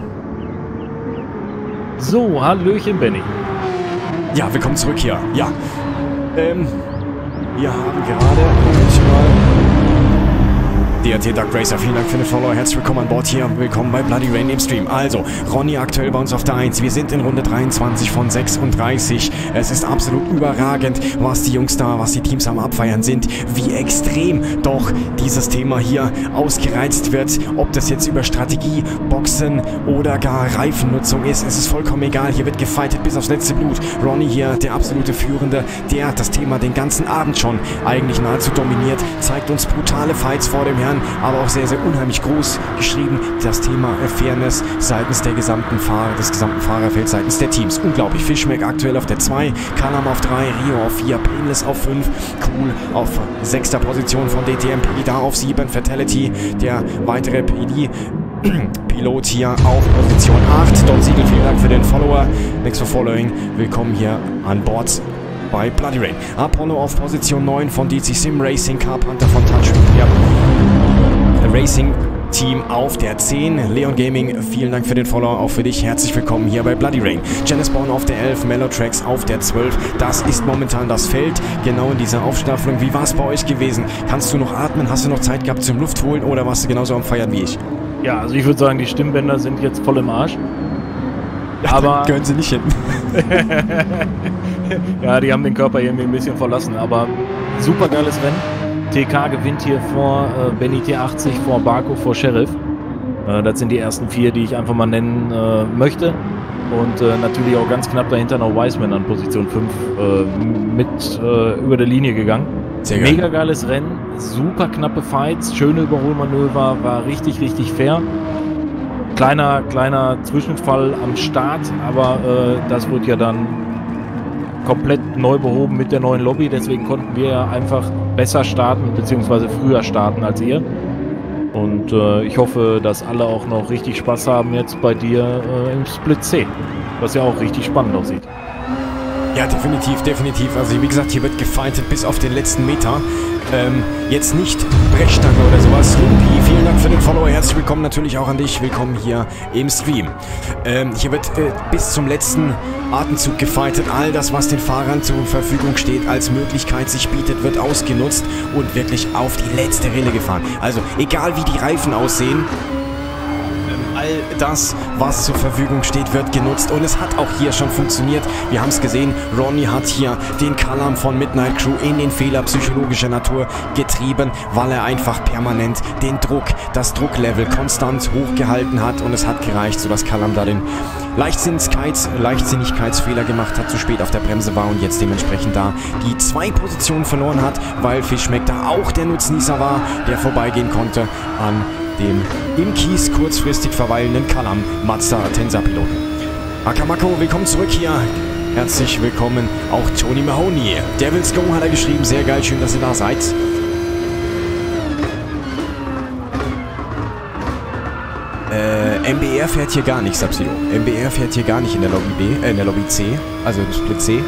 So, Hallöchen, Benny. Ja, willkommen zurück hier. Ja. Ähm, wir haben gerade... Momentchen mal... D R T Dark Racer, vielen Dank für den Follow. Herzlich willkommen an Bord hier. Willkommen bei Bloody Rain im Stream. Also, Ronny aktuell bei uns auf der eins. Wir sind in Runde dreiundzwanzig von sechsunddreißig. Es ist absolut überragend, was die Jungs da, was die Teams am Abfeiern sind. Wie extrem doch dieses Thema hier ausgereizt wird. Ob das jetzt über Strategie, Boxen oder gar Reifennutzung ist. Es ist vollkommen egal. Hier wird gefightet bis aufs letzte Blut. Ronny hier, der absolute Führende, der hat das Thema den ganzen Abend schon eigentlich nahezu dominiert. Zeigt uns brutale Fights vor dem Herrn, aber auch sehr, sehr unheimlich groß geschrieben. Das Thema Fairness seitens der gesamten Fahrer, des gesamten Fahrerfelds, seitens der Teams. Unglaublich. Fishmack aktuell auf der zwei, Kalam auf drei, Rio auf vier, Painless auf fünf, Cool auf sechster Position von D T M, P da auf sieben, Fatality, der weitere P D-Pilot hier auf Position acht. Don Siegel, vielen Dank für den Follower. Thanks for following. Willkommen hier an Bord bei Bloody Rain. Apollo auf Position neun von D C Sim Racing, Carpenter von Touch. Ja. Racing Team auf der zehn. Leon Gaming, vielen Dank für den Follow, auch für dich. Herzlich willkommen hier bei Bloody Rain. Janice Bourne auf der elf, Mellotracks auf der zwölf. Das ist momentan das Feld, genau in dieser Aufstaffelung. Wie war es bei euch gewesen? Kannst du noch atmen? Hast du noch Zeit gehabt zum Luft holen oder warst du genauso am Feiern wie ich? Ja, also ich würde sagen, die Stimmbänder sind jetzt voll im Arsch. Ja, aber gehören sie nicht hin. Ja, die haben den Körper irgendwie ein bisschen verlassen, aber super geiles Rennen. T K gewinnt hier vor äh, Benny T achtzig, vor Barco, vor Sheriff. Äh, das sind die ersten vier, die ich einfach mal nennen äh, möchte. Und äh, natürlich auch ganz knapp dahinter noch Wiseman an Position fünf äh, mit äh, über der Linie gegangen. Sehr geil. Mega geiles Rennen, super knappe Fights, schöne Überholmanöver, war richtig, richtig fair. Kleiner, kleiner Zwischenfall am Start, aber äh, das wird ja dann komplett neu behoben mit der neuen Lobby, deswegen konnten wir einfach besser starten, beziehungsweise früher starten als ihr. Und äh, ich hoffe, dass alle auch noch richtig Spaß haben jetzt bei dir äh, im Split C, was ja auch richtig spannend aussieht. Ja, definitiv, definitiv. Also wie gesagt, hier wird gefightet bis auf den letzten Meter. Ähm, jetzt nicht Brechstange oder sowas. Lumpi, vielen Dank für den Follower. Herzlich willkommen natürlich auch an dich. Willkommen hier im Stream. Ähm, hier wird äh, bis zum letzten Atemzug gefightet. All das, was den Fahrern zur Verfügung steht, als Möglichkeit sich bietet, wird ausgenutzt und wirklich auf die letzte Rille gefahren. Also egal wie die Reifen aussehen, all das, was zur Verfügung steht, wird genutzt und es hat auch hier schon funktioniert. Wir haben es gesehen, Ronny hat hier den Kalam von Midnight Crew in den Fehler psychologischer Natur getrieben, weil er einfach permanent den Druck, das Drucklevel konstant hochgehalten hat und es hat gereicht, sodass Kalam da den Leichtsinnigkeits, Leichtsinnigkeitsfehler gemacht hat, zu spät auf der Bremse war und jetzt dementsprechend da die zwei Positionen verloren hat, weil Fishmack da auch der Nutznießer war, der vorbeigehen konnte an dem im Kies kurzfristig verweilenden Kalam Mazda Tensa-Piloten. Akamako, willkommen zurück hier. Herzlich willkommen auch Tony Mahoney. Devil's Go hat er geschrieben, sehr geil, schön, dass ihr da seid. Äh, M B R fährt hier gar nicht, Subsidio. M B R fährt hier gar nicht in der Lobby B, äh, in der Lobby C, also im Split C.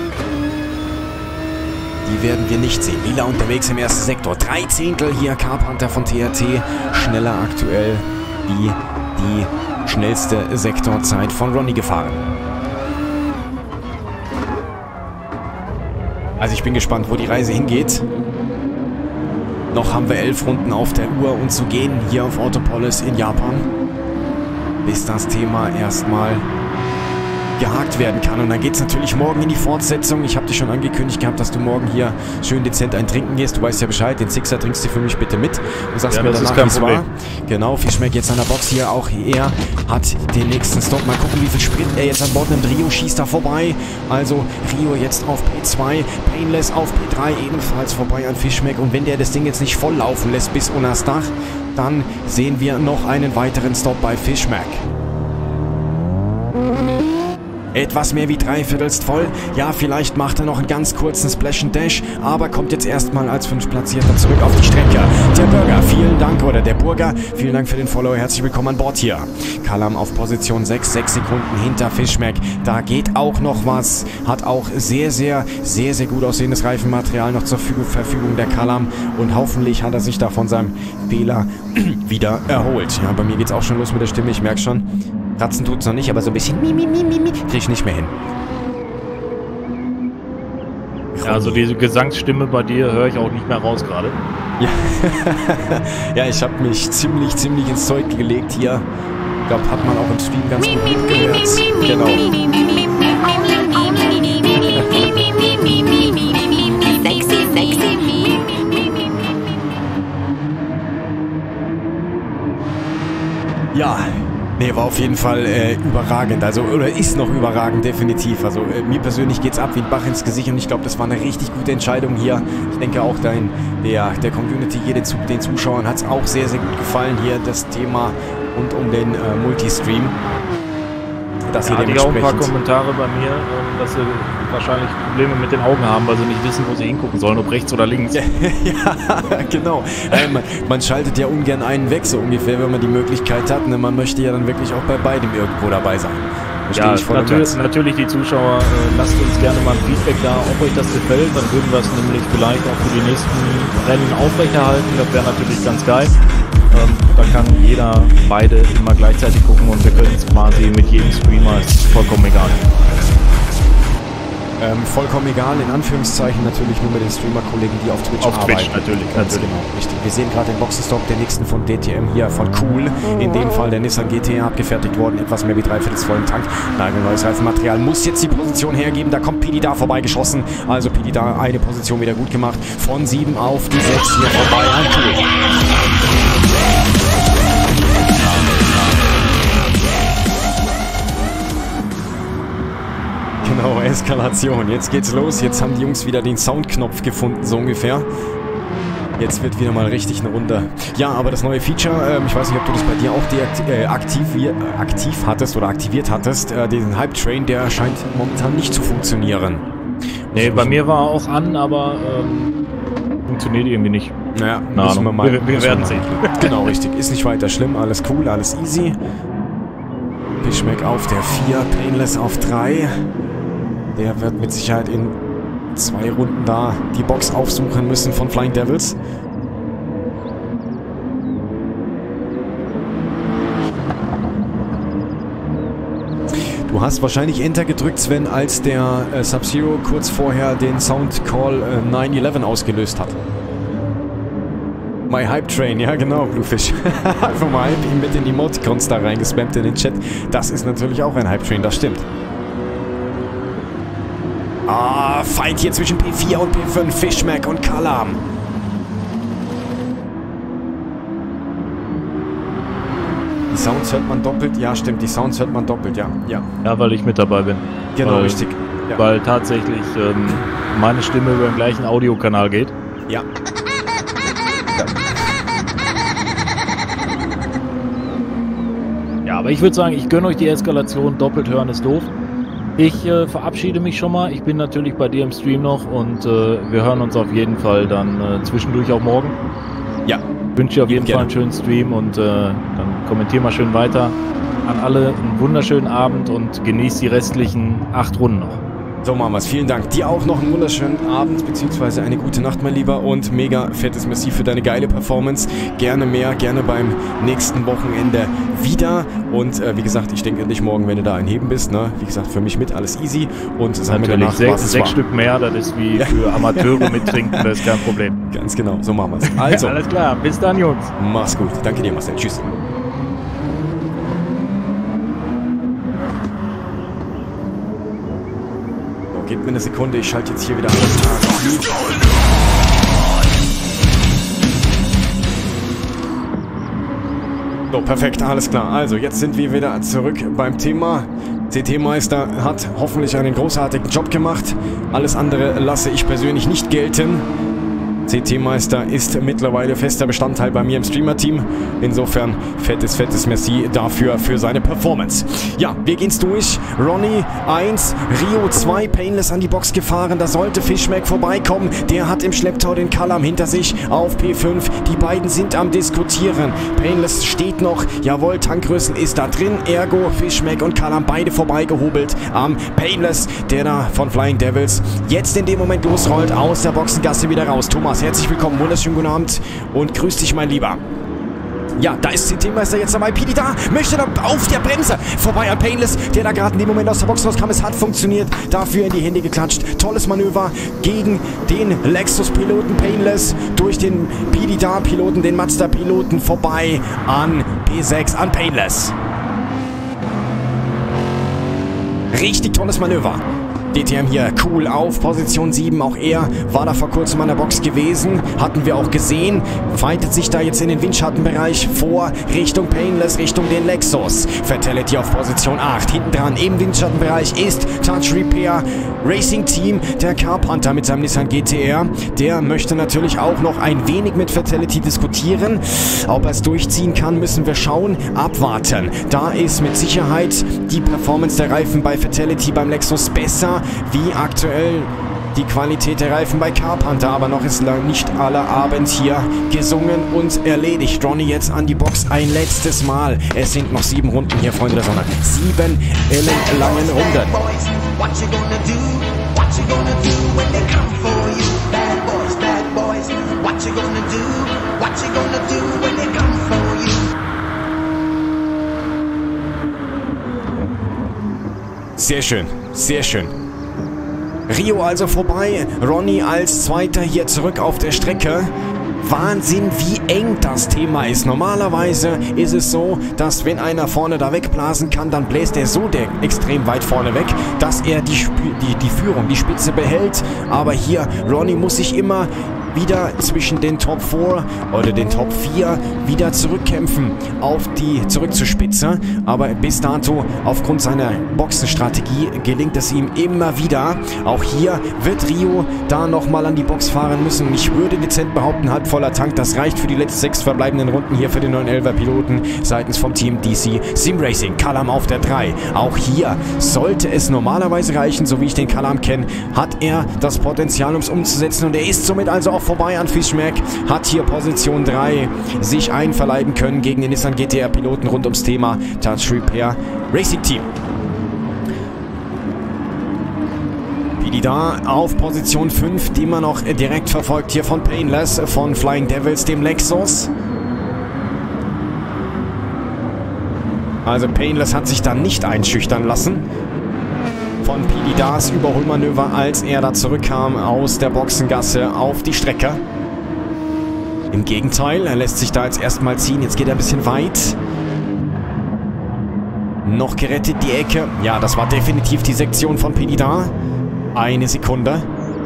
Die werden wir nicht sehen. Lila unterwegs im ersten Sektor. Drei Zehntel hier. Carpenter von T R T. Schneller aktuell wie die schnellste Sektorzeit von Ronny gefahren. Also ich bin gespannt, wo die Reise hingeht. Noch haben wir elf Runden auf der Uhr und zu gehen hier auf Autopolis in Japan. Bis das Thema erstmal gehakt werden kann. Und dann geht es natürlich morgen in die Fortsetzung. Ich habe dir schon angekündigt gehabt, dass du morgen hier schön dezent ein Trinken gehst. Du weißt ja Bescheid, den Sixer trinkst du für mich bitte mit und sagst ja, mir das danach, wie es war. Genau, Fischmeck jetzt an der Box hier. Auch er hat den nächsten Stop. Mal gucken, wie viel Sprit er jetzt an Bord nimmt. Rio schießt da vorbei. Also Rio jetzt auf P zwei, Painless auf P drei, ebenfalls vorbei an Fischmeck. Und wenn der das Ding jetzt nicht voll laufen lässt bis unters Dach, dann sehen wir noch einen weiteren Stop bei Fischmeck. Etwas mehr wie dreiviertelst voll. Ja, vielleicht macht er noch einen ganz kurzen Splash and Dash, aber kommt jetzt erstmal als Fünftplatzierter zurück auf die Strecke. Der Burger, vielen Dank, oder der Burger, vielen Dank für den Follow. Herzlich willkommen an Bord hier. Kalam auf Position sechs, sechs Sekunden hinter Fischmeck. Da geht auch noch was. Hat auch sehr, sehr, sehr, sehr gut aussehendes Reifenmaterial noch zur Verfügung, der Kalam. Und hoffentlich hat er sich da von seinem Fehler wieder erholt. Ja, bei mir geht's auch schon los mit der Stimme, ich merke schon. Ratzen tut's noch nicht, aber so ein bisschen mi, mi, mi, mi, mi, krieg ich nicht mehr hin. Ja, also diese Gesangsstimme bei dir höre ich auch nicht mehr raus gerade. Ja, ja, ich habe mich ziemlich, ziemlich ins Zeug gelegt hier. Ich glaube, hat man auch im Stream ganz gut mitgehört. Genau. Sexy, sexy. Ja. Nee, war auf jeden Fall äh, überragend, also, oder ist noch überragend, definitiv. Also, äh, mir persönlich geht's ab wie ein Bach ins Gesicht und ich glaube, das war eine richtig gute Entscheidung hier. Ich denke auch dein, der, der Community, jede, den Zuschauern hat's auch sehr, sehr gut gefallen hier, das Thema rund um den äh, Multistream. Dass ja, ihr hatte ich auch ein paar Kommentare bei mir, ähm, dass sie wahrscheinlich Probleme mit den Augen haben, weil sie nicht wissen, wo sie hingucken sollen, ob rechts oder links. Ja, genau. äh, man, man schaltet ja ungern einen weg, so ungefähr, wenn man die Möglichkeit hat. Ne? Man möchte ja dann wirklich auch bei beidem irgendwo dabei sein. Ja, natürlich, natürlich die Zuschauer, äh, lasst uns gerne mal ein Feedback da, ob euch das gefällt, dann würden wir es nämlich vielleicht auch für die nächsten Rennen aufrechterhalten, das wäre natürlich ganz geil. Ähm, da kann jeder beide immer gleichzeitig gucken und wir können es quasi mit jedem Streamer, ist vollkommen egal. Ähm, vollkommen egal, in Anführungszeichen natürlich nur mit den Streamer-Kollegen, die auf Twitch auf arbeiten. Twitch natürlich, ganz natürlich. Genau, richtig. Wir sehen gerade den Boxenstopp, der nächsten von D T M hier, von Cool. In dem Fall der Nissan G T A abgefertigt worden, etwas mehr wie dreiviertel vollen Tank. Nagelneues Reifenmaterial muss jetzt die Position hergeben, da kommt Pidi da vorbeigeschossen. Also Pidi da eine Position wieder gut gemacht. Von sieben auf die sechs hier vorbei an Cool. Genau, Eskalation. Jetzt geht's los. Jetzt haben die Jungs wieder den Soundknopf gefunden, so ungefähr. Jetzt wird wieder mal richtig eine Runde. Ja, aber das neue Feature, ähm, ich weiß nicht, ob du das bei dir auch deaktiv, äh, aktiv, äh, aktiv hattest oder aktiviert hattest, äh, den Hype Train, der scheint momentan nicht zu funktionieren. Nee, bei mir war er auch an, aber ähm, funktioniert irgendwie nicht. Naja, Na, müssen wir mal. Wir, wir werden sehen. Genau, richtig. Ist nicht weiter schlimm. Alles cool, alles easy. Fischmeck auf der vier, Painless auf drei. Der wird mit Sicherheit in zwei Runden da die Box aufsuchen müssen von Flying Devils. Du hast wahrscheinlich Enter gedrückt, Sven, als der äh, Sub-Zero kurz vorher den Soundcall äh, neun elf ausgelöst hat. My Hype Train, ja genau, Bluefish. Einfach mal Hype ihn mit in die Emoticons da reingespammt in den Chat. Das ist natürlich auch ein Hype Train, das stimmt. Ah, Fight hier zwischen P vier und P fünf, Fischmeck und Kalam. Die Sounds hört man doppelt, ja stimmt, die Sounds hört man doppelt, ja. Ja, ja weil ich mit dabei bin. Genau, weil, richtig. Ja. Weil tatsächlich ähm, meine Stimme über den gleichen Audiokanal geht. Ja. Ja. Ja, aber ich würde sagen, ich gönne euch die Eskalation, doppelt hören ist doof. Ich äh, verabschiede mich schon mal. Ich bin natürlich bei dir im Stream noch und äh, wir hören uns auf jeden Fall dann äh, zwischendurch auch morgen. Ja. Ich wünsche dir auf jeden gerne. Fall einen schönen Stream und äh, dann kommentier mal schön weiter. An alle einen wunderschönen Abend und genießt die restlichen acht Runden noch. So machen wir es. Vielen Dank. Dir auch noch einen wunderschönen Abend bzw. eine gute Nacht, mein Lieber. Und mega fettes Merci für deine geile Performance. Gerne mehr, gerne beim nächsten Wochenende wieder. Und äh, wie gesagt, ich denke endlich morgen, wenn du da ein Heben bist. Ne? Wie gesagt, für mich mit alles easy. Und sag mir danach, sechs, was es sechs war. Stück mehr, das ist wie ja. für Amateure mittrinken, das ist kein Problem. Ganz genau, so machen wir es. Also, alles klar, bis dann, Jungs. Mach's gut. Danke dir, Marcel. Tschüss. gebt mir eine Sekunde, ich schalte jetzt hier wieder ein. So, perfekt, alles klar. Also, jetzt sind wir wieder zurück beim Thema. C T-Meister hat hoffentlich einen großartigen Job gemacht. Alles andere lasse ich persönlich nicht gelten. C T-Meister ist mittlerweile fester Bestandteil bei mir im Streamer-Team. Insofern fettes, fettes Merci dafür, für seine Performance. Ja, wir gehen's durch. Ronnie eins, Rio zwei, Painless an die Box gefahren. Da sollte Fishmack vorbeikommen. Der hat im Schlepptau den Kalam hinter sich auf P fünf. Die beiden sind am Diskutieren. Painless steht noch. Jawohl, Tankrüssel ist da drin. Ergo, Fishmack und Kalam beide vorbeigehobelt am Painless, der da von Flying Devils jetzt in dem Moment losrollt, aus der Boxengasse wieder raus. Thomas, herzlich willkommen, wunderschönen guten Abend und grüß dich, mein Lieber. Ja, da ist C T-Meister jetzt dabei. Pidi da, möchte da auf der Bremse vorbei an Painless, der da gerade in dem Moment aus der Box rauskam. Es hat funktioniert, dafür in die Hände geklatscht. Tolles Manöver gegen den Lexus-Piloten Painless, durch den Pidi da-Piloten, den Mazda-Piloten vorbei an P sechs, an Painless. Richtig tolles Manöver. D T M hier cool auf Position sieben, auch er war da vor kurzem an der Box gewesen, hatten wir auch gesehen, fightet sich da jetzt in den Windschattenbereich vor, Richtung Painless, Richtung den Lexus. Fatality auf Position acht, hinten dran im Windschattenbereich ist Touch Repair Racing Team, der Carpenter mit seinem Nissan G T R, der möchte natürlich auch noch ein wenig mit Fatality diskutieren, ob er es durchziehen kann, müssen wir schauen, abwarten. Da ist mit Sicherheit die Performance der Reifen bei Fatality beim Lexus besser wie aktuell die Qualität der Reifen bei Carpenter, aber noch ist nicht aller Abend hier gesungen und erledigt. Ronnie jetzt an die Box ein letztes Mal. Es sind noch sieben Runden hier, Freunde der Sonne. Sieben ellenlangen Runden. Sehr schön, sehr schön. Rio also vorbei, Ronnie als Zweiter hier zurück auf der Strecke. Wahnsinn, wie eng das Thema ist. Normalerweise ist es so, dass wenn einer vorne da wegblasen kann, dann bläst er so der extrem weit vorne weg, dass er die, die, die Führung, die Spitze behält. Aber hier, Ronnie muss sich immer wieder zwischen den Top vier oder den Top vier wieder zurückkämpfen auf die, zurück zur Spitze. Aber bis dato, aufgrund seiner Boxenstrategie, gelingt es ihm immer wieder. Auch hier wird Rio da nochmal an die Box fahren müssen. Und ich würde dezent behaupten, halb voller Tank, das reicht für die letzten sechs verbleibenden Runden hier für den neun elfer Piloten seitens vom Team D C Sim Racing. Kalam auf der drei. Auch hier sollte es normalerweise reichen, so wie ich den Kalam kenne, hat er das Potenzial, um es umzusetzen. Und er ist somit also auch vorbei an Fishmack, hat hier Position drei sich einverleiben können gegen den Nissan G T R-Piloten rund ums Thema Touch Repair Racing Team. Pidi da auf Position fünf, die man noch direkt verfolgt hier von Painless, von Flying Devils, dem Lexus. Also Painless hat sich da nicht einschüchtern lassen von Pidi das Überholmanöver, als er da zurückkam aus der Boxengasse auf die Strecke. Im Gegenteil, er lässt sich da jetzt erstmal ziehen. Jetzt geht er ein bisschen weit. Noch gerettet die Ecke. Ja, das war definitiv die Sektion von Pidi da. Eine Sekunde.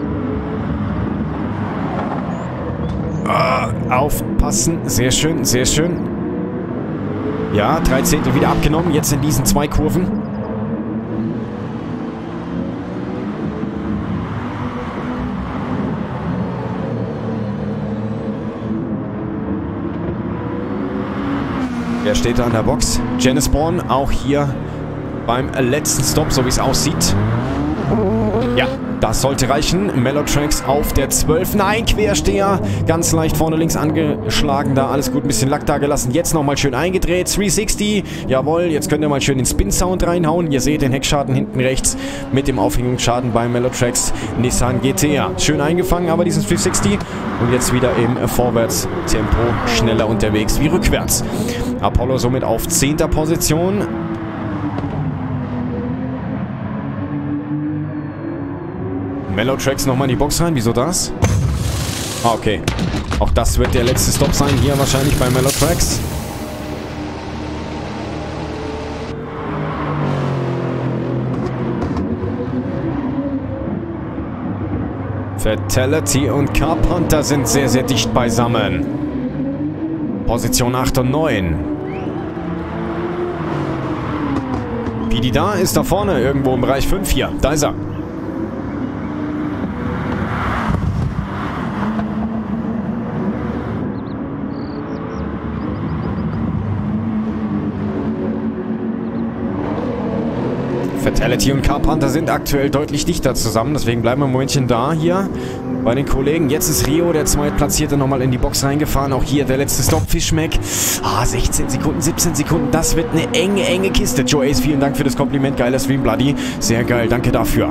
Ah, aufpassen. Sehr schön, sehr schön. Ja, drei Zehntel wieder abgenommen. Jetzt in diesen zwei Kurven. Er steht da an der Box. Janice Bourne auch hier beim letzten Stop, so wie es aussieht. Ja, das sollte reichen. Mellowtracks auf der zwölf. Nein, Quersteher. Ganz leicht vorne links angeschlagen. Da alles gut, ein bisschen Lack da gelassen. Jetzt nochmal schön eingedreht. dreihundertsechzig. Jawohl, jetzt könnt ihr mal schön den Spin-Sound reinhauen. Ihr seht den Heckschaden hinten rechts mit dem Aufhängungsschaden bei Mellowtracks Nissan G T R. Schön eingefangen, aber diesen dreihundertsechzig. Und jetzt wieder im Vorwärtstempo schneller unterwegs wie rückwärts. Apollo somit auf zehnter Position. Mellowtracks nochmal in die Box rein. Wieso das? Ah, okay. Auch das wird der letzte Stop sein hier wahrscheinlich bei Mellowtracks. Fatality und Carpenter sind sehr, sehr dicht beisammen. Position acht und neun. Pidi da ist da vorne, irgendwo im Bereich fünf hier. Da ist er. Fatality und Carpenter sind aktuell deutlich dichter zusammen, deswegen bleiben wir ein Momentchen da hier bei den Kollegen. Jetzt ist Rio, der Zweitplatzierte, nochmal in die Box reingefahren. Auch hier der letzte Stop, Fischmeck. Ah, sechzehn Sekunden, siebzehn Sekunden, das wird eine enge, enge Kiste. Joe Ace, vielen Dank für das Kompliment, geiler Stream, Bloody. Sehr geil, danke dafür.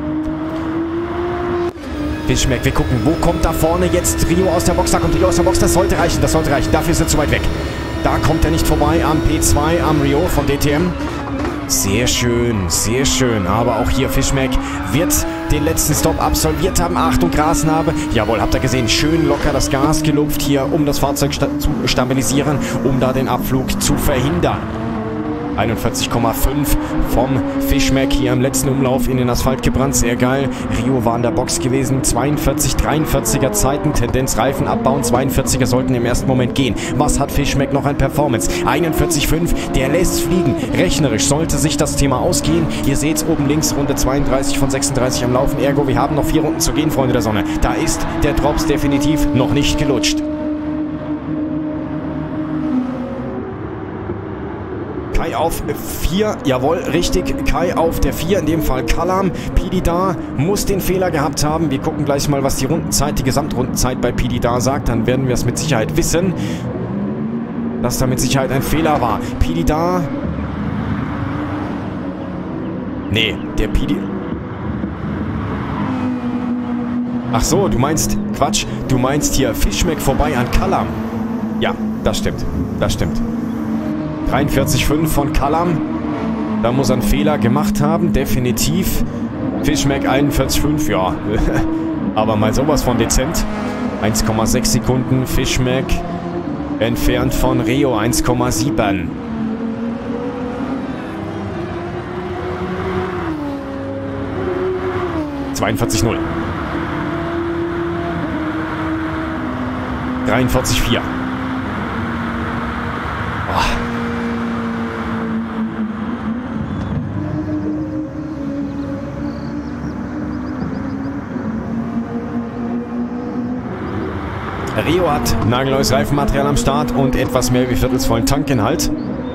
Fischmeck, wir gucken, wo kommt da vorne jetzt Rio aus der Box? Da kommt Rio aus der Box, das sollte reichen, das sollte reichen. Dafür ist er zu weit weg. Da kommt er nicht vorbei am P zwei, am Rio von D T M. Sehr schön, sehr schön. Aber auch hier Fischmeck wird den letzten Stop absolviert haben. Achtung, Grasnarbe. Jawohl, habt ihr gesehen. Schön locker das Gas gelupft hier, um das Fahrzeug sta zu stabilisieren, um da den Abflug zu verhindern. einundvierzig Komma fünf vom Fischmeck hier im letzten Umlauf in den Asphalt gebrannt. Sehr geil. Rio war in der Box gewesen. zweiundvierzig, dreiundvierziger Zeiten. Tendenz Reifen abbauen. zweiundvierziger sollten im ersten Moment gehen. Was hat Fischmeck noch an Performance? einundvierzig Komma fünf. Der lässt fliegen. Rechnerisch sollte sich das Thema ausgehen. Ihr seht es oben links, Runde zweiunddreißig von sechsunddreißig am Laufen. Ergo, wir haben noch vier Runden zu gehen, Freunde der Sonne. Da ist der Drops definitiv noch nicht gelutscht. Kai auf vier, jawohl, richtig, Kai auf der vier, in dem Fall Kalam. Pidi da muss den Fehler gehabt haben. Wir gucken gleich mal, was die Rundenzeit, die Gesamtrundenzeit bei Pidi da sagt. Dann werden wir es mit Sicherheit wissen, dass da mit Sicherheit ein Fehler war. Pidi da... Nee, der Pidi... Ach so, du meinst... Quatsch, du meinst hier Fischmeck vorbei an Kalam. Ja, das stimmt, das stimmt. dreiundvierzig Komma fünf von Kalam. Da muss er einen Fehler gemacht haben, definitiv. Fischmeck einundvierzig Komma fünf, ja. Aber mal sowas von dezent. eins Komma sechs Sekunden, Fischmeck entfernt von Rio eins Komma sieben. zweiundvierzig Komma null. dreiundvierzig Komma vier. Rio hat nagelneues Reifenmaterial am Start und etwas mehr wie viertelsvollen Tankinhalt.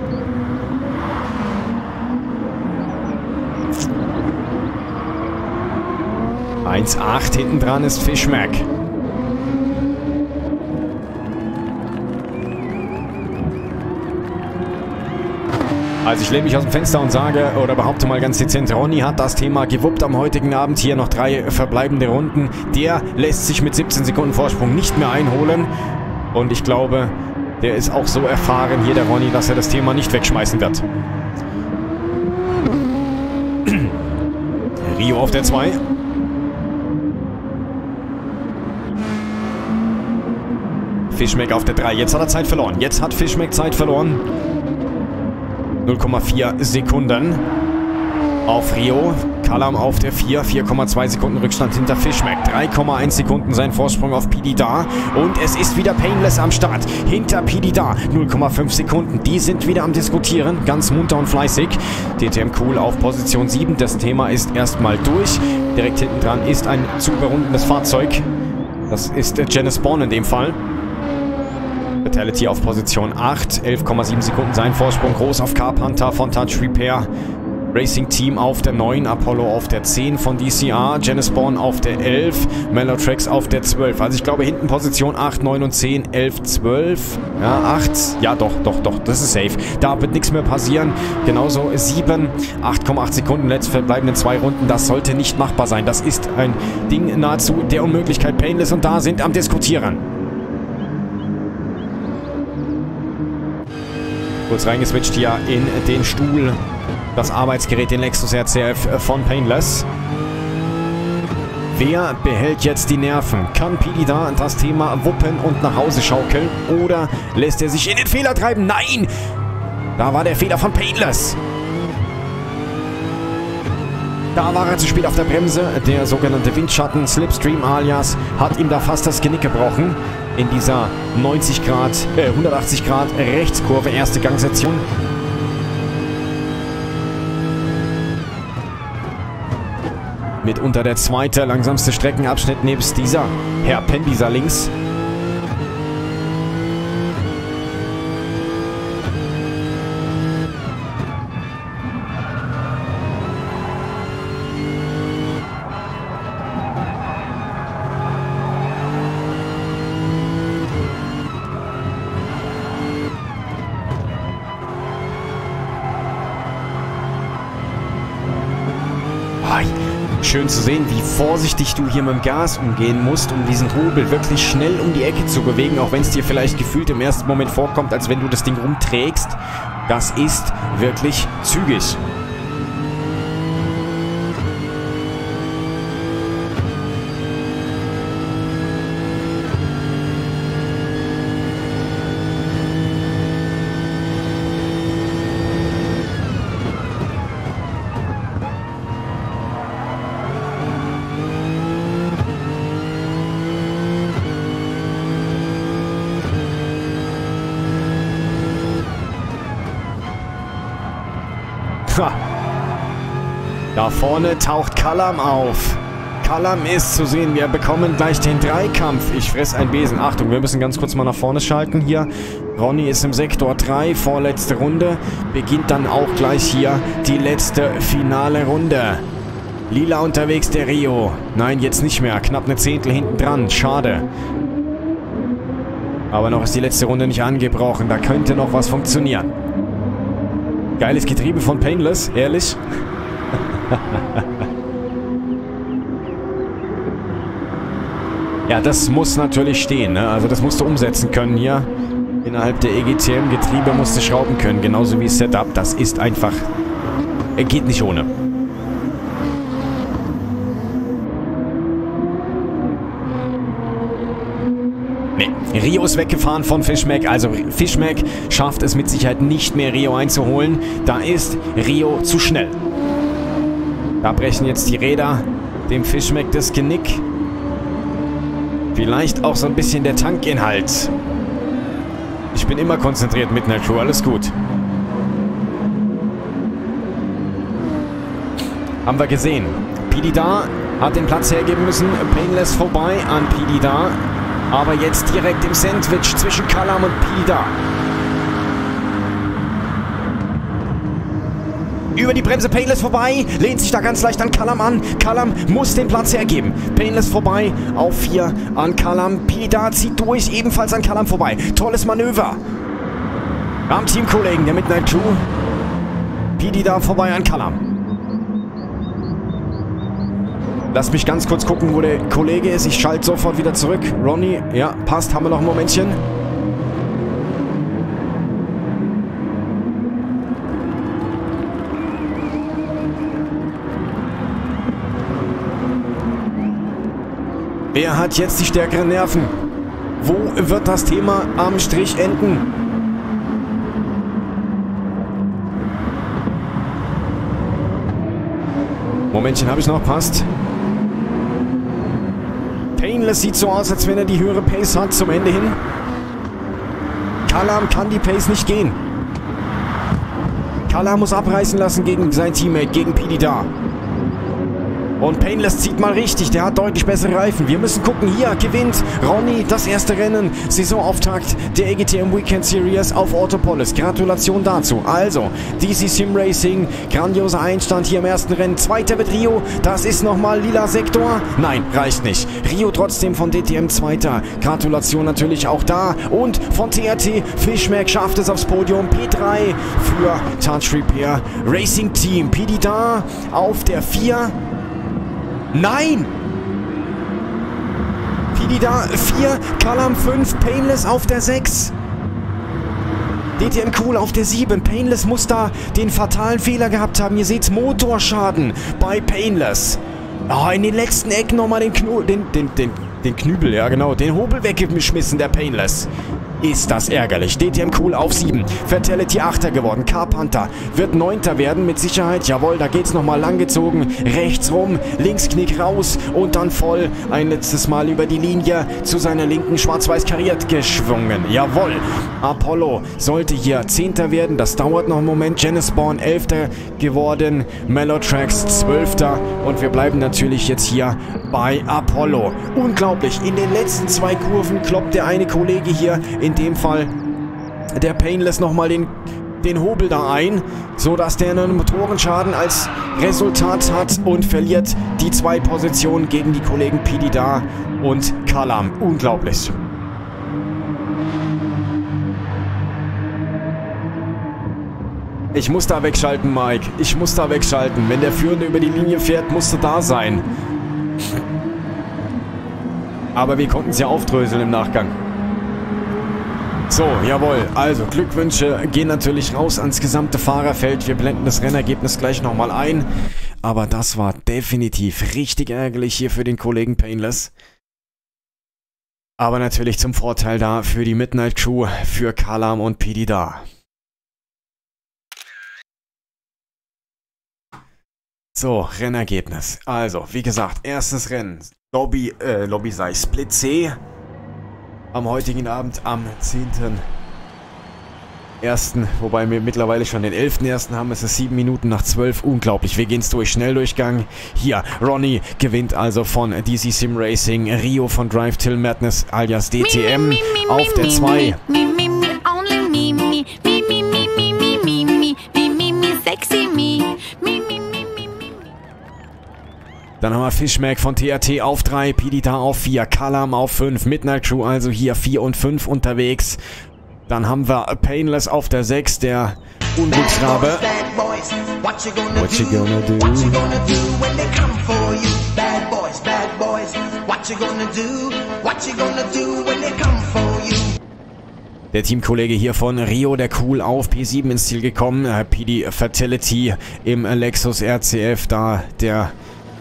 eins Komma acht hinten dran ist Fischmeck. Also ich lehne mich aus dem Fenster und sage oder behaupte mal ganz dezent, Ronny hat das Thema gewuppt am heutigen Abend. Hier noch drei verbleibende Runden. Der lässt sich mit siebzehn Sekunden Vorsprung nicht mehr einholen. Und ich glaube, der ist auch so erfahren hier, der Ronny, dass er das Thema nicht wegschmeißen wird. Rio auf der zwei. Fischmeck auf der drei. Jetzt hat er Zeit verloren. Jetzt hat Fischmeck Zeit verloren. null Komma vier Sekunden auf Rio. Kalam auf der vier. vier Komma zwei Sekunden Rückstand hinter Fischmeck. drei Komma eins Sekunden sein Vorsprung auf Pidi da. Und es ist wieder Painless am Start. Hinter Pidi da. null Komma fünf Sekunden. Die sind wieder am Diskutieren. Ganz munter und fleißig. D T M Cool auf Position sieben. Das Thema ist erstmal durch. Direkt hinten dran ist ein zu überrundendes Fahrzeug. Das ist Janice Bourne in dem Fall. Fatality auf Position acht, elf Komma sieben Sekunden sein Vorsprung, groß auf Carpenter von Touch Repair. Racing Team auf der neun, Apollo auf der zehn von D C R, Janice Bourne auf der elf, Mellowtracks auf der zwölf. Also ich glaube hinten Position acht, neun und zehn, elf, zwölf, ja acht, ja doch, doch, doch, das ist safe. Da wird nichts mehr passieren. Genauso sieben, acht Komma acht Sekunden, letzte verbleibenden zwei Runden, das sollte nicht machbar sein. Das ist ein Ding nahezu der Unmöglichkeit. Painless und da sind am Diskutieren. Kurz reingeswitcht hier in den Stuhl. Das Arbeitsgerät, den Lexus R C F von Painless. Wer behält jetzt die Nerven? Kann Pidi da das Thema wuppen und nach Hause schaukeln? Oder lässt er sich in den Fehler treiben? Nein! Da war der Fehler von Painless. Da war er zu spät auf der Bremse. Der sogenannte Windschatten Slipstream alias hat ihm da fast das Genick gebrochen. In dieser neunzig Grad, äh, hundertachtzig Grad Rechtskurve, erste Gangsektion. Mitunter der zweite langsamste Streckenabschnitt nebst dieser. Herr Pendieser links. Schön zu sehen, wie vorsichtig du hier mit dem Gas umgehen musst, um diesen Hobel wirklich schnell um die Ecke zu bewegen, auch wenn es dir vielleicht gefühlt im ersten Moment vorkommt, als wenn du das Ding rumträgst. Das ist wirklich zügig. Da vorne taucht Callum auf. Callum ist zu sehen. Wir bekommen gleich den Dreikampf. Ich fress ein Besen. Achtung, wir müssen ganz kurz mal nach vorne schalten hier. Ronny ist im Sektor drei. Vorletzte Runde. Beginnt dann auch gleich hier die letzte finale Runde. Lila unterwegs, der Rio. Nein, jetzt nicht mehr. Knapp eine Zehntel hinten dran. Schade. Aber noch ist die letzte Runde nicht angebrochen. Da könnte noch was funktionieren. Geiles Getriebe von Painless, ehrlich. Ja, das muss natürlich stehen, ne? Also das musst du umsetzen können hier. Innerhalb der E G T M-Getriebe musst du schrauben können, genauso wie Setup. Das ist einfach... Er geht nicht ohne. Rio ist weggefahren von Fishmack, also Fishmack schafft es mit Sicherheit nicht mehr, Rio einzuholen. Da ist Rio zu schnell. Da brechen jetzt die Räder dem Fishmack das Genick. Vielleicht auch so ein bisschen der Tankinhalt. Ich bin immer konzentriert, Midnight Crew, alles gut. Haben wir gesehen. Pidida hat den Platz hergeben müssen. Painless vorbei an Pidida. Aber jetzt direkt im Sandwich zwischen Callum und Pidida. Über die Bremse Painless vorbei. Lehnt sich da ganz leicht an Callum an. Callum muss den Platz hergeben. Painless vorbei. Auf vier an Callum. Pidida zieht durch. Ebenfalls an Callum vorbei. Tolles Manöver. Am Teamkollegen der Midnight Crew. Pidida vorbei an Callum. Lass mich ganz kurz gucken, wo der Kollege ist. Ich schalte sofort wieder zurück. Ronny, ja, passt. Haben wir noch ein Momentchen. Wer hat jetzt die stärkeren Nerven? Wo wird das Thema am Strich enden? Momentchen, habe ich noch. Passt. Painless sieht so aus, als wenn er die höhere Pace hat zum Ende hin. Callum kann die Pace nicht gehen. Callum muss abreißen lassen gegen sein Teammate, gegen Pidida. Und Painless zieht mal richtig, der hat deutlich bessere Reifen. Wir müssen gucken, hier gewinnt Ronny das erste Rennen. Saisonauftakt der E G T M Weekend Series auf Autopolis. Gratulation dazu. Also, D C Sim Racing, grandioser Einstand hier im ersten Rennen. Zweiter wird Rio, das ist nochmal lila Sektor. Nein, reicht nicht. Rio trotzdem von D T M Zweiter. Gratulation natürlich auch da. Und von T R T, Fishmack schafft es aufs Podium. P drei für Touch Repair Racing Team. Pidida auf der vier. Nein! Pidida vier, Callum fünf, Painless auf der sechs. D T M Cool auf der sieben. Painless muss da den fatalen Fehler gehabt haben. Ihr seht Motorschaden bei Painless. Oh, in den letzten Ecken nochmal den, Knu den, den, den, den Knübel, ja genau, den Hobel weggeschmissen, der Painless. Ist das ärgerlich. D T M Cool auf sieben. Fatality Achter geworden. Carpenter wird Neunter werden mit Sicherheit. Jawohl, da geht's nochmal langgezogen. Rechts rum, Linksknick raus und dann voll ein letztes Mal über die Linie zu seiner Linken schwarz-weiß kariert geschwungen. Jawohl, Apollo sollte hier Zehnter werden. Das dauert noch einen Moment. Genespawn Elfter geworden. Mellowtracks Zwölfter. Und wir bleiben natürlich jetzt hier bei Apollo. Unglaublich, in den letzten zwei Kurven kloppt der eine Kollege hier, in dem Fall der Painless, nochmal den, den Hobel da ein, sodass der einen Motorenschaden als Resultat hat und verliert die zwei Positionen gegen die Kollegen Pidida und Kalam. Unglaublich. Ich muss da wegschalten, Mike. Ich muss da wegschalten. Wenn der Führende über die Linie fährt, musst du da sein. Aber wir konnten es ja aufdröseln im Nachgang. So, jawohl. Also, Glückwünsche gehen natürlich raus ans gesamte Fahrerfeld. Wir blenden das Rennergebnis gleich nochmal ein. Aber das war definitiv richtig ärgerlich hier für den Kollegen Painless. Aber natürlich zum Vorteil da für die Midnight Crew, für Kalam und Pidida. So, Rennergebnis. Also, wie gesagt, erstes Rennen. Lobby, äh, Lobby sei Split C. Am heutigen Abend, am zehnten ersten Wobei wir mittlerweile schon den elften ersten haben. Es ist sieben Minuten nach zwölf. Unglaublich. Wir gehen es durch. Schnelldurchgang. Hier, Ronny gewinnt also von D C Sim Racing. Rio von Drive Till Madness alias D T M auf der zwei. Dann haben wir Fishmack von T R T auf drei, Pidida auf vier, Kalam auf fünf, Midnight Crew also hier vier und fünf unterwegs. Dann haben wir Painless auf der sechs, der Unglücksrabe. What you gonna do? What you gonna do when they come for you? Bad boys, bad boys. What you gonna do? What you gonna do when they come for you? Der Teamkollege hier von Rio, der Cool, auf P sieben ins Ziel gekommen. P D Fatality im Lexus R C F, da der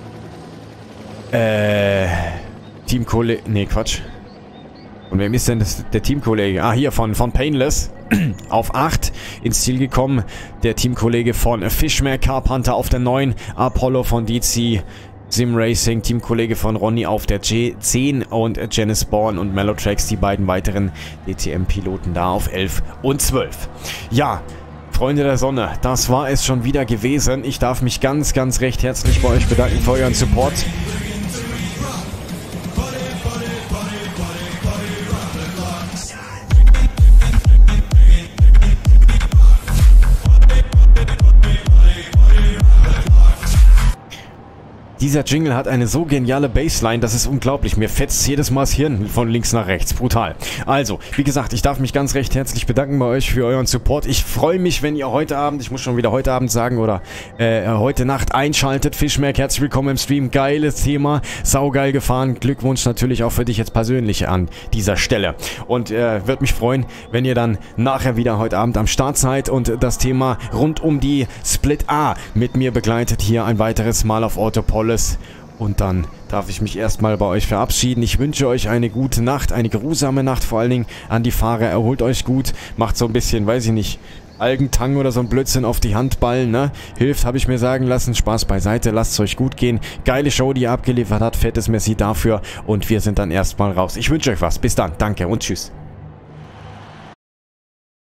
Äh, Teamkollege, nee, Quatsch. Und wem ist denn das, der Teamkollege? Ah, hier, von, von Painless auf acht ins Ziel gekommen. Der Teamkollege von Fishmack, Carpenter auf der neun. Apollo von D C Sim Racing, Teamkollege von Ronny auf der G zehn. Und Genespawn und Mellowtracks, die beiden weiteren D T M-Piloten da auf elf und zwölf. Ja, Freunde der Sonne, das war es schon wieder gewesen. Ich darf mich ganz, ganz recht herzlich bei euch bedanken für euren Support. Dieser Jingle hat eine so geniale Bassline, das ist unglaublich. Mir fetzt jedes Mal das Hirn von links nach rechts. Brutal. Also, wie gesagt, ich darf mich ganz recht herzlich bedanken bei euch für euren Support. Ich freue mich, wenn ihr heute Abend, ich muss schon wieder heute Abend sagen, oder äh, heute Nacht einschaltet. Fishmack, herzlich willkommen im Stream. Geiles Thema. Saugeil gefahren. Glückwunsch natürlich auch für dich jetzt persönlich an dieser Stelle. Und äh, würde mich freuen, wenn ihr dann nachher wieder heute Abend am Start seid und das Thema rund um die Split A mit mir begleitet. Hier ein weiteres Mal auf Autopolis. Und dann darf ich mich erstmal bei euch verabschieden. Ich wünsche euch eine gute Nacht, eine geruhsame Nacht, vor allen Dingen an die Fahrer. Erholt euch gut, macht so ein bisschen, weiß ich nicht, Algentang oder so ein Blödsinn auf die Handballen, ne? Hilft, habe ich mir sagen lassen. Spaß beiseite, lasst es euch gut gehen. Geile Show, die ihr abgeliefert habt. Fettes Merci dafür. Und wir sind dann erstmal raus. Ich wünsche euch was. Bis dann. Danke und tschüss.